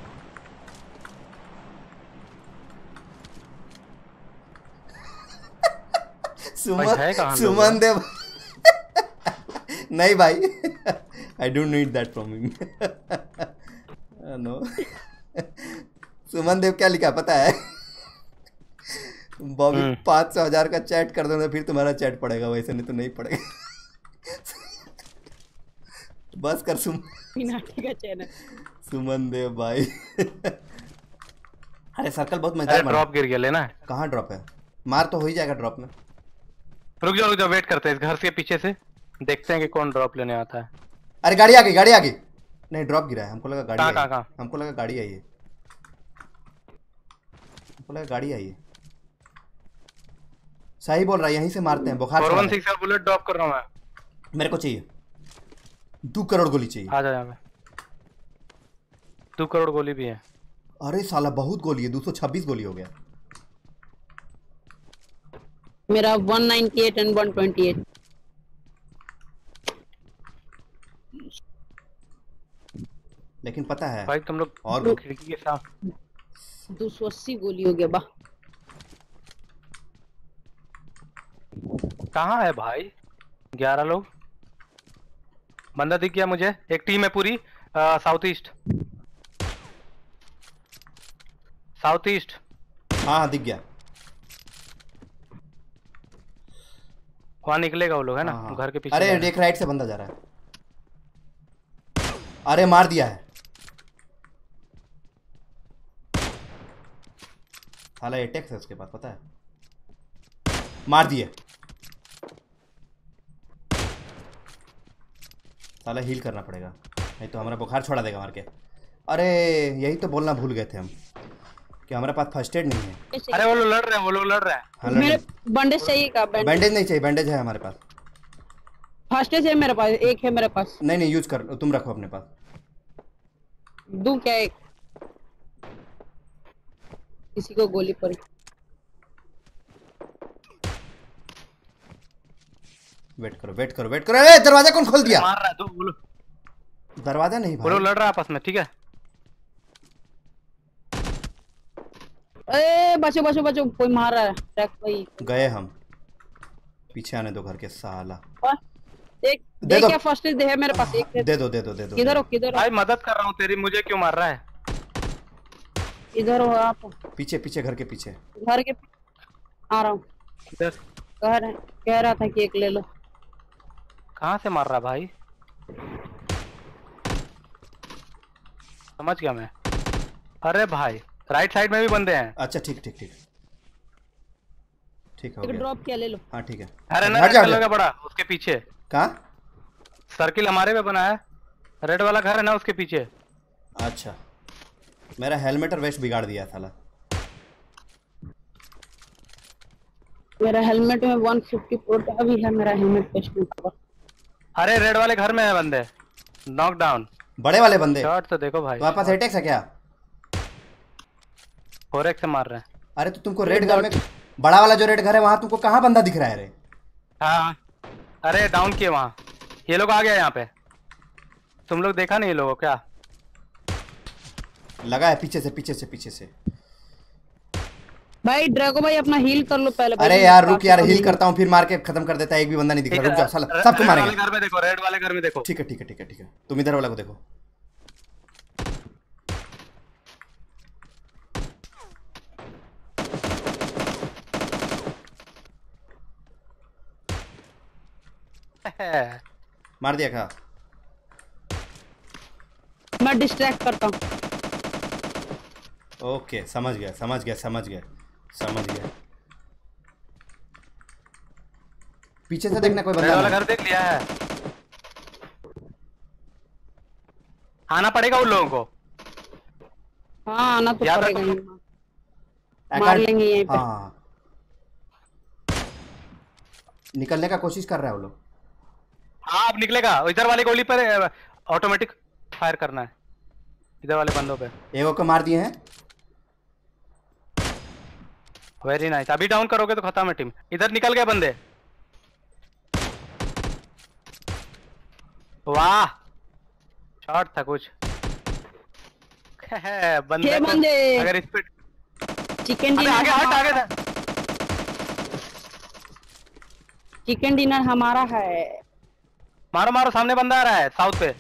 भाई है कहाँ लोग? सुमन देव नहीं भाई, I don't need that from him. No, Suman Dev क्या लिखा पता है? बॉबी 500,000 का चैट कर दो ना, फिर तुम्हारा चैट पड़ेगा, वैसे नहीं तो नहीं पड़ेगा। बस कर पिनाटी का चैनल। सुमन देव भाई। अरे सर्कल बहुत अरे मजेदार बना। ड्रॉप गिर गया, लेना है? कहाँ ड्रॉप है? मार तो हो ही जाएगा ड्रॉप में। रुक जाओ वेट करते हैं, इस घर के पीछे से देखते हैं कि कौन ड्रॉप लेने आता है। अरे गाड़ी आ गई, गाड़ी आ गई। नहीं ड्रॉप गिरा है, हमको लगा गाड़ी आई। कहाँ? हमको लगा गाड़ी आई है, हमको लगा गाड़ी आई है। सही बोल रहा है, यहीं से मारते हैं। बुखार 416 का बुलेट ड्रॉप कर रहा हूँ मैं। मेरे को चाहिए 2 करोड़ गोली चाहिए। आ जा यहाँ पे। 2 करोड़ गोली भी है। अरे साला बहुत गोली है, 226 गोली हो गया। मेरा 198 एंड 128। लेकिन पता है भाई तुम लोग और खिड़की के सामने 280 गोली हो गया बा। कहाँ है भाई? 11 लोग। बंदा दिख गया मुझे, एक टीम है पूरी। South east. हाँ हाँ दिख गया। वहाँ निकलेगा वो लोग, है ना? हाँ, हाँ। घर के पीछे। अरे एक राइट से बंदा जा रहा है। अरे मार दिया है साला, एटेक्स है उसके पास, पता है। मार दिए साला, हील करना पड़ेगा नहीं तो हमारा बुखार छोड़ा देगा मार के। अरे यही तो बोलना भूल गए थे हम कि हमारे पास फर्स्ट एड नहीं है। अरे वो लोग लड़ रहे हैं, हाँ, मेरे बैंडेज चाहिए का? बैंडेज नहीं चाहिए, बैंडेज है हमारे पास। फर्स्ट एड है मेरे पास, एक है मेरे पास। नहीं नहीं यूज कर, तुम रखो अपने पास। दूं क्या? एक किसी को गोली पड़ी। वेट करो वेट करो वेट करो। अरे दरवाजा कौन खोल दिया? मार रहा है तो बोलो। दरवाजा नहीं वो लोग भाई, लड़ रहा है आपस में, ठीक है? ए बचो बचो बचो, कोई मार रहा है। ट्रैक भाई गए हम। पीछे आने दो घर के साला। एक दे दे दो। क्या? फर्स्ट एड है मेरे पास, एक दे दो दे दो दे दो। किधर हो किधर हो? भाई मदद कर रहा हूँ तेरी, मुझे क्यों मार रहा है? इधर हो आप? पीछे पीछे घर के पीछे। घर के आ रहा हूँ। इधर कह रहा था कि एक ले लो। कहाँ से मार रहा भाई? समझ गया मैं। अरे भाई राइट साइड में भी बंदे हैं। अच्छा ठीक ठीक ठीक ठीक हो एक गया। ड्रॉप क्या ले लो। हाँ ठीक है। अरे ना हट जा, हट जा। लगा बड़ा उसके पीछे। कहाँ? सर्किल हमारे पे बना है, रेड वाला घर है ना उसके पीछे। अच्छा मेरा हेलमेट और वेस्ट बिगाड़ दिया साला। मेरा हेलमेट में 150 पोर्ट अभी है, मेरा हेलमेट पेस्ट में। अरे रेड वाले घर में है बंदे, नॉक डाउन। बड़े वाले बंदे शॉट तो देखो भाई, तुम्हारे पास एटेक्स है क्या? 4x से मार रहे हैं। अरे तो तुमको रेड घर में, बड़ा वाला जो रेड घर है वहां तुमको कहाँ बंदा दिख रहा है? रे हाँ अरे डाउन किए वहाँ, ये लोग आ गया यहाँ पे। तुम लोग देखा नहीं ये लोगों क्या? लगा है पीछे से पीछे से पीछे से। भाई ड्रैगो भाई अपना हील कर लो पहले। अरे यार रुक यार, हील करता हूँ फिर मार के खत्म कर देता है। एक भी बंदा नहीं दिख रहा, रुक जाओ साला, सबको मारेंगे। घर में देखो, रेड वाले घर में देखो। ठीक है ठीक है ठीक है ठीक है, तुम इधर वाला को देखो। मार दिया क्या? मैं डिस्ट्रैक्ट करता हूँ। ओके समझ गया समझ गया समझ गया समझ गया। पीछे से देखना कोई रेड बंदा वाला नहीं। घर देख लिया है। आना पड़ेगा उन लोगों को। हाँ आना तो याद पड़ेगा रखो। ही। मार लेंगे यहीं पे। हाँ निकलने का कोशिश कर रहा है वो लोग। हाँ अब निकलेगा। इधर वाली गोली पर ऑटोमेटिक फायर करना है, इधर वाले बंदों पे। एक को मार दिए हैं। Very nice. अभी डाउन करोगे तो खत्म है टीम। इधर निकल गए बंदे। वाह शॉट था कुछ। बंदे छह को बंदे। अगर इस पे चिकन अबे डिनर आगे हट आगे था। चिकन डिनर हमारा है। मारो मारो, सामने बंदा आ रहा है साउथ पे।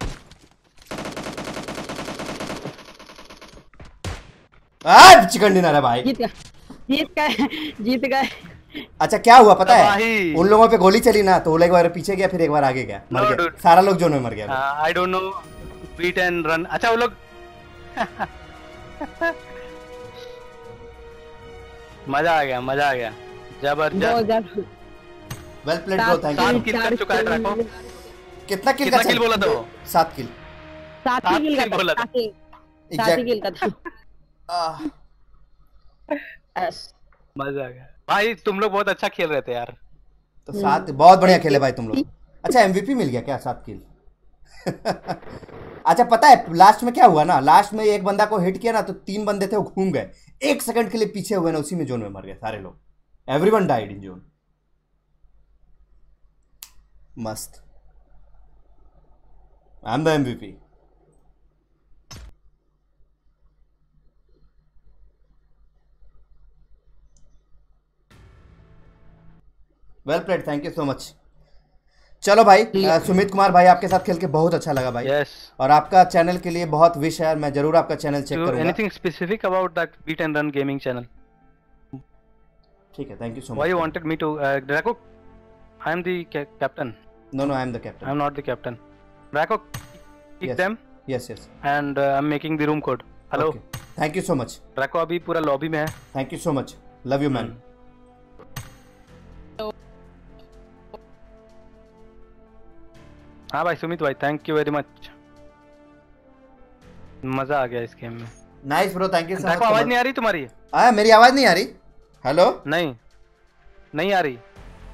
चिकन डिनर है भाई। जीत गए जीत गए जीत गए। अच्छा क्या हुआ पता है? तबाही। उन लोगों पे गोली चली ना, तो वो एक बार पीछे गया, फिर एक बार आगे गया, मर No, गया। dude. सारा लोग जोन में मर गया। I don't know beat and run. अच्छा वो लोग मजा आ गया मजा आ गया। बहुत जबरदस्त। ज्यादा। Well played bro, thank you. 7 kill कर चुका है ड्रैको। कितना किल कितना का किल बोला था वो? 7 किल। सात ही किल किल बोला का था। था। सात ही किल का था। यस। मजा आ गया भाई। तुम लोग बहुत अच्छा खेल रहे थे यार। तो 7 बहुत बढ़िया खेले भाई तुम लोग। अच्छा एमवीपी मिल गया क्या 7 किल? अच्छा पता है लास्ट में क्या हुआ ना, लास्ट में एक बंदा को हिट किया ना, तो 3 बंदे थे वो घूम गए, 1 सेकंड के लिए पीछे हुए ना, उसी में जोन में मर गए सारे लोग। Everyone died in zone. मस्त। I am the MVP. Well played, thank you so much. चलो भाई सुमित कुमार भाई, आपके साथ खेल के बहुत अच्छा लगा भाई। यस। और आपका चैनल के लिए बहुत विश है, मैं जरूर आपका चैनल चेक करूंगा। Anything specific about that beat and run gaming channel? ठीक है, thank you so much. Why you wanted me to Draco? I am the captain. No, I am the captain. I am not the captain. Draco, kick Yes. them Yes, yes. and I'm making the room code. Hello. Okay. Thank you so much. Draco अभी पूरा लॉबी में है। Thank you so much. Love you, man. हाँ भाई सुमित भाई, थैंक यू वेरी मच। मजा आ गया इस गेम में। Nice bro, thank you so Draco much. आवाज नहीं आ रही तुम्हारी? मेरी आवाज नहीं आ रही? हेलो? नहीं, नहीं आ रही।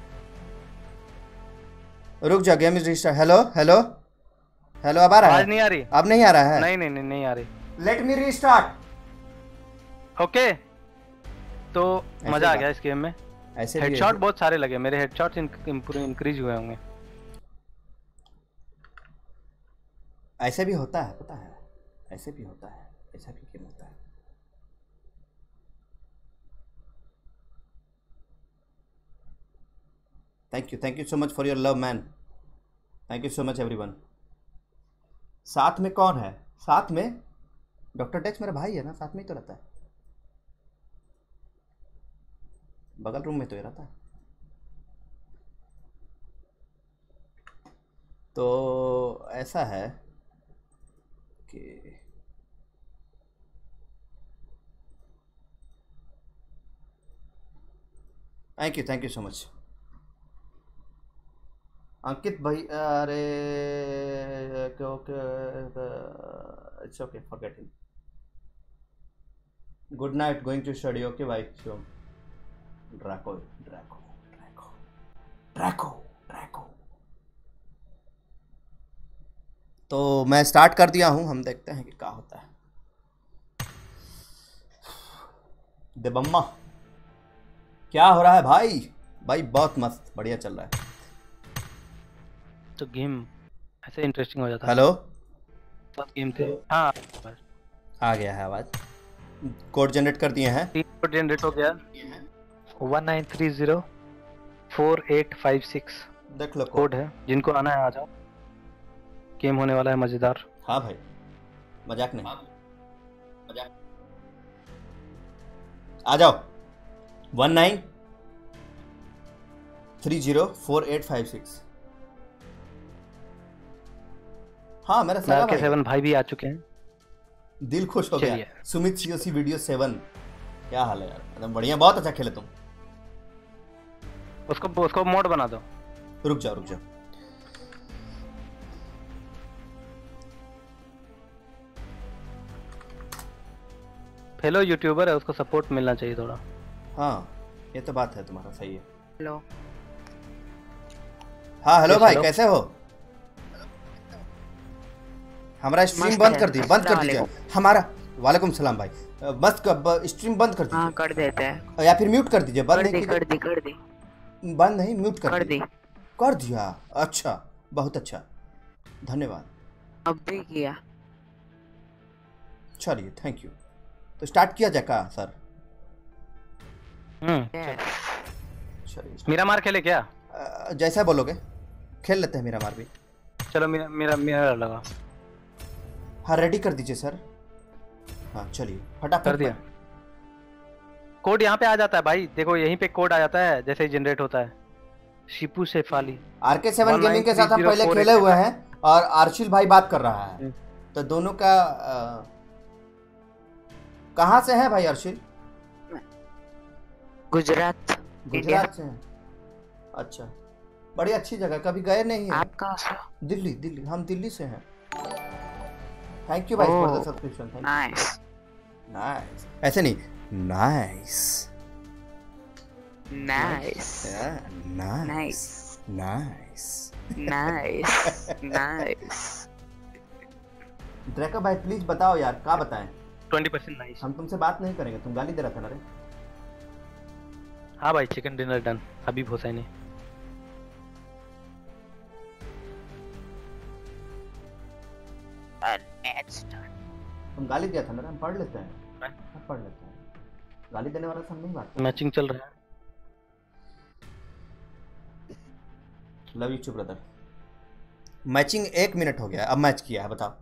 रुक जा, game is restart. Hello hello hello, अब आ रहा है? आवाज नहीं आ रही। अब नहीं आ रहा है? नहीं नहीं नहीं नहीं आ रही। Let me restart. ओके तो मजा आ बात। गया इस गेम में। ऐसे भी हेडशॉट बहुत सारे लगे, मेरे हेडशॉट्स इंक्रीज हुए होंगे। ऐसे भी होता है, पता है, ऐसे भी होता है, ऐसा भी गेम होता है। Thank you so much for your love man. Thank you so much everyone. साथ में कौन है? साथ में डॉक्टर टेक्स मेरा भाई है ना, साथ में ही तो रहता है, बगल रूम में तो ही रहता है। तो ऐसा है कि thank you so much Ankit भाई। अरे it's okay, forget him. Good night, going to study. Okay भाई Shivam. Draco Draco Draco Draco Draco. तो मैं स्टार्ट कर दिया हूं, हम देखते हैं कि क्या होता है। देबम्मा क्या हो रहा है भाई? भाई बहुत मस्त बढ़िया चल रहा है। तो गेम ऐसे इंटरेस्टिंग हो जाता है। हेलो, गेम थे। हाँ आ गया है आवाज। कोड जनरेट कर दिए हैं। कोड जनरेट हो गया 19304856 देख लो कोड है। जिनको आना है आ जाओ, गेम होने वाला है मजेदार। हाँ भाई, मजाक नहीं, आ जाओ। 19304856 हाँ मेरा सगा भाई है। RK7 भाई भी आ चुके हैं। दिल खुश हो गया। चलिए। सुमित सीओसी वीडियो 7, क्या हाल है यार, एकदम बढ़िया, बहुत अच्छा खेले तुम। उसको मोड बना दो। रुक जाओ रुक जाओ। फेलो यूट्यूबर है, उसको सपोर्ट मिलना चाहिए थोड़ा। हाँ ये तो बात है तुम्हारा, सही है। हेलो। हाँ हेलो Yes, भाई, hello. कैसे हो? हमारा स्ट्रीम मस्त बंद है, कर दी, बंद कर दीजिए अस्सलाम हमारा। वालेकुम सलाम भाई। मस्त स्ट्रीम बंद कर हाँ दीजिए, कर देते हैं। या फिर म्यूट कर दीजिए। बंद कर नहीं दी कीजिए। कर दी कर दी बंद नहीं, म्यूट कर कर दीजिए। दी। कर दिया, अच्छा बहुत अच्छा, धन्यवाद। अब भी किया। चलिए थैंक यू। तो स्टार्ट किया जाए का सर? Yes. चलिए मेरा मार खेले क्या? जैसा बोलोगे खेल लेते हैं, मेरा मार भी। चलो मेरा लगा। हाँ रेडी कर दीजिए सर। हाँ चलिए फटाफट कर दिया। कोड यहाँ पे आ जाता है भाई, देखो यहीं पे कोड आ जाता है जैसे ही जनरेट होता है। शिपू शेफाली। RK7 गेमिंग के साथ हम पहले 193048 खेले हुए हैं, और अर्शिल भाई बात कर रहा है। तो दोनों का कहाँ से है भाई अर्शिल? गुजरात। गुजरात से है। अच्छा, बड़ी अच्छी जगह, कभी गए नहीं है। आप कहाँ से? दिल्ली, दिल्ली, हम दिल्ली से हैं। थैंक यू भाई for the subscription. Thank nice. You. Nice, ऐसे नहीं, nice nice nice nice. Nice nice. Draco भाई प्लीज बताओ यार, क्या बताएं? 20% नाइस। हम तुमसे बात नहीं करेंगे, तुम गाली दे रहा था ना रे। हाँ भाई, chicken dinner done. Habib Husaini. तुम गाली दिया था ना, हम पढ़ लेते हैं। हम पढ़ लेते हैं, गाली देने वाला से हम नहीं बात। मैचिंग चल रहा है। Love you too brother. Matching 1 minute हो गया, अब मैच किया है, बताओ।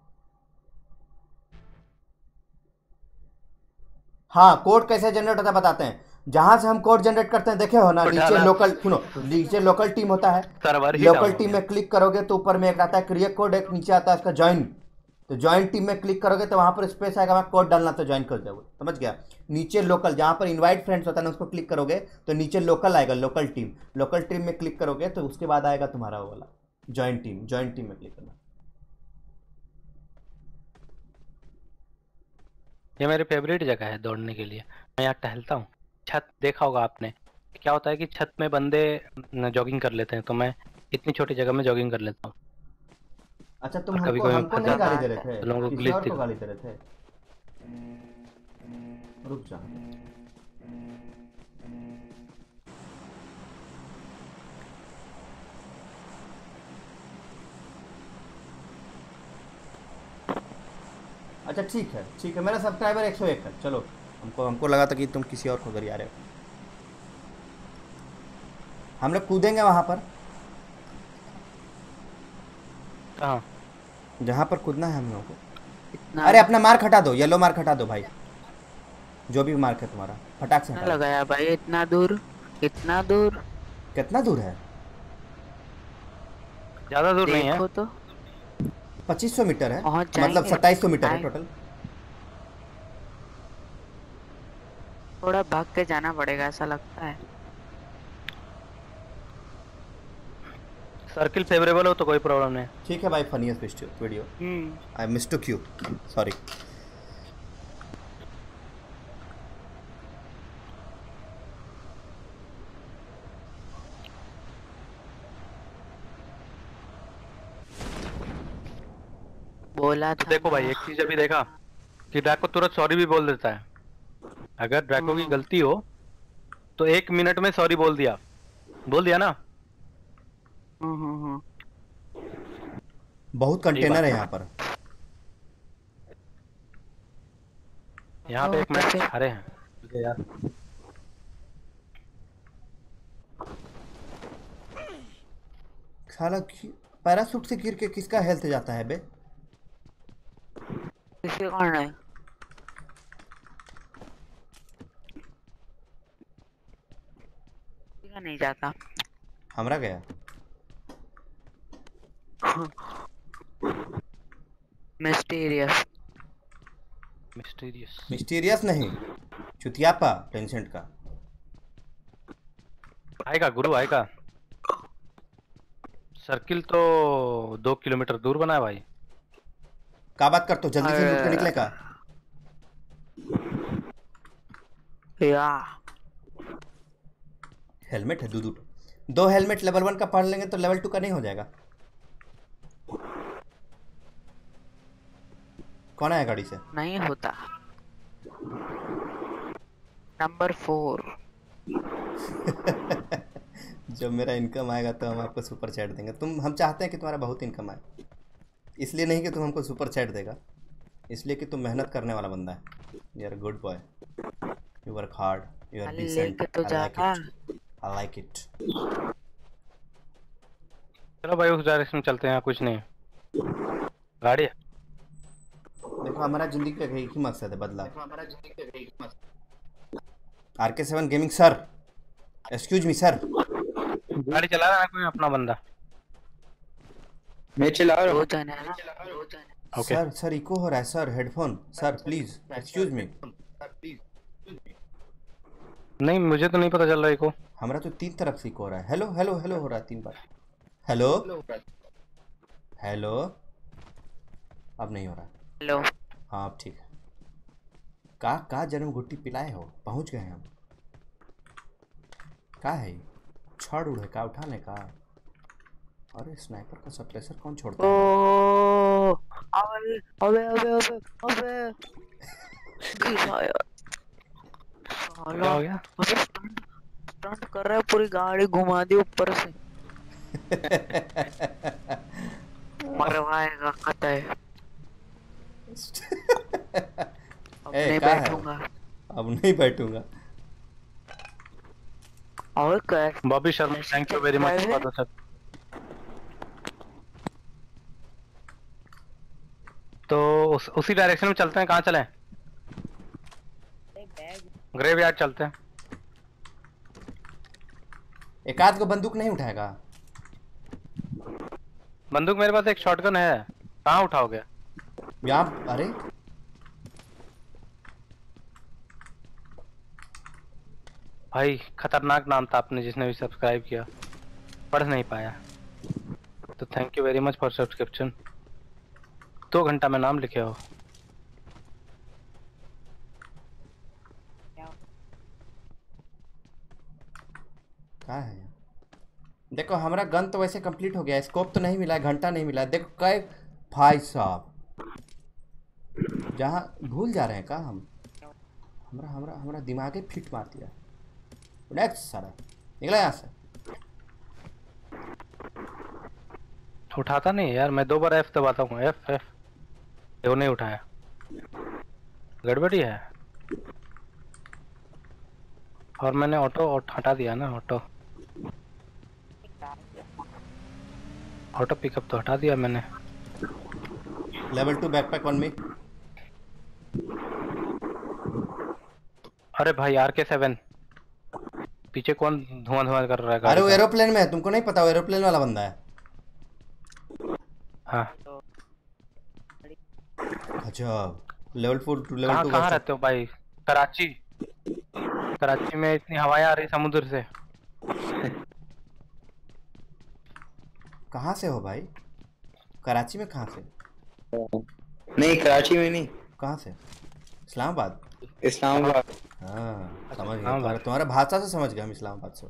हाँ कोड कैसे जनरेट होता है बताते हैं। जहां से हम कोड जनरेट करते हैं देखे हो ना, नीचे लोकल, सुनो, नीचे लोकल टीम होता है। सर्वर ही लोकल डाउन टीम हो में क्लिक करोगे तो ऊपर में एक आता है क्रिएट कोड, एक नीचे आता है इसका ज्वाइन। तो ज्वाइन टीम में क्लिक करोगे तो वहां पर स्पेस आएगा, वहां कोड डालना तो ज्वाइन कर दोगे, समझ गया। नीचे लोकल, जहां पर इनवाइट फ्रेंड्स होता है ना, उसको क्लिक करोगे तो नीचे लोकल आएगा, लोकल टीम। लोकल टीम में क्लिक करोगे तो उसके बाद आएगा तुम्हारा वो वाला ज्वाइन टीम। ज्वाइन टीम में क्लिक करना। ये मेरी फेवरेट जगह है दौड़ने के लिए। मैं यहाँ टहलता हूँ। छत देखा होगा आपने, क्या होता है कि छत में बंदे जॉगिंग कर लेते हैं, तो मैं इतनी छोटी जगह में जॉगिंग कर लेता हूँ। अच्छा तुम और कभी हमको कभी हमको फंस नहीं जाता गाली है, दे रहे थे, तो लोगों को किसी ग्लिच और को दिखा। गाली दे रहे थे। रुक जा। अच्छा ठीक है ठीक है, मेरा सब्सक्राइबर 101 है। चलो, हमको लगा था कि तुम किसी और को गरिया रहे हो। हम लोग कूदेंगे वहां पर, कहाँ? जहां पर कूदना है हम लोगों को। अरे अपना मार्क हटा दो, येलो मार्क हटा दो भाई, जो भी मार्क है तुम्हारा, फटाक से हटा दो। लगाया भाई इतना दूर, इतना दूर। कितना दूर है? ज्यादा दूर नहीं है। देखो तो 2500 मीटर है, पहुंच मतलब जाएंगे। 2700 मीटर है आए। टोटल। थोड़ा भाग के जाना पड़ेगा ऐसा लगता है। सर्किल फेवरेबल हो तो कोई प्रॉब्लम नहीं। ठीक है भाई, funniest video. I mistook you, sorry. बोला तो था देखो भाई, ना। एक चीज अभी देखा कि ड्रैको तुरंत सॉरी भी बोल देता है। अगर ड्रैको की गलती हो तो 1 मिनट में सॉरी बोल दिया ना। बहुत कंटेनर है यहाँ पर। यहाँ पे एक मैच हारे हैं मुझे यार। साला पैराशूट से गिर के किसका हेल्थ जाता है बे? किसी को नहीं। किसी का नहीं जाता। हमरा गया। मिस्टीरियस। मिस्टीरियस। मिस्टीरियस नहीं, चुतियापा टेंसेंट का। आएगा गुरु आएगा। सर्किल तो 2 किलोमीटर दूर बना है भाई। का बात कर, तो जल्दी से लूट के निकले का? या हेलमेट है दो हेलमेट लेवल 1 का पढ़ लेंगे तो लेवल 2 का नहीं हो जाएगा? कौन आया गाड़ी से? नहीं होता। नंबर 4। जब मेरा इनकम आएगा तो हम आपको सुपर चैट देंगे। हम चाहते हैं कि तुम्हारा बहुत इनकम आए, इसलिए नहीं कि तुम हमको सुपर चैट देगा, इसलिए कि तुम मेहनत करने वाला बंदा है। You are good boy, you work hard, you are decent. लेके तो जाना। I like it. चलो भाई उस डायरेक्शन में चलते हैं। कुछ नहीं, गाड़ी है। देखो हमारा जिंदगी का एक ही मकसद है, बदला। RK7 gaming sir, excuse me sir. गाड़ी चला रहा है कोई अपना बंदा? मैं चला रहा हूँ। हो जाना है ना। ओके। सर इको हो रहा है sir, headphone sir please excuse me. नहीं मुझे तो नहीं पता चल रहा है को। हमारा तो 3 तरफ से इको हो रहा है। हेलो हेलो हेलो हो रहा है 3 बार। हेलो हेलो, अब नहीं हो रहा। हेलो। हाँ अब ठीक है। का जन्म घुट्टी पिलाए हो, पहुंच गए हम। का है ये? छड़ उड़ है का उठाने का? अरे स्नाइपर का सप्रेसर कौन छोड़ता ओ है? अबे अबे अबे अबे अबे गिरा यार। क्या साला हो गया? अबे स्टंट कर रहा है, पूरी गाड़ी घुमा दी ऊपर से। मरवाएगा कतई। अब नहीं का है? बैठूंगा। अब नहीं बैठूंगा। और कैसे? Bobby Sharma thank you very much for the sub. तो उसी डायरेक्शन में चलते हैं। कहाँ चलें? ग्रेवयार्ड चलते हैं। एक आध को बंदूक नहीं उठाएगा? बंदूक मेरे पास एक शॉटगन है। कहाँ उठाओगे? यहाँ। अरे भाई खतरनाक नाम था आपने जिसने भी सब्सक्राइब किया, पढ़ नहीं पाया तो thank you very much for subscription. 2 घंटा में नाम लिखे हो। क्या है? देखो हमारा गन तो वैसे कंप्लीट हो गया है, स्कोप तो नहीं मिला है, घंटा नहीं मिला है। देखो कई भाई साहब जहाँ भूल जा रहे हैं का हम। हमारा हमारा हमारा दिमाग ही फिट मार दिया। नेक्स्ट सारा निकला यहाँ से। उठाता नहीं यार, मैं 2 बार F दबाता हूँ। F वो नहीं उठाया, गड़बड़ी है। और मैंने ऑटो हटा दिया ना। ऑटो पिकअप तो हटा दिया मैंने। Level 2 backpack on me. अरे भाई RK7 पीछे कौन धुआं कर रहा है? अरे वो गाड़ी का। एरोप्लेन में है, तुमको नहीं पता? वो एरोप्लेन वाला बंदा है। हाँ अच्छा लेवल 4 टू लेवल 2 कहाँ रहते हो भाई? कराची। कराची में इतनी हवाएं आ रही समुद्र से। कहाँ से हो भाई? कराची में कहाँ से? नहीं कराची में नहीं, कहाँ से? इस्लामाबाद। इस्लामाबाद। हाँ समझ गया, इस्लामाबाद। तुम्हारा भाषा से समझ गया हम इस्लामाबाद से।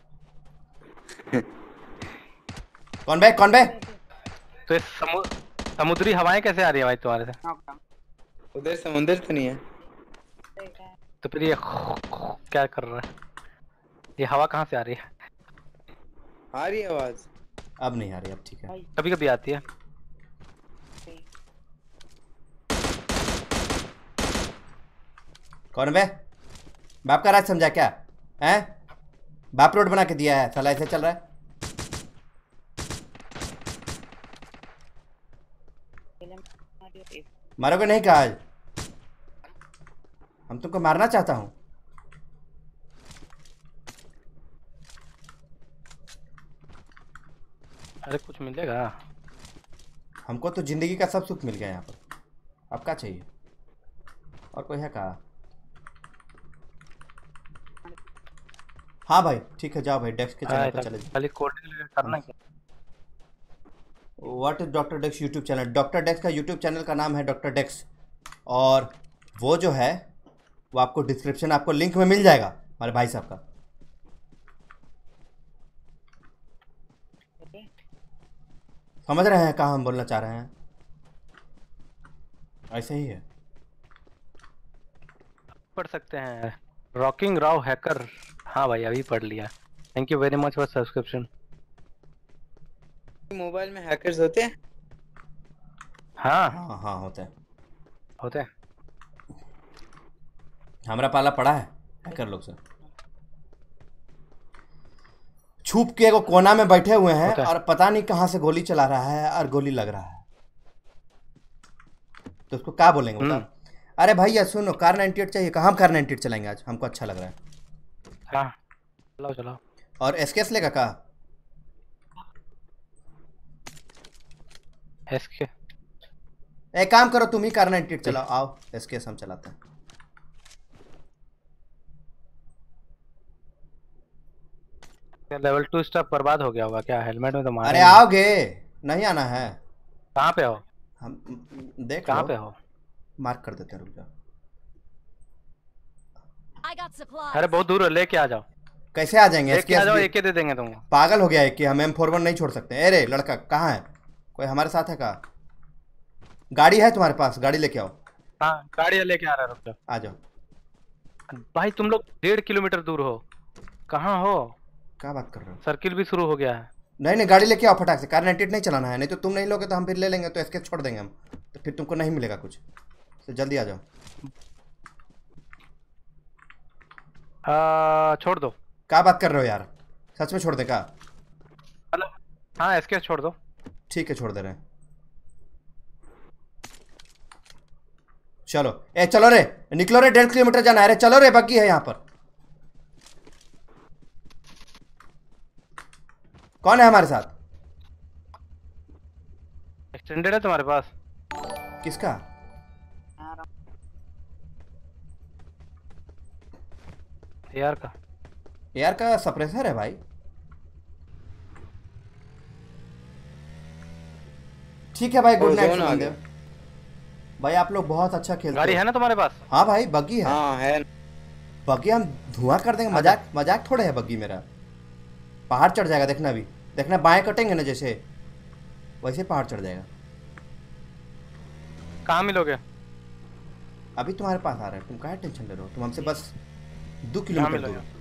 कौन बे कौन बे? तो ये समुद्री हवाएं कैसे आ रही है भाई तुम्हारे से? उधर समुंदर तो नहीं है। तो फिर ये क्या कर रहा है? ये हवा कहाँ से आ रही है? आ रही है आवाज? अब नहीं आ रही, अब ठीक है। कभी कभी आती है। कौन बे? बाप का राज समझा क्या? हैं? बाप रोड बना के दिया है, साला ऐसे चल रहा है। मारोगे नहीं कहा आज? हम तुमको मारना चाहता हूँ। अरे कुछ मिलेगा? हमको तो जिंदगी का सब सुख मिल गया यहाँ पर, अब क्या चाहिए? और कोई है कहा? हाँ भाई ठीक है, जाओ भाई डेक्स के चैनल पर चले जाओ। खाली कोडिंग करना क्या? What is doctor Dex YouTube channel? Doctor Dex का यूट्यूब चैनल का नाम है डॉक्टर डेक्स, और वो जो है वो आपको डिस्क्रिप्शन, आपको लिंक में मिल जाएगा हमारे भाई साहब का। समझ रहे हैं कहाँ हम बोलना चाह रहे हैं? ऐसे ही है। पढ़ सकते हैं रॉकिंग राव हैकर। हाँ भाई अभी पढ़ लिया। Thank you very much for subscription. Mobile में हैकर्स होते हैं? हाँ हाँ हाँ होते हैं, होते हैं। हमारा पाला पड़ा है हैकर लोग से। छुप के एगो कोना में बैठे हुए हैं होता है। और पता नहीं कहाँ से गोली चला रहा है और गोली लग रहा है, तो उसको क्या बोलेंगे बता? अरे भैया सुनो, कार 98 चाहिए। कहाँ हम कार 98 चलाएंगे आज, हमको अच्छा लग रहा है। हाँ चलाओ चलाओ। और एसकेएस लेगा का? एसके एक काम करो, तुम ही कार 98 चलाओ, आओ एसकेएस हम चलाते हैं। लेवल 2 स्टाफ बर्बाद हो गया होगा क्या? हेलमेट में तो मारे। अरे आओगे, नहीं आना है? कहाँ पे हो? हम देख कहाँ लो, पे हो? मार्क कर देते हैं, रुक जाओ। I got supplies. अरे बहुत दूर है, लेके आ जाओ। कैसे आ जाएंगे? लेके आ जाओ, एसकेएस एक ही दे देंगे तुमको। पागल हो गया है कि हम M41 नहीं छोड़ सकते? अरे लड़का कहाँ है? कोई हमारे साथ है का? गाड़ी है तुम्हारे पास? गाड़ी लेके आओ। हाँ गाड़ी लेके आ रहा है, रुक जाओ। आ जाओ। भाई तुम लोग 1.5 किलोमीटर दूर हो, कहाँ हो? क्या बात कर रहे हो? सर्किल भी शुरू हो गया है। नहीं नहीं, गाड़ी लेके आओ फटाक से। कार 98 नहीं चलाना है, नहीं तो तुम नहीं लोगे तो हम फिर ले लेंगे, तो एसकेएस छोड़ देंगे हम, तो फिर तुमको नहीं मिलेगा कुछ। तो जल्दी आ जाओ। छोड़ दो। क्या बात कर रहे हो यार, सच में छोड़ दे का? मतलब हाँ एसके छोड़ दो। ठीक है छोड़ दे रहे हैं। चलो ए चलो रे, निकलो रे, 1.5 किलोमीटर जाना है रे, चलो रे, बग्गी है यहाँ पर। कौन है हमारे साथ? एक्सटेंडेड है तुम्हारे पास? किसका? यार का। एयर का सप्रेसर है भाई। ठीक है भाई, गुड नाइट जोन आ सुमनदेव भाई, आप लोग बहुत अच्छा खेलते गाड़ी हो। है ना तुम्हारे पास? हाँ भाई बग्गी है। हाँ है। बग्गी हम धुआं कर देंगे, मजाक मजाक थोड़े है बग्गी मेरा। पहाड़ चढ़ जाएगा, देखना अभी, देखना बाएं कटेंगे ना जैसे, वैसे पहाड़ चढ़ जाएगा। कहाँ मिलोगे? अभी तुम्हारे पास आ रहा है, तुम काहे टेंशन ले रहे हो? तुम हमसे बस 2 कहाँ किलोमीटर मिलोगे? दूर।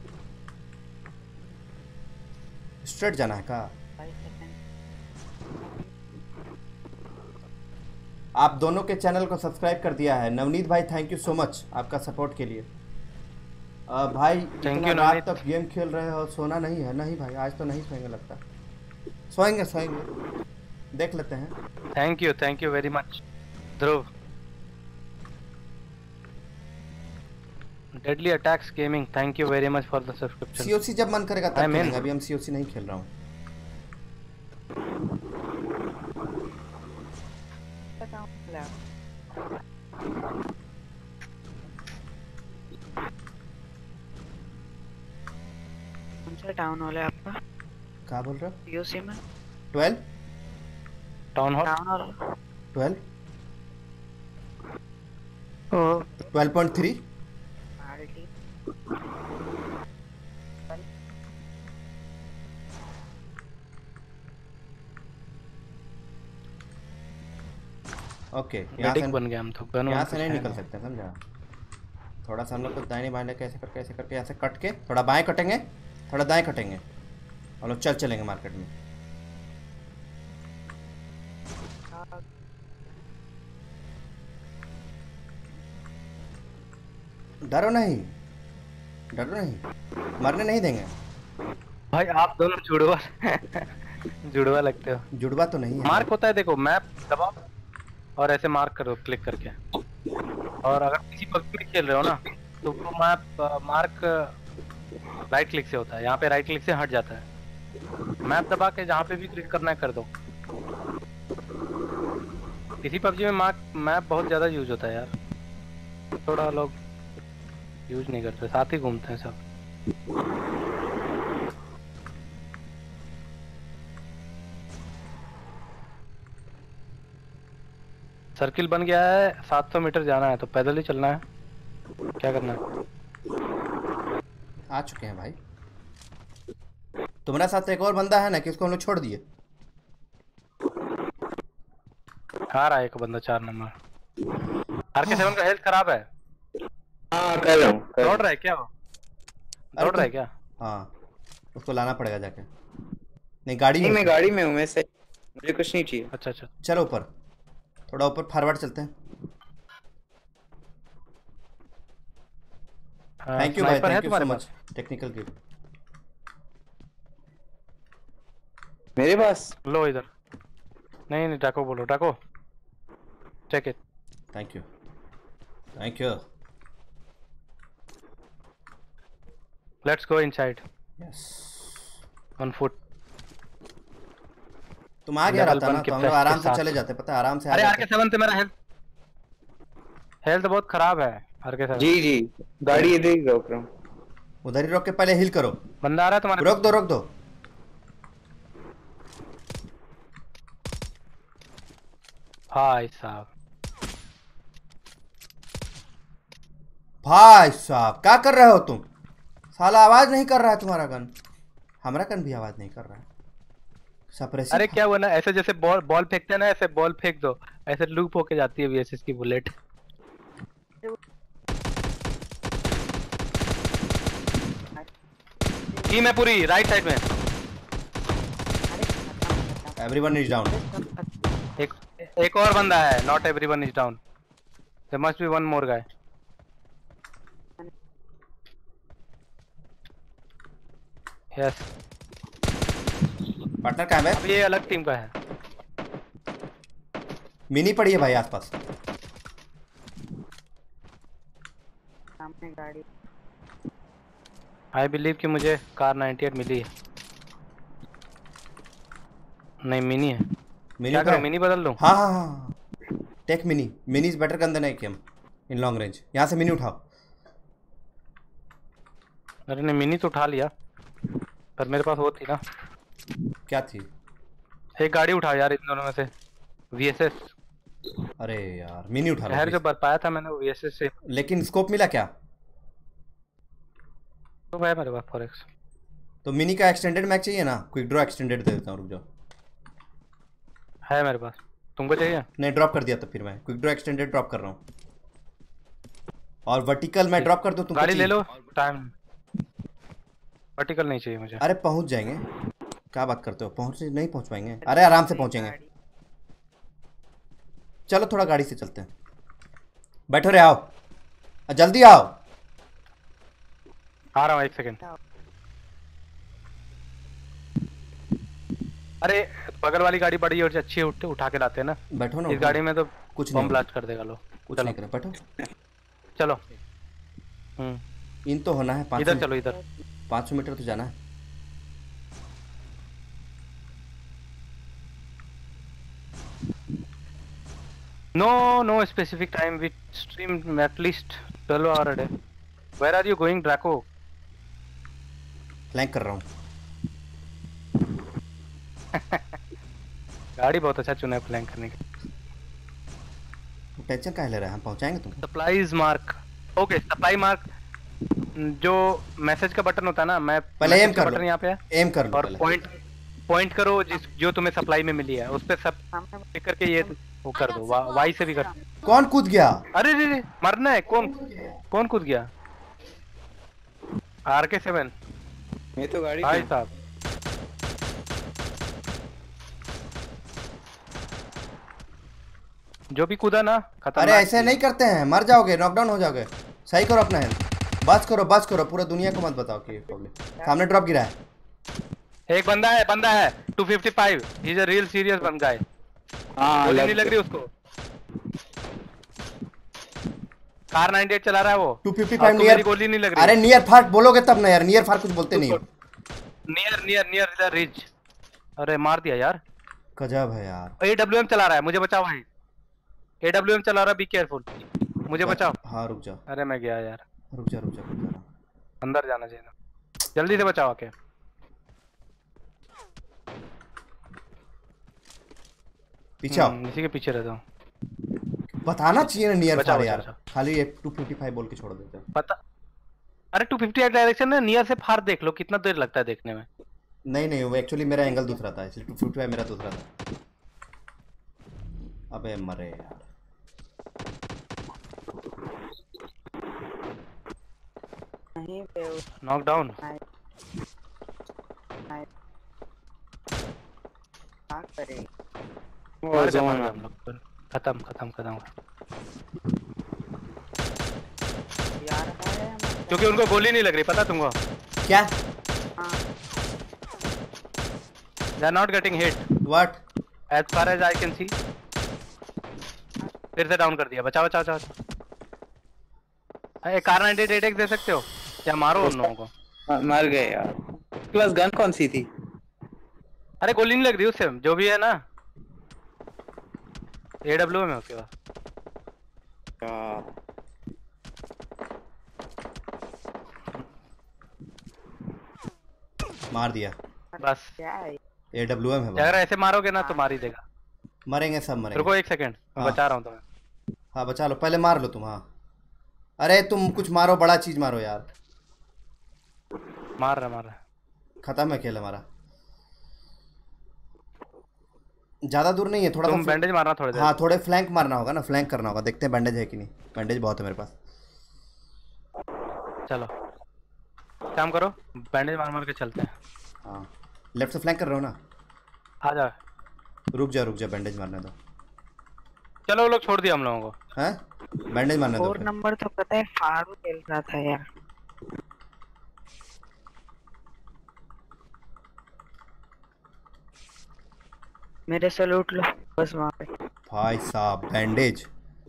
स्ट्रेट जाना है का? आप दोनों के चैनल को सब्सक्राइब कर दिया है नवनीत भाई, थैंक यू सो मच आपका सपोर्ट के लिए। भाई इतना you, रात नवनीत। तक गेम खेल रहे हो, सोना नहीं है? नहीं भाई आज तो नहीं सोएंगे, लगता सोएंगे सोएंगे, देख लेते हैं। Thank you very much Dhruv. Deadly attacks gaming, thank you very much for the subscription. COC जब मन करेगा तब I mean- खेलेंगे, अभी हम सीओसी नहीं खेल रहा हूँ। कौन सा टाउन हॉल है आपका? क्या बोल रहे हो? पीओसी में 12 टाउन हॉल टाउन हॉल 12 ओ 12.3 आरटी ओके। मेडिक बन गया हम तो। गन यहाँ से नहीं निकल सकते, समझा? थोड़ा सा हम लोग को दाहिने बाएं कैसे करके ऐसे कट के, थोड़ा बाएं कटेंगे, थोड़ा दाएं कटेंगे, और लोग चलेंगे मार्केट में। डरो नहीं, डरो नहीं, मरने नहीं देंगे। भाई आप दोनों जुड़वा जुड़वा लगते हो। जुड़वा तो नहीं है। मार्क होता है, देखो मैप दबाओ और ऐसे मार्क करो क्लिक करके, और अगर किसी पक्ष में खेल रहे हो ना तो वो मैप मार्क राइट क्लिक से होता है। यहाँ पे राइट क्लिक से हट जाता है। मैप दबा के जहाँ पे भी क्लिक करना है कर दो। इसी पबजी में मैप बहुत ज्यादा यूज होता है यार, थोड़ा लोग यूज नहीं करते, साथ ही घूमते हैं सब। सर्किल बन गया है, 700 मीटर जाना है, तो पैदल ही चलना है, क्या करना है? आ चुके हैं भाई। तुम्हारे साथ एक और बंदा है ना कि उसको हम लोग छोड़ दिए? आ रहा है एक बंदा 4 नंबर। RK7 का हेल्थ खराब है। हाँ कर रहा हूँ। दौड़ रहा है क्या वो? दौड़ रहा है क्या? हाँ, उसको लाना पड़ेगा जाके। नहीं गाड़ी नहीं में मैं गाड़ी में हूँ, मैं सही, मुझे कुछ नहीं चाहिए। अच्छा अच्छा। चलो ऊपर, थोड़ा ऊपर फॉरवर्ड चलते हैं। थैंक यू भाई, स्नाइपर है थैंक यू सो तुम्हारे मच पास? Technical gift. मेरे पास लो इधर। नहीं नहीं, टाको बोलो, Taco take it. Thank you thank you. Let's go inside yes, on foot. तुम आ गया Level रहता one ना के तो हम लोग press के आराम से साथ। चले जाते, पता है, आराम से आ अरे जाते। RK7 से मेरा हेल्थ बहुत खराब है। RK7 जी जी, गाड़ी इधर ही रोक रहा हूँ। उधर ही रोक के पहले हिल करो। बंदा आ रहा है तुम्हारे। रोक दो रोक दो। भाई साहब, भाई साहब क्या कर रहे हो तुम? साला आवाज नहीं कर रहा है तुम्हारा गन, हमारा गन भी आवाज नहीं कर रहा है। सप्रेसिव। अरे क्या हुआ ना, ऐसे जैसे बॉल फेंकते हैं ना, ऐसे बॉल फेंक दो, ऐसे लूप होके जाती है VSS की बुलेट। टीम है पूरी राइट साइड में। Everyone is down. एक और बंदा है, not everyone is down, there must be one more guy. Yes, partner कहाँ है? अब ये अलग टीम का है। मिनी पड़ी है भाई आसपास। सामने गाड़ी। आई बिलीव कि मुझे कार 98 मिली है। नहीं मिनी है। मिनी क्या का करूं, है? मिनी बदल लूं? हाँ हाँ हाँ, take mini. Mini is better gun than AKM in long range. यहाँ से मिनी उठाओ। अरे नहीं, मिनी तो उठा लिया, पर मेरे पास वो थी ना। क्या थी? एक गाड़ी उठा यार इन दोनों में से, VSS। अरे यार मिनी उठा शहर लो जो please। बरपाया था मैंने वो VSS से। लेकिन स्कोप मिला क्या? तो है मेरे पास फॉरेक्स। तो मिनी का एक्सटेंडेड मैच चाहिए ना, क्विक ड्रॉ एक्सटेंडेड दे देता हूँ, रुक जाओ। है मेरे पास, तुमको चाहिए? नहीं ड्रॉप कर दिया, तो फिर मैं क्विक ड्रॉ एक्सटेंडेड ड्रॉप कर रहा हूँ। और वर्टिकल मैं ड्रॉप कर दूँ तुमको? गाड़ी ले चाहिए? लो, टाइम। वर्टिकल नहीं चाहिए मुझे। अरे पहुंच जाएंगे, क्या बात करते हो, पहुंच नहीं पहुंच पाएंगे? अरे आराम से पहुंचेंगे। चलो थोड़ा गाड़ी से चलते हैं। बैठो रे, आओ जल्दी आओ। आ रहा हूँ, एक सेकंड। अरे बगल वाली गाड़ी बड़ी और अच्छी है, उठा के लाते हैं ना। बैठो ना। इस गाड़ी में तो कुछ बम नहीं ब्लास्ट कर देगा लो। कुछ चलो नहीं करें, बैठो। चलो। इन तो होना है इधर चलो, इधर 500 मीटर तो जाना है। No specific time. We stream at least 12 hours a day. Where are you going, Draco? Flank कर रहा हूँ। गाड़ी बहुत अच्छा चुना है फ्लैंक करने के। टेंशन काहे ले रहा है, हम पहुंचाएंगे तुमको। Supplies mark. Okay, supply mark जो मैसेज का बटन होता है ना, मैं पहले एम कर लो। बटन यहाँ पे है एम कर लो और पहले। पॉइंट करो जो तुम्हें सप्लाई में मिली है, उस पे सब क्लिक करके ये वो कर दो। वाई से भी कर। कौन कूद गया? अरे रे मरना है। कौन कूद गया? RK7 मैं तो गाड़ी भाई में। साहब। जो भी कूदा ना खतरनाक। अरे ऐसे नहीं करते हैं, मर जाओगे, नॉकडाउन हो जाओगे। सही करो अपना हेल्थ। बस करो, पूरा दुनिया को मत बताओ कि प्रॉब्लम। सामने ड्रॉप गिरा है। एक बंदा है 255। He is a real serious bun guy. हाँ गोली नहीं लग रही उसको। कार 98 चला रहा है वो। 255 मेरी नियर। गोली नहीं लग रही। अरे नियर फार बोलोगे तब ना यार, नियर फार कुछ बोलते नहीं हो। Near the ridge. अरे मार दिया यार। गजब है यार। AWM चला रहा है, मुझे बचाओ भाई। AWM चला रहा, बी केयरफुल। मुझे बचाओ। हाँ रुक जा अरे मैं गया यार, रुक जा रुक जा रुक जा। अंदर जाना चाहिए था। जल्दी से बचाओ आके। पीछे आओ। इसी के पीछे रहता हूँ। बताना चाहिए ना नियर बचाओ, फार बचाओ, यार, बचाओ। खाली 255 बोल के छोड़ देते हैं। पता, अरे 258 डायरेक्शन में नियर से फार देख लो, कितना देर लगता है देखने में। नहीं नहीं, वो एक्चुअली मेरा एंगल दूसरा था, इसलिए 255 मेरा दूसरा था। अबे मरे यार। नहीं पे नॉक डाउन। क्या करे मार के मार हम लोग। खत्म खत्म खत्म। यार है क्योंकि उनको गोली नहीं लग रही, पता तुमको? क्या? हाँ They are not getting hit what? as far as I can see। फिर से डाउन कर दिया। बचाओ बचाओ बचाओ। कार 98 दे सकते हो या मारो उन लोगों को। मर गए यार। उसके पास गन कौन सी थी? अरे गोली नहीं लग रही उससे, जो भी है ना। AWM है उसके पास। मार दिया बस क्या है AWM है अगर भाई। ऐसे मारोगे ना तो मार ही देगा। मरेंगे सब मरेंगे। रुको 1 सेकंड, मैं हाँ। बचा रहा हूँ तुम्हें। हाँ बचा लो, पहले मार लो तुम। हाँ अरे तुम कुछ मारो, बड़ा चीज मारो यार। मार रहा। खत्म है खेल हमारा। ज्यादा दूर नहीं है, थोड़ा तुम सा बैंडेज मारना थोड़ी देर। हाँ थोड़े फ्लैंक मारना होगा ना, फ्लैंक करना होगा। देखते हैं बैंडेज है कि नहीं। बैंडेज बहुत है मेरे पास। चलो काम करो, बैंडेज मार मार के चलते हैं। हाँ लेफ्ट से फ्लैंक कर रहे हो ना? आ जाओ। रुक जा बैंडेज मारने दो। चलो वो लोग छोड़ दिया हम लोगों को। हैं बैंडेज मारने दो 4 फिर। नंबर तो पता है फारू खेल रहा था यार। मेरे से लूट लो बस वहाँ पे। भाई साहब बैंडेज।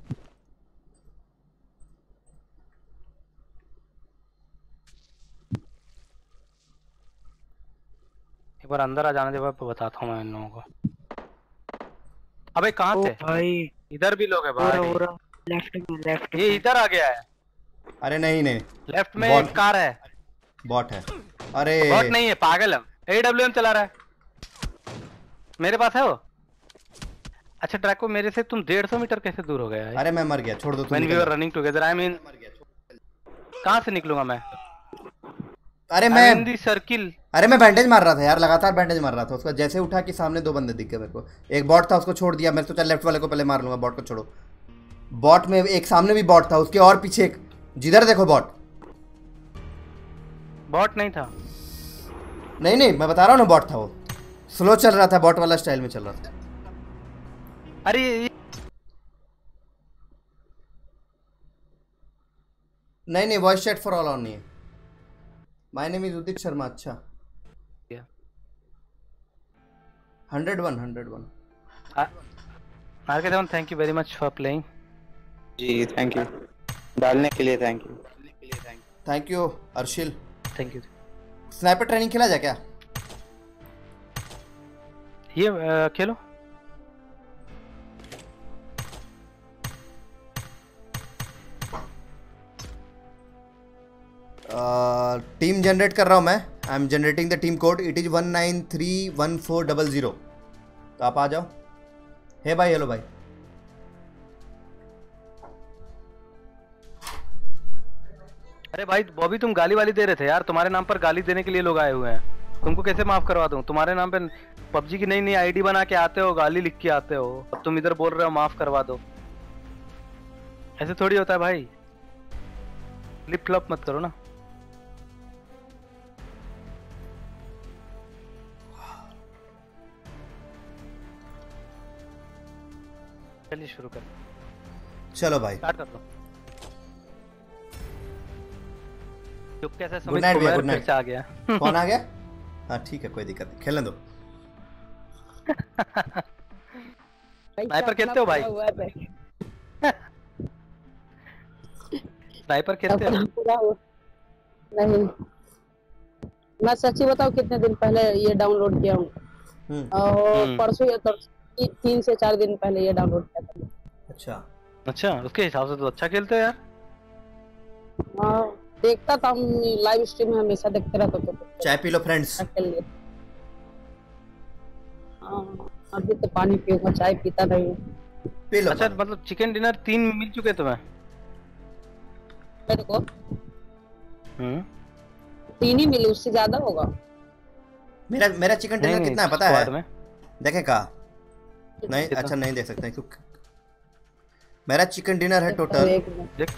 एक बार अंदर आ जाने दे, बताता हूँ मैं इन लोगों को। अबे कहाँ ओ थे? भाई इधर भी लोग हैं पूरा भाई। पूरा लेफ्ट ये इधर आ गया है। अरे नहीं नहीं, लेफ्ट में बॉट। एक कार है। बॉट है। अरे बॉट नहीं है, पागल है। AWM चला रहा है। मेरे पास है वो। अच्छा ड्रैको, मेरे से तुम 150 मीटर कैसे दूर हो गया है? अरे मैं मर गया, छोड़ दो तुम। When we were running together, I mean, कहाँ से निकलूंगा मैं? अरे I'm मैं in the circle। अरे मैं बैंडेज मार रहा था यार, लगातार बैंडेज मार रहा था। उसका जैसे उठा कि सामने 2 बंदे दिख गए मेरे को। एक बॉट था, उसको छोड़ दिया। मैं सोचा लेफ्ट वाले को पहले मार लूंगा, बॉट को छोड़ो। बॉट में एक सामने भी बॉट था, उसके और पीछे एक, जिधर देखो बॉट। बॉट नहीं था। नहीं नहीं, मैं बता रहा हूँ ना बॉट था। वो स्लो चल रहा था, बॉट वाला स्टाइल में चल रहा था। अरे नहीं नहीं, voice chat for all on नहीं है। My name is Udit Sharma. अच्छा 101 R K thank you very much for playing. जी थैंक यू, डालने के लिए thank you. Thank you Arshil. Thank you. Sniper training खेला जाए क्या? ये खेलो। टीम जनरेट कर रहा हूँ मैं। I am generating the team code. It is 193140। तो आप आ जाओ। हे भाई, हेलो भाई। अरे भाई बॉबी, तुम गाली वाली दे रहे थे यार। तुम्हारे नाम पर गाली देने के लिए लोग आए हुए हैं। तुमको कैसे माफ करवा दूं? तुम्हारे नाम पे पबजी की नई नई आईडी बना के आते हो, गाली लिख के आते हो। अब तुम इधर बोल रहे हो माफ करवा दो। ऐसे थोड़ी होता है भाई। फ्लिप फ्लॉप मत करो ना। चलिए शुरू कर, चलो भाई, स्टार्ट कर दो। चुपके से गुड सुमित नाइट भैया, कुमार गुड फिर नाइट। से आ गया। कौन आ गया? हाँ ठीक है, कोई दिक्कत नहीं, खेलने दो। स्नाइपर खेलते हो भाई? स्नाइपर खेलते हो? नहीं, मैं सच्ची बताऊं, कितने दिन पहले ये डाउनलोड किया हूँ। और परसों या 3 से 4 दिन पहले ये डाउनलोड किया था। अच्छा अच्छा, उसके हिसाब से तो अच्छा खेलते हो यार। हाँ देखता था, हम लाइव स्ट्रीम में हमेशा देखते रहता था। चाय पी लो फ्रेंड्स। अच्छा खेल लिया। हाँ अभी तो पानी पीऊंगा, चाय पीता नहीं हूँ। पी लो अच्छा पानी। मतलब चिकन डिनर 3 मिल चुके तुम्हें? मेरे को 3 ही मिले, उससे ज्यादा होगा। मेरा चिकन नहीं डिनर नहीं कितना है पता स्क्वाड है? में देखें कहा नहीं, कितना? अच्छा नहीं देख सकते हैं क्योंकि मेरा चिकन डिनर है देखता हूँ टोटल एक मिनट। देख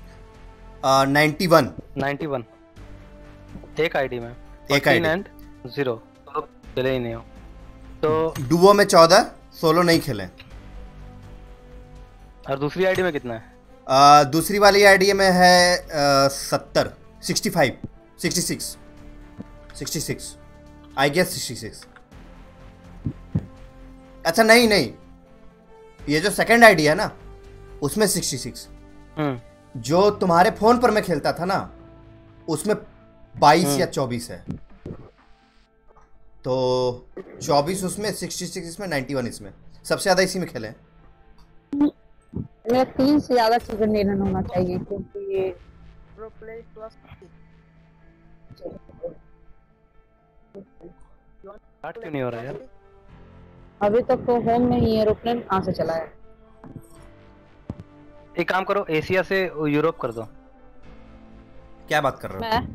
91। 91 एक आईडी में, एक 14 ID एंड 0 तो चले ही नहीं हो तो। डुओ में 14, सोलो नहीं खेले। और दूसरी आईडी में कितना है? दूसरी वाली आईडी में है 70, 65, 66, 66 आई गेस 66। अच्छा नहीं नहीं, ये जो सेकंड आईडी है ना उसमें 66। जो तुम्हारे फोन पर मैं खेलता था ना उसमें 22 या 24 है। तो 24 उसमें, 66 इसमें, 91 इसमें। सबसे ज्यादा इसी में खेले हैं। मेरा 3 से ज्यादा चिकन डिनर होना चाहिए क्योंकि ये प्रो प्ले प्लस स्टार्ट क्यों नहीं हो रहा यार? अभी तक तो होम में ही एरोप्लेन कहाँ से चला है। एक काम करो, एशिया से यूरोप कर दो। क्या बात कर रहे हो? मैं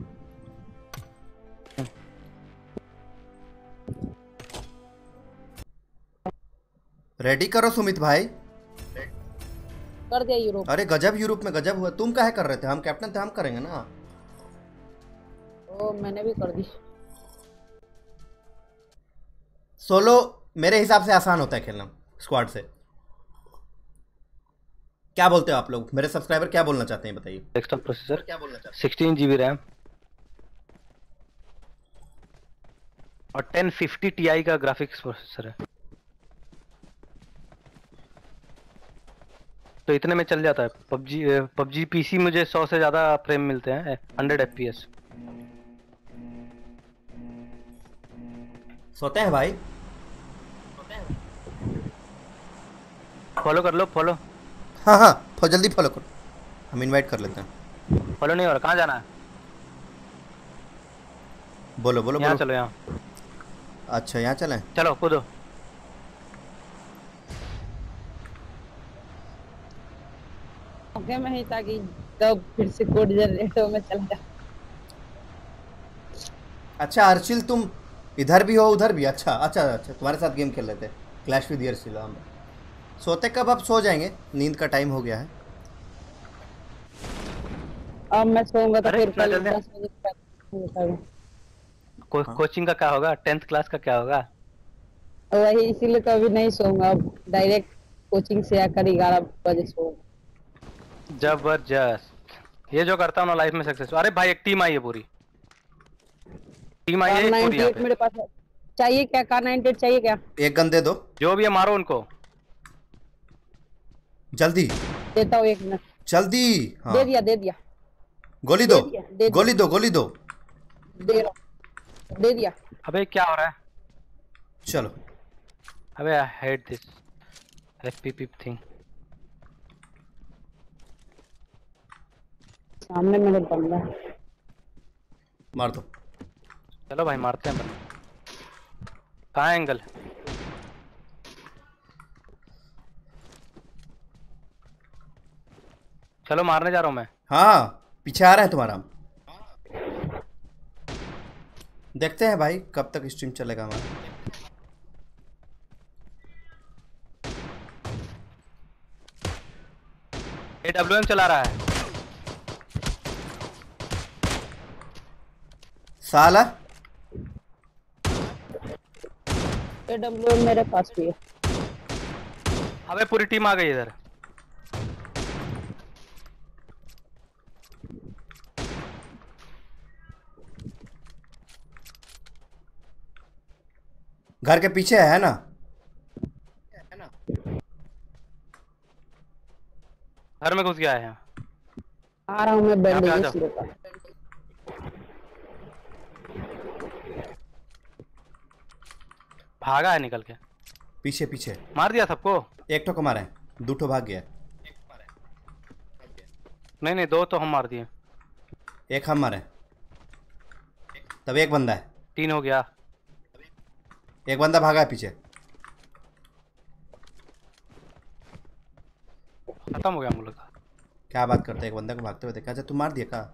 रेडी करो सुमित भाई। कर दिया यूरोप। अरे गजब, यूरोप में गजब हुआ। तुम काहे कर रहे थे? हम कैप्टन थे, हम करेंगे ना। तो मैंने भी कर दी। सोलो मेरे हिसाब से आसान होता है खेलना स्क्वाड से। क्या बोलते हो आप लोग? मेरे सब्सक्राइबर क्या बोलना चाहते हैं बताइए। डेस्कटॉप प्रोसेसर क्या बोलना चाहते 16 GB रैम और 1050 Ti का ग्राफिक्स प्रोसेसर है, तो इतने में चल जाता है। पबजी पीसी मुझे 100 से ज्यादा फ्रेम मिलते हैं, 100 FPS। सोते हैं भाई? फॉलो कर लो, फॉलो। हाँ हाँ जल्दी फॉलो करो, हम इनवाइट कर लेते हैं। फॉलो नहीं हो रहा, कहाँ जाना है? बोलो बोलो यहाँ बोलो। चलो, यहाँ अच्छा यहाँ चलें? चलो कूदो। ओके मैं ही ताकि तब फिर से कोड जनरेट हो, मैं चला जा। अच्छा अर्चिल तुम इधर भी हो उधर भी? अच्छा अच्छा अच्छा, तुम्हारे साथ गेम खेल लेते, क्लैश विद अर्चिल। हम सोते कब? अब सो जाएंगे, नींद का टाइम हो गया है। अब मैं सोऊंगा तो अरे, फिर इतना कल जल्दी? 10 बजे तक उठाऊंगा। कोचिंग का क्या होगा? 10th क्लास का क्या होगा? वही इसीलिए तो अभी नहीं सोऊंगा, अब डायरेक्ट कोचिंग से आकर 11 बजे सोऊंगा। जबरदस्त। ये जो करता हूँ ना लाइफ में सक्सेस। अरे भाई एक टीम आई है, पूरी टीम आई है पूरी यहाँ 98 पे। मेरे पास है। चाहिए क्या? कार 98 चाहिए क्या? एक गन दे दो जो भी है मारो उनको। जल्दी देता हूँ, 1 मिनट। जल्दी। हाँ दे दिया दे दिया गोली दो, दे दिया। गोली दो, गोली दो। दे रहा हूँ, दे दिया। अबे क्या हो रहा है? चलो अबे I hate this FPP thing. सामने मेरे बंदा है। मार दो। चलो भाई मारते हैं। कहाँ है एंगल? चलो मारने जा रहा हूँ मैं। हाँ पीछे आ रहा है तुम्हारा। देखते हैं भाई कब तक स्ट्रीम चलेगा हमारा। AWM चला रहा है साला। AWM मेरे पास भी है। अबे पूरी टीम आ गई इधर। घर के पीछे है ना? घर में घुस गया है यहाँ। आ रहा हूँ मैं, यहाँ पे आ बैंडेजेस जाओ। लेकर। भागा है निकल के। पीछे पीछे मार दिया सबको। एक ठो को मारा है, 2 ठो भाग गया। नहीं नहीं, 2 तो हम मार दिए। एक हम मारे, तब एक बंदा है, 3 हो गया। एक बंदा भागा है पीछे। खत्म हो गया हम लोग का। क्या बात करते हैं, एक बंदे को भागते हुए देखा। अच्छा तुम मार दिया का?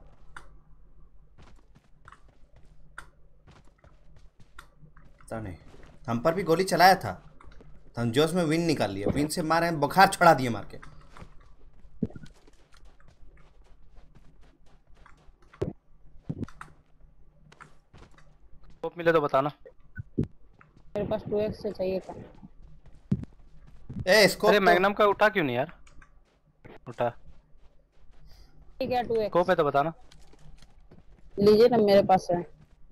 पता नहीं, हम पर भी गोली चलाया था तो हम जोश में विन निकाल लिया, विन से मारे बुखार चढ़ा दिए मार के। स्कोप मिले तो बताना। मेरे पास 2x से चाहिए था। ए स्कोप अरे तो मैग्नम का उठा क्यों नहीं यार? उठा। ठीक है 2x स्कोप है तो बताना। लीजिए ना, मेरे पास है।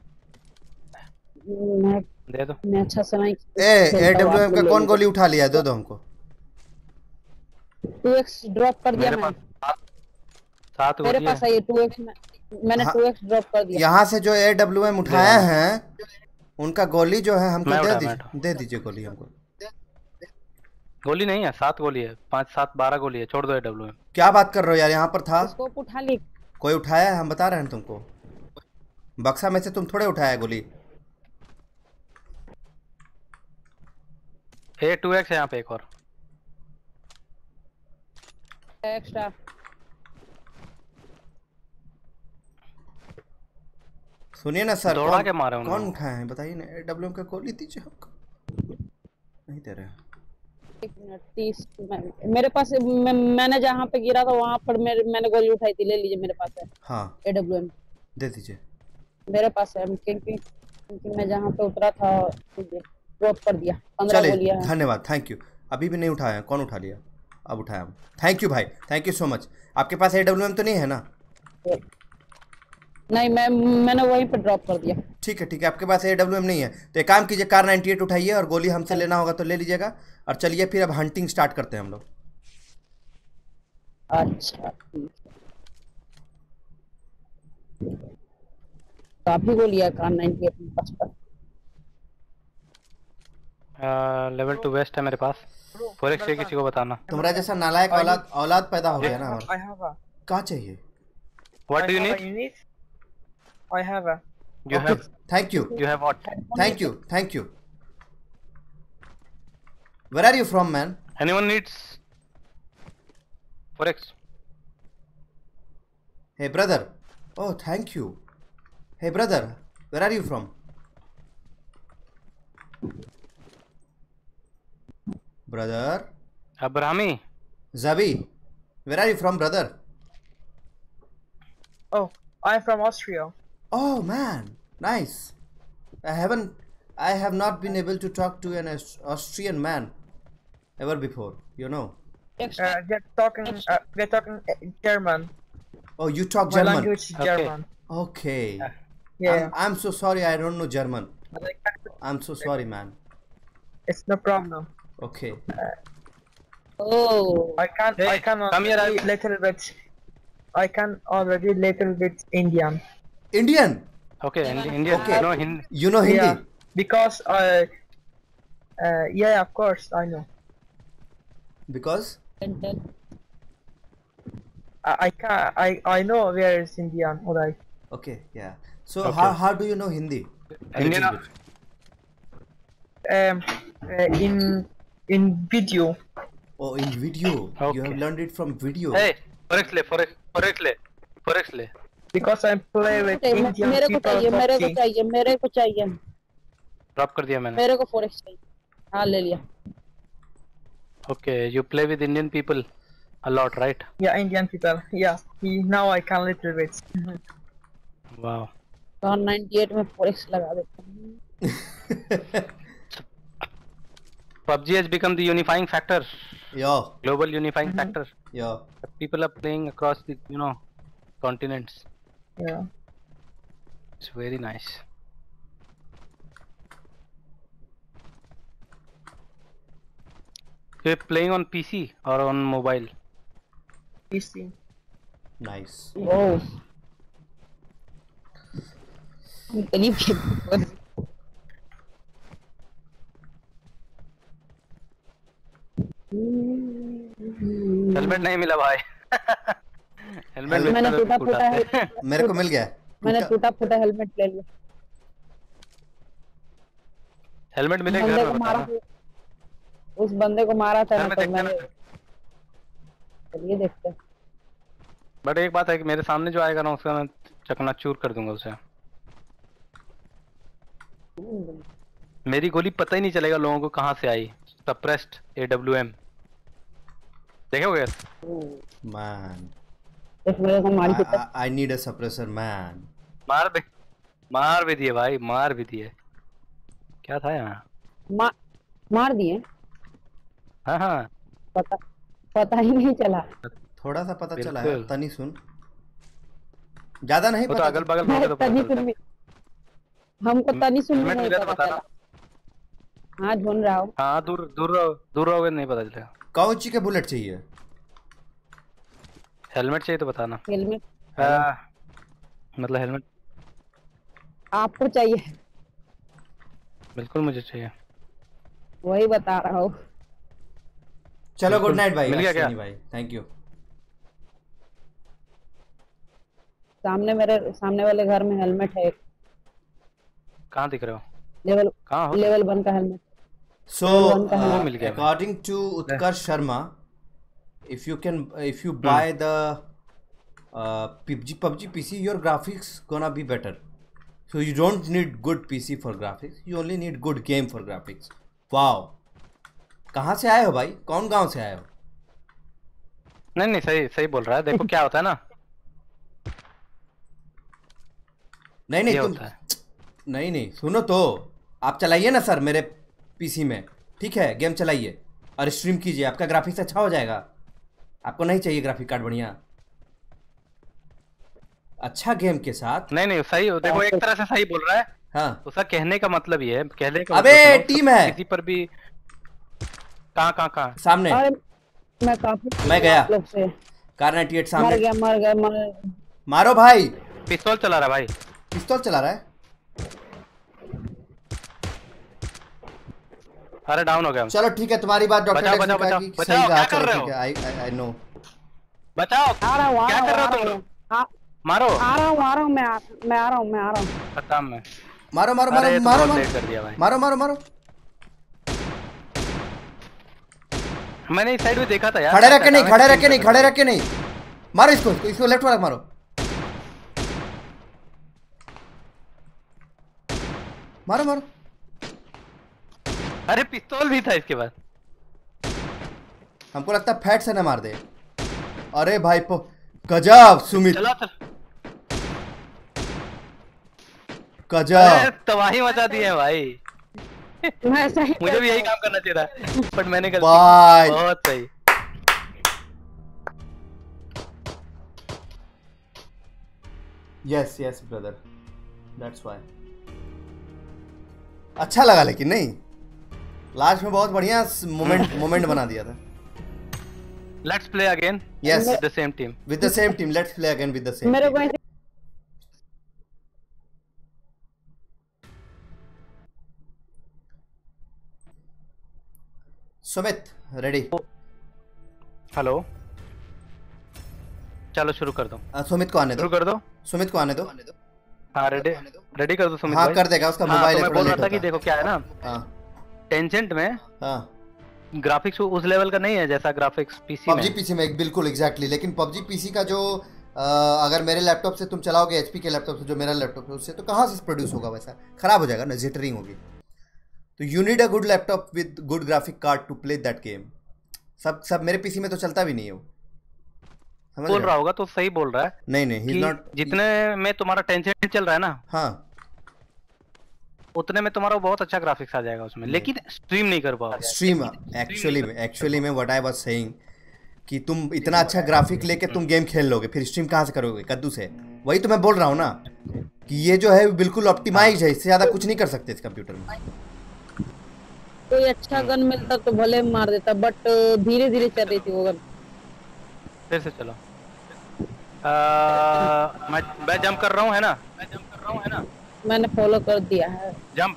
दे दो। मैं अच्छा से नहीं ए खेलता हूँ, आप AWM का लोग ले कौन लीजिए। गोली उठा लिया? दो दो हमको। 2x ड्रॉप कर दिया मेरे मैंने। पास 7 मेरे गोली पास है। है ये 2x मैंने हाँ। 2x ड्रॉप कर दिया। यहाँ से जो AWM उठाए दे हैं उनका गोली जो है हमको मैं दे उठा, मैं दीजिए, उठा। दे दीजिए गोली हमको। गोली नहीं है, 7 गोली है। 5 7 12 गोली है। छोड़ दो AWM। क्या बात कर रहे हो यार, यहाँ पर था इसको उठा ली। कोई उठाया है, हम बता रहे हैं तुमको। बक्सा में से तुम थोड़े उठाया गोली। 2x है यहाँ पे एक और। एक्स्ट्रा सुनिए ना सर, दौड़ा के मारे कौन उन्होंने। उठाए हैं बताइए ना। AWM का गोली दीजिए हमको। नहीं दे रहे। 1 मिनट 30 मेरे पास मैंने जहाँ पे गिरा था वहां पर मैंने गोली उठाई थी। ले लीजिए, मेरे पास है हाँ AWM। दे दीजिए। मेरे पास है, क्योंकि मैं जहाँ पे उतरा था ड्रॉप कर दिया। 15 चलिए गोलियां हैं। धन्यवाद, थैंक यू। अभी भी नहीं उठाया है, कौन उठा लिया? अब उठाया हम। थैंक यू भाई, थैंक यू सो मच। आपके पास AWM तो नहीं है ना? नहीं, मैंने वहीं पे ड्रॉप कर दिया। ठीक है, आपके पास AWM नहीं है तो एक काम कीजिए, कार 98 उठाइए और गोली हमसे लेना होगा तो ले लीजिएगा। और चलिए फिर अब हंटिंग स्टार्ट करते हैं हम लोग। अच्छा ठीक है। काफी गोलियां कार 98 में पास पर। लेवल 2 वेस्ट है मेरे पास। 4x है, किसी को बताना। तुम्हारा जैसा नालायक औलाद पैदा हो गया ना हमारा। I have a. क्या चाहिए? What do you I have a need? unit. I have a. You have thank you, what? Thank you. Where are you from man? Anyone needs 4x? Hey brother. Oh thank you. Hey brother, where are you from? Brother Abrahami. Zabi, where are you from, brother? Oh, I'm from Austria. Oh man, nice. I have not been able to talk to an Austrian man ever before, you know. They're talking German. Oh, you talk My German? language is Okay. German. Okay. Yeah. I'm so sorry, I don't know German. But I can't- I'm so sorry, man. It's no problem. Okay. Oh, I can come here, already little bit. I can already little bit Indian. Indian? Okay Indian. Okay. No Hindi. You know Hindi? Yeah, because yeah, of course I know. Because? can tell. I can I know where is Indian. Alright. Okay, yeah. So Okay. how do you know Hindi? A Indian- little bit. In video. Oh, in video. You Okay. have learned it from video. A 4x ले 4x ले। Because I play with Okay, Indian मेरे को people. चाहिए, PUBG. मेरे को चाहिए। ड्रॉप कर दिया मैंने। मेरे को 4x चाहिए। हाँ ले लिया। Okay you play with Indian people a lot right? Yeah, Indian people. Yeah. Now I can little bit. Wow. Car 98 में 4x लगा देता हूँ। PUBG has become the unifying factor, Yo, global unifying factor. yo. People are playing across the continents. Yeah. It's very nice. You're playing on PC or on mobile? PC. Nice. Oh. करीब खेल। हेलमेट नहीं मिला भाई। हेलमेट मैंने टूटा फूटा मेरे को मिल गया। मैंने टूटा फूटा हेलमेट ले लिया। हेलमेट मिलेगा बंदे घर को में मारा बताना। उस बंदे को मारा था घर ना में तो देखते मैंने ना। चलिए देखते हैं। बट एक बात है कि मेरे सामने जो आएगा ना उसका मैं चकनाचूर कर दूंगा उसे। मेरी गोली पता ही नहीं चलेगा लोगों को कहाँ से आई। सप्रेस्ड AWM देखोगे? मैन एक मेरे को मार के I need a suppressor man. मार भी दिए भाई, मार भी दिए। क्या था यहाँ? मार दिए। हाँ हाँ पता ही नहीं चला। थोड़ा सा पता चला है, बिल्कुल। तनी सुन, ज्यादा नहीं वो तो पता। अगल बगल में होगा तो पता तनी चलता सुन है। भी हमको तनी सुन भी हेलमेट नहीं मिला तो पता बताना। चला। हाँ ढूंढ रहा हूँ। हाँ दूर रहोगे नहीं पता चलेगा। कौन ची के बुलेट चाहिए? हेलमेट चाहिए तो बताना। हेलमेट मतलब हेलमेट आपको चाहिए? बिल्कुल मुझे चाहिए। वही बता रहा हूँ। चलो गुड नाइट भाई। मिल गया क्या? अश्विनी भाई थैंक यू। मेरे सामने वाले घर में हेलमेट है। कहाँ दिख रहे हो? लेवल कहाँ हो? लेवल 1 का हेलमेट। So वो मिल गया। according to Utkarsh Sharma, if you buy the PUBG PC, your graphics gonna be better. So you don't need good PC for graphics. You only need good game for graphics. Wow. कहाँ से आए हो भाई? कौन गांव से आए हो? नहीं सही बोल रहा है। देखो क्या होता है ना। नहीं ये तुम होता है। नहीं सुनो तो, आप चलाइए ना सर मेरे पीसी में, ठीक है? गेम चलाइए और स्ट्रीम कीजिए, आपका ग्राफिक्स अच्छा हो जाएगा। आपको नहीं चाहिए ग्राफिक कार्ड बढ़िया? अच्छा गेम के साथ। नहीं सही हो। देखो एक तरह से सही बोल रहा है। हाँ उसका कहने का मतलब ये है, कहने का अबे मतलब टीम है किसी पर भी। कहाँ सामने। अरे मैं काफी मैं गया। आप लोग से कार 98 मर सामने। गया। मारो भाई। पिस्तौल चला रहा है भाई। पिस्तौल चला रहा है। अरे डाउन हो गया। चलो ठीक है, तुम्हारी बात डॉक्टर बचाओ, ने बचाओ, की बचाओ, सही कहा। क्या कर चलो रहे ठीक है, आई नो। बचाओ। आ रहा हूँ क्या कर रहे हो तुम लोग? मारो। आ रहा हूँ मैं आ रहा हूँ। खत्म में। मारो मारो अरे मारो तो मारो बहुत मारो लेट कर दिया भाई। मारो। मैंने इस साइड में देखा था यार। खड़े रख के नहीं। मारो इसको लेफ्ट वाला मारो। मारो। अरे पिस्तौल भी था इसके बाद। हमको लगता है फैट से न मार दे। अरे भाई गजब सुमित, चलो गजब। तबाही मचा दी है भाई। मैं सही मुझे भी यही काम करना चाहिए था, बट मैंने गलती भाई। की। बहुत सही। Yes brother, that's why. अच्छा लगा लेकिन नहीं, लास्ट में बहुत बढ़िया मोमेंट बना दिया था। Let's play again. Yes. With the same team. With the same team, let's play again with the same मेरे team. को ऐसे सुमित रेडी? हेलो चलो शुरू कर दो। सुमित को आने दो। शुरू कर दो। सुमित को आने दो। हाँ रेडी कर दो सुमित हाँ भाई। कर देगा, उसका हाँ, मोबाइल तो है मैं थोड़ा बोल लेट रहा था कि होता है। देखो क्या है ना, हाँ टेंसेंट में हाँ ग्राफिक्स उस लेवल का नहीं है जैसा ग्राफिक्स पीसी पबजी में। पीसी में बिल्कुल एग्जैक्टली। लेकिन पबजी पीसी का जो अगर मेरे लैपटॉप से तुम चलाओगे, एचपी के लैपटॉप से, जो मेरा लैपटॉप है उससे, तो कहाँ से प्रोड्यूस होगा? वैसा खराब हो जाएगा ना, जिटरिंग होगी। तो you need a good laptop with good graphic card to play that game. सब मेरे पीसी में तो चलता भी नहीं है वो, समझ बोल रहे रहा हो? होगा तो सही बोल रहा है नहीं ही कि इज नॉट। जितने में तुम्हारा टेंशन चल रहा है ना, हाँ उतने में तुम्हारा बहुत अच्छा ग्राफिक्स आ जाएगा उसमें, लेकिन स्ट्रीम नहीं कर पाओगे। स्ट्रीम एक्चुअली में व्हाट आई वाज सेइंग कि तुम इतना अच्छा ग्राफिक लेके तुम गेम खेल लोगे, फिर स्ट्रीम कहाँ से करोगे? कद्दू से। वही तो मैं बोल रहा हूँ ना कि ये जो है बिल्कुल ऑप्टिमाइज है, इससे ज्यादा कुछ नहीं कर सकते इस कंप्यूटर में। कोई अच्छा गन मिलता तो भले मार देता, बट धीरे धीरे चल रही थी वो गन। फिर से चलो। मैं जंप कर रहा हूँ, है ना? मैंने फॉलो कर दिया है। Jump.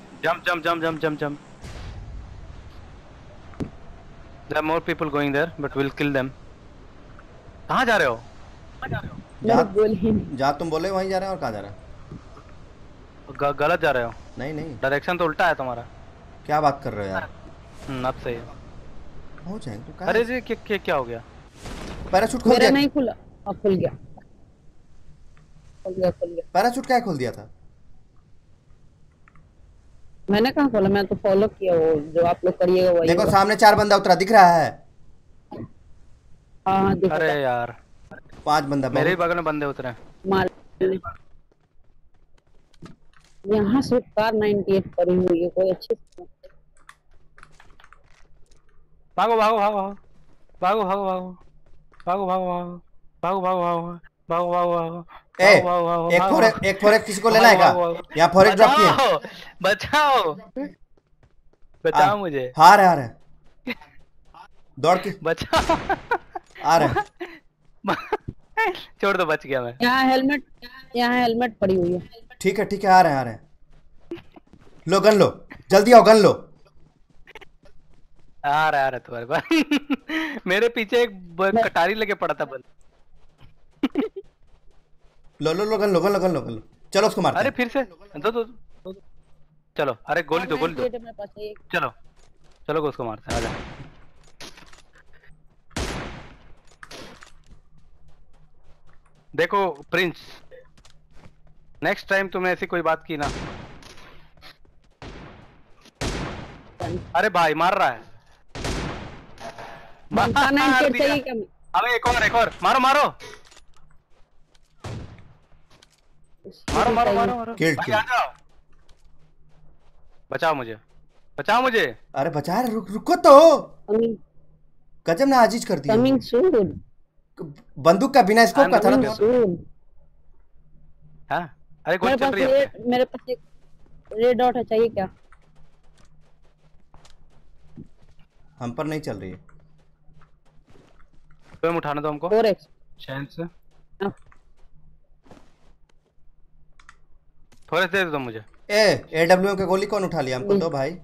There are more people going there, but we'll kill them. कहाँ जा रहे हो? मेरे गोली नहीं। जहाँ तुम बोले वहीं जा रहे हैं, और कहाँ जा रहे हैं? गलत जा रहे हो, नहीं नहीं, डायरेक्शन तो उल्टा है तुम्हारा। क्या बात कर रहे हो यार? अब सही है। हो जाएंगे तो क्या? अरे जी क्या हो गया? पैराशूट खोल मेरा दिया? नहीं खुला। अब खुल गया, खुल गया, खुल गया। पैराशूट क्या खोल दिया था? मैंने कहाँ खोला, मैं तो फॉलो किया वो जो आप लोग करिएगा वही देखो होगा। सामने 4 बंदा उतरा, दिख रहा है? हाँ दिख अरे रहा है। यार 5 बंदा मेरे ही बहुत। बगल में बंदे उतरे हैं। मार यहाँ से कार 98 पड़ी हुई है, कोई अच्छी भागो भागो भागो भागो भागो भागो भागो भागो भागो भागो भागो भागो भागो भागो ए, भागो भागो एक फोरेक किसी को लेना है क्या? यहाँ फोरेक ड्रॉप किए। बचाओ बचाओ मुझे, आ रहे हैं दौड़ के बचाओ। आ रहे हैं। छोड़ दो, बच गया मैं। यहाँ हेलमेट पड़ी हुई है। ठीक है आ रहे हैं। लो गन लो, जल्दी आओ गन लो। आ रहा तुम्हारे पास। मेरे पीछे एक कटारी लेके पड़ा था बंद। लो गन लो। चलो उसको मारते अरे हैं। फिर से दो। चलो, अरे गोली दो मेरे पास एक चलो उसको मारते हैं, आजा। देखो प्रिंस, नेक्स्ट टाइम तुमने ऐसी कोई बात की ना। अरे भाई मार रहा है। चाहिए क्या? अबे एक और मारो किल भाई, आ जाओ। बचाओ मुझे। अरे बचा रहे, रुको तो। गजब ना आजीज कर दिया। Coming soon. बंदूक का बिना स्कोप का था ना। हाँ? अरे गोली चल रही है। मेरे पास एक रेड डॉट है, चाहिए क्या? हम पर नहीं चल रही है। तुम उठाने दो हमको 4x चैन से। थोड़े दे दो मुझे। AWM का गोली कौन उठा लिया? हमको दो भाई,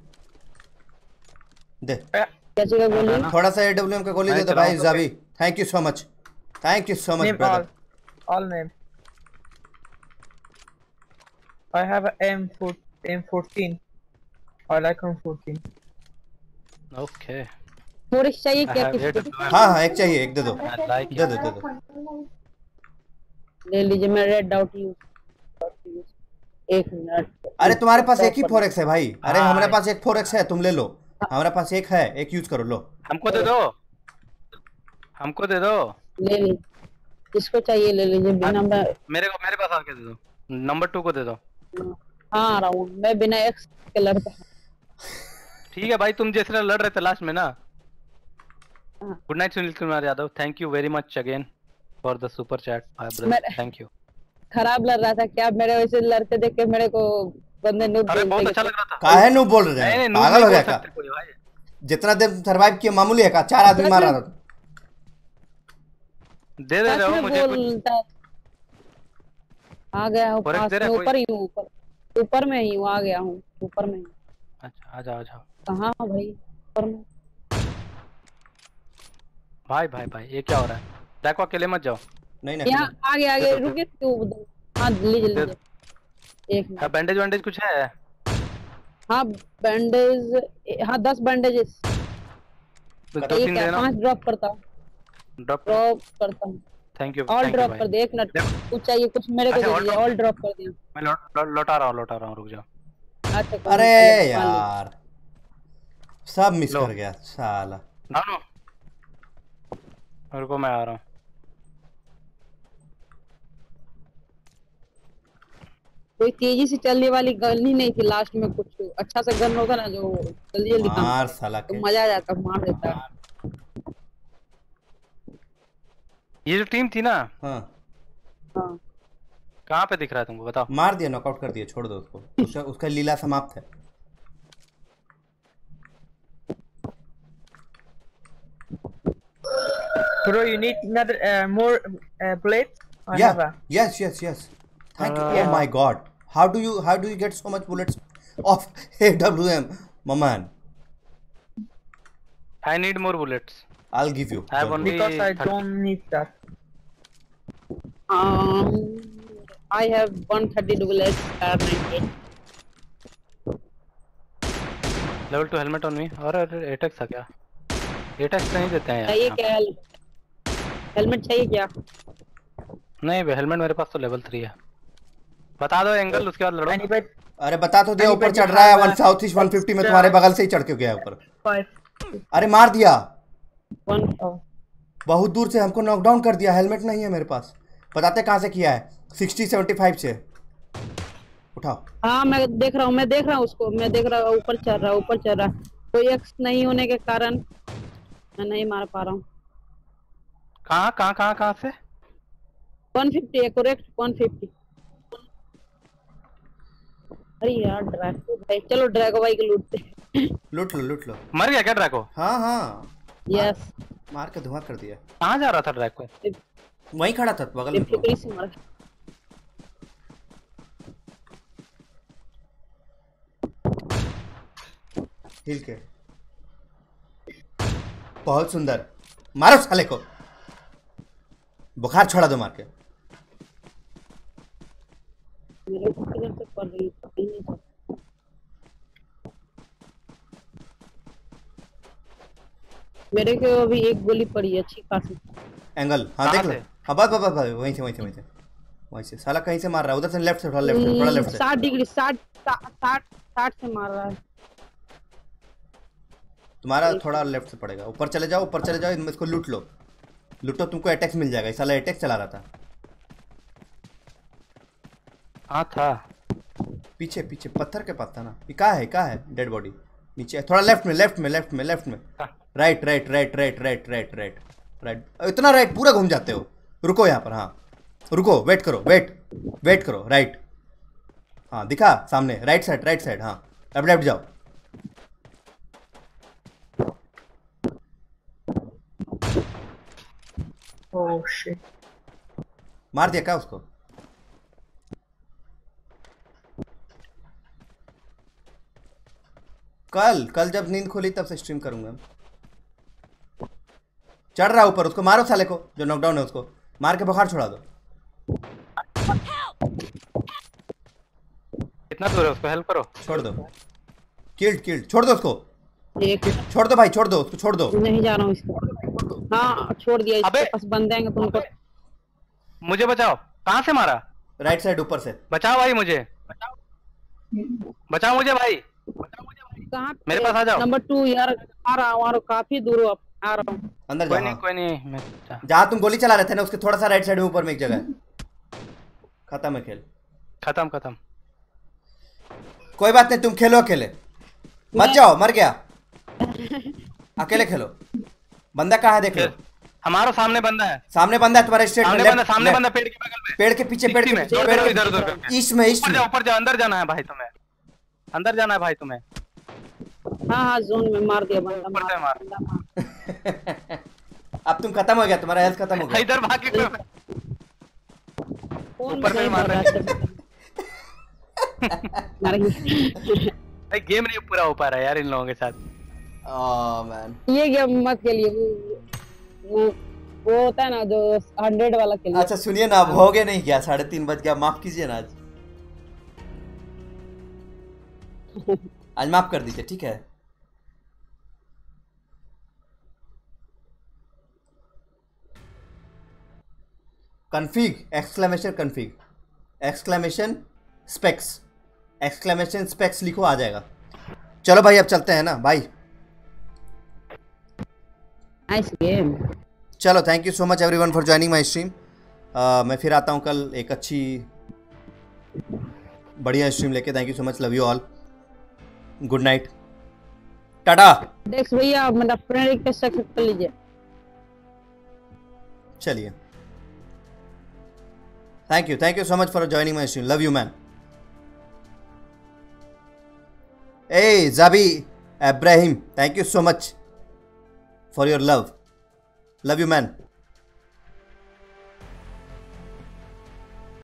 दे कैसे का गोली? थोड़ा सा AWM का गोली दे दो भाई Zabi. Thank you so much brother. All name. I have an M14. I like M14. ओके 4x चाहिए क्या किसको? हाँ एक चाहिए, एक दे दो। लाइक दे दो। ले लीजिए, मैं रेड डॉट यूज। एक मिनट। अरे तुम्हारे पास एक ही 4x है भाई। अरे हमारे पास एक 4x है, तुम ले लो। हमारे पास एक है, एक यूज करो। लो हमको दे दो। ले ली, किसको चाहिए ले लीजिए। बिना मेरे पास आके दे दो। नंबर 2 को दे दो। हाँ आ रहा हूँ मैं, बिना एक्स के लड़ता। ठीक है भाई, तुम जैसे लड़ रहे थे लास्ट में ना। Good night Sunil Kumar Yadav, thank you very much again for the super chat brother, thank you. खराब लड़ रहा था क्या? मेरे वैसे लड़ते देख के मेरे को बंदे नूब अरे बहुत बोलते अच्छा लग रहा था। काहे नु बोल रहे हैं? पागल हो गया क्या? जितना देर सरवाइव किया मामूली है का? 4 आदमी मार रहा था। दे रहे हो मुझे बोलता है। आ गया हूँ पास में, ऊपर ही हूँ, ऊपर में ही हूँ, आ गया हूँ ऊपर में। अच्छा आ जाओ कहाँ भाई? ऊपर में भाई ये क्या हो रहा है? देखो अकेले मत जाओ। नहीं यहाँ आगे रुके क्यों? हाँ लीजिए एक मिनट। बैंडेज कुछ है? हाँ बैंडेज, हाँ 10 बैंडेजेस। 5 ड्रॉप करता हूँ। Thank you. ऑल ड्रॉप कर दे। एक मिनट, कुछ चाहिए कुछ मेरे को दे दीजिए। ऑल ड्रॉप कर दिया मैं लौटा रहा हूँ, रुक जाओ। अच्छा अरे यार सब मिस कर गया साला। रुको मैं आ रहा हूँ। कोई तेजी से चलने वाली गन ही नहीं थी लास्ट में। कुछ अच्छा सा गन होगा ना जो जल्दी मार साला तो मजा आ जाता, मार देता। ये जो टीम थी ना, हाँ कहाँ पे दिख रहा है तुमको? बताओ। मार दिया, नॉकआउट कर दिया, छोड़ दो उसको। उसका लीला समाप्त है। Bro, you need another more bullets? Yes. Thank you. Oh my God. How do you get so much bullets of AWM, my man? I need more bullets. I'll give you. I have only Because I don't need that. I have 130 double S R98. Level 2 helmet on me. और एटेक्स आ क्या? एटेक्स नहीं देते हैं चाहिए यार। क्या? हेलमेट चाहिए क्या? नहीं बे, हेलमेट मेरे पास तो लेवल 3 है। बता दो एंगल, उसके बाद लड़ो। Anybody? अरे बता तो दिया, ऊपर चढ़ रहा है 1 साउथ ईस्ट 150 में, तुम्हारे बगल से ही चढ़ के गया ऊपर। 5. अरे मार दिया, 1 बहुत दूर से हमको नॉकडाउन कर दिया। हेलमेट नहीं है मेरे पास। बताते कहाँ से किया है? 60-75 से। उठाओ। हाँ मैं देख रहा हूँ उसको, मैं देख रहा हूँ, ऊपर चढ़ रहा है। कोई एक्स नहीं होने के कारण मैं नहीं मार पा रहा हूँ। कहाँ से? 150 है, करेक्ट 150। अरे यार ड्रैगो भाई, चलो ड्रैगो भाई को लूटते। लूट लो। मर गया क्या ड्रैको? हाँ यस। मार के धुआं कर दिया। कहाँ जा रहा था ड्रैको? वहीं खड़ा था बगल में। फिक्री से मारा। हिल के बहुत सुंदर। मारो साले को, बुखार छोड़ा दो मार के। मेरे को किधर से पड़ रही है? मेरे को अभी एक गोली पड़ी है अच्छी खासी। एंगल हाँ देख लो। हाँ बस वहीं से साला कहीं से मार रहा है। उधर से लेफ्ट से, थोड़ा लेफ्ट से। 60 डिग्री 60 से मार रहा है। तुम्हारा थोड़ा लेफ्ट से पड़ेगा। ऊपर चले जाओ, इसको लूटो, तुमको अटैक्स मिल जाएगा। साला अटैक चला रहा था। हाँ था पीछे पत्थर के पास था ना। ये कहाँ है डेड बॉडी? नीचे थोड़ा लेफ्ट में। राइट। इतना राइट पूरा घूम जाते हो। रुको यहाँ पर। हाँ रुको, वेट करो। राइट, हाँ दिखा सामने, राइट साइड। हाँ अब लेफ्ट जाओ। Oh shit. मार दिया क्या उसको? कल जब नींद खोली तब से स्ट्रीम करूंगा। चढ़ रहा ऊपर, उसको मारो साले को जो नॉकडाउन है। उसको मार के बुखार छोड़ा दो। कितना दूर है? उसको हेल्प करो। छोड़ दो। किल्ड छोड़ दो उसको। एक छोड़ दो भाई, छोड़ दो उसको, छोड़ दो। नहीं जा रहा हूँ इसको। हाँ छोड़ दिया। इसके पास बंदे आएंगे तो उनको। मुझे बचाओ। कहाँ से मारा? राइट साइड ऊपर से। बचाओ भाई मुझे, बचाओ मुझे भाई। कहाँ मेरे पास आ जाओ। नंबर 2 यार। आ रहा हूँ काफी दूर हो, आ रहा हूँ। अंदर जाओ। कोई नहीं मैं जहाँ तुम गोली चला रहे थे ना, उसके थोड़ा सा राइट साइड में ऊपर में एक जगह है। खत्म है खेल। खत्म। कोई बात नहीं, तुम खेलो अकेले, मत जाओ। मर गया। अकेले खेलो। बंदा कहाँ है देख लो। हमारा सामने बंदा है। सामने बंदा है तुम्हारे स्ट्रेट में। सामने बंदा पेड़ के बगल में। पेड़ के पीछे। इधर ईस्ट में। ऊपर जाओ। अंदर जाना है भाई तुम्हें। हाँ जोन में मार दिया बंदा। ऊपर से मार। अब तुम खत्म हो गया, तुम्हारा हेल्थ खत्म हो गया। इधर भाग के ऊपर से मार रहा भाई। गेम नहीं पूरा हो पा रहा है यार इन लोगों के साथ। मैन ये गेम मत खेलिए। वो होता है ना जो 100 वाला खेलिए। अच्छा सुनिए ना, अब हो गया नहीं क्या? 3:30 बज गया, माफ कीजिए ना। आज माफ कर दीजिए, ठीक है? कन्फिग एक्सक्लेमेशन स्पेक्स लिखो, आ जाएगा। चलो भाई अब चलते हैं ना भाई। Nice game. चलो thank you so much everyone for joining my stream. मैं फिर आता हूँ कल एक अच्छी बढ़िया स्ट्रीम लेके। Thank you so much, love you all, good night, tata. देख भैया मेरा फ्रेंड रिक्वेस्ट एक्सेप्ट कर लीजिए। चलिए thank you so much for joining my stream, love you man. ए Zabi Ibrahim, thank you so much for your love you man.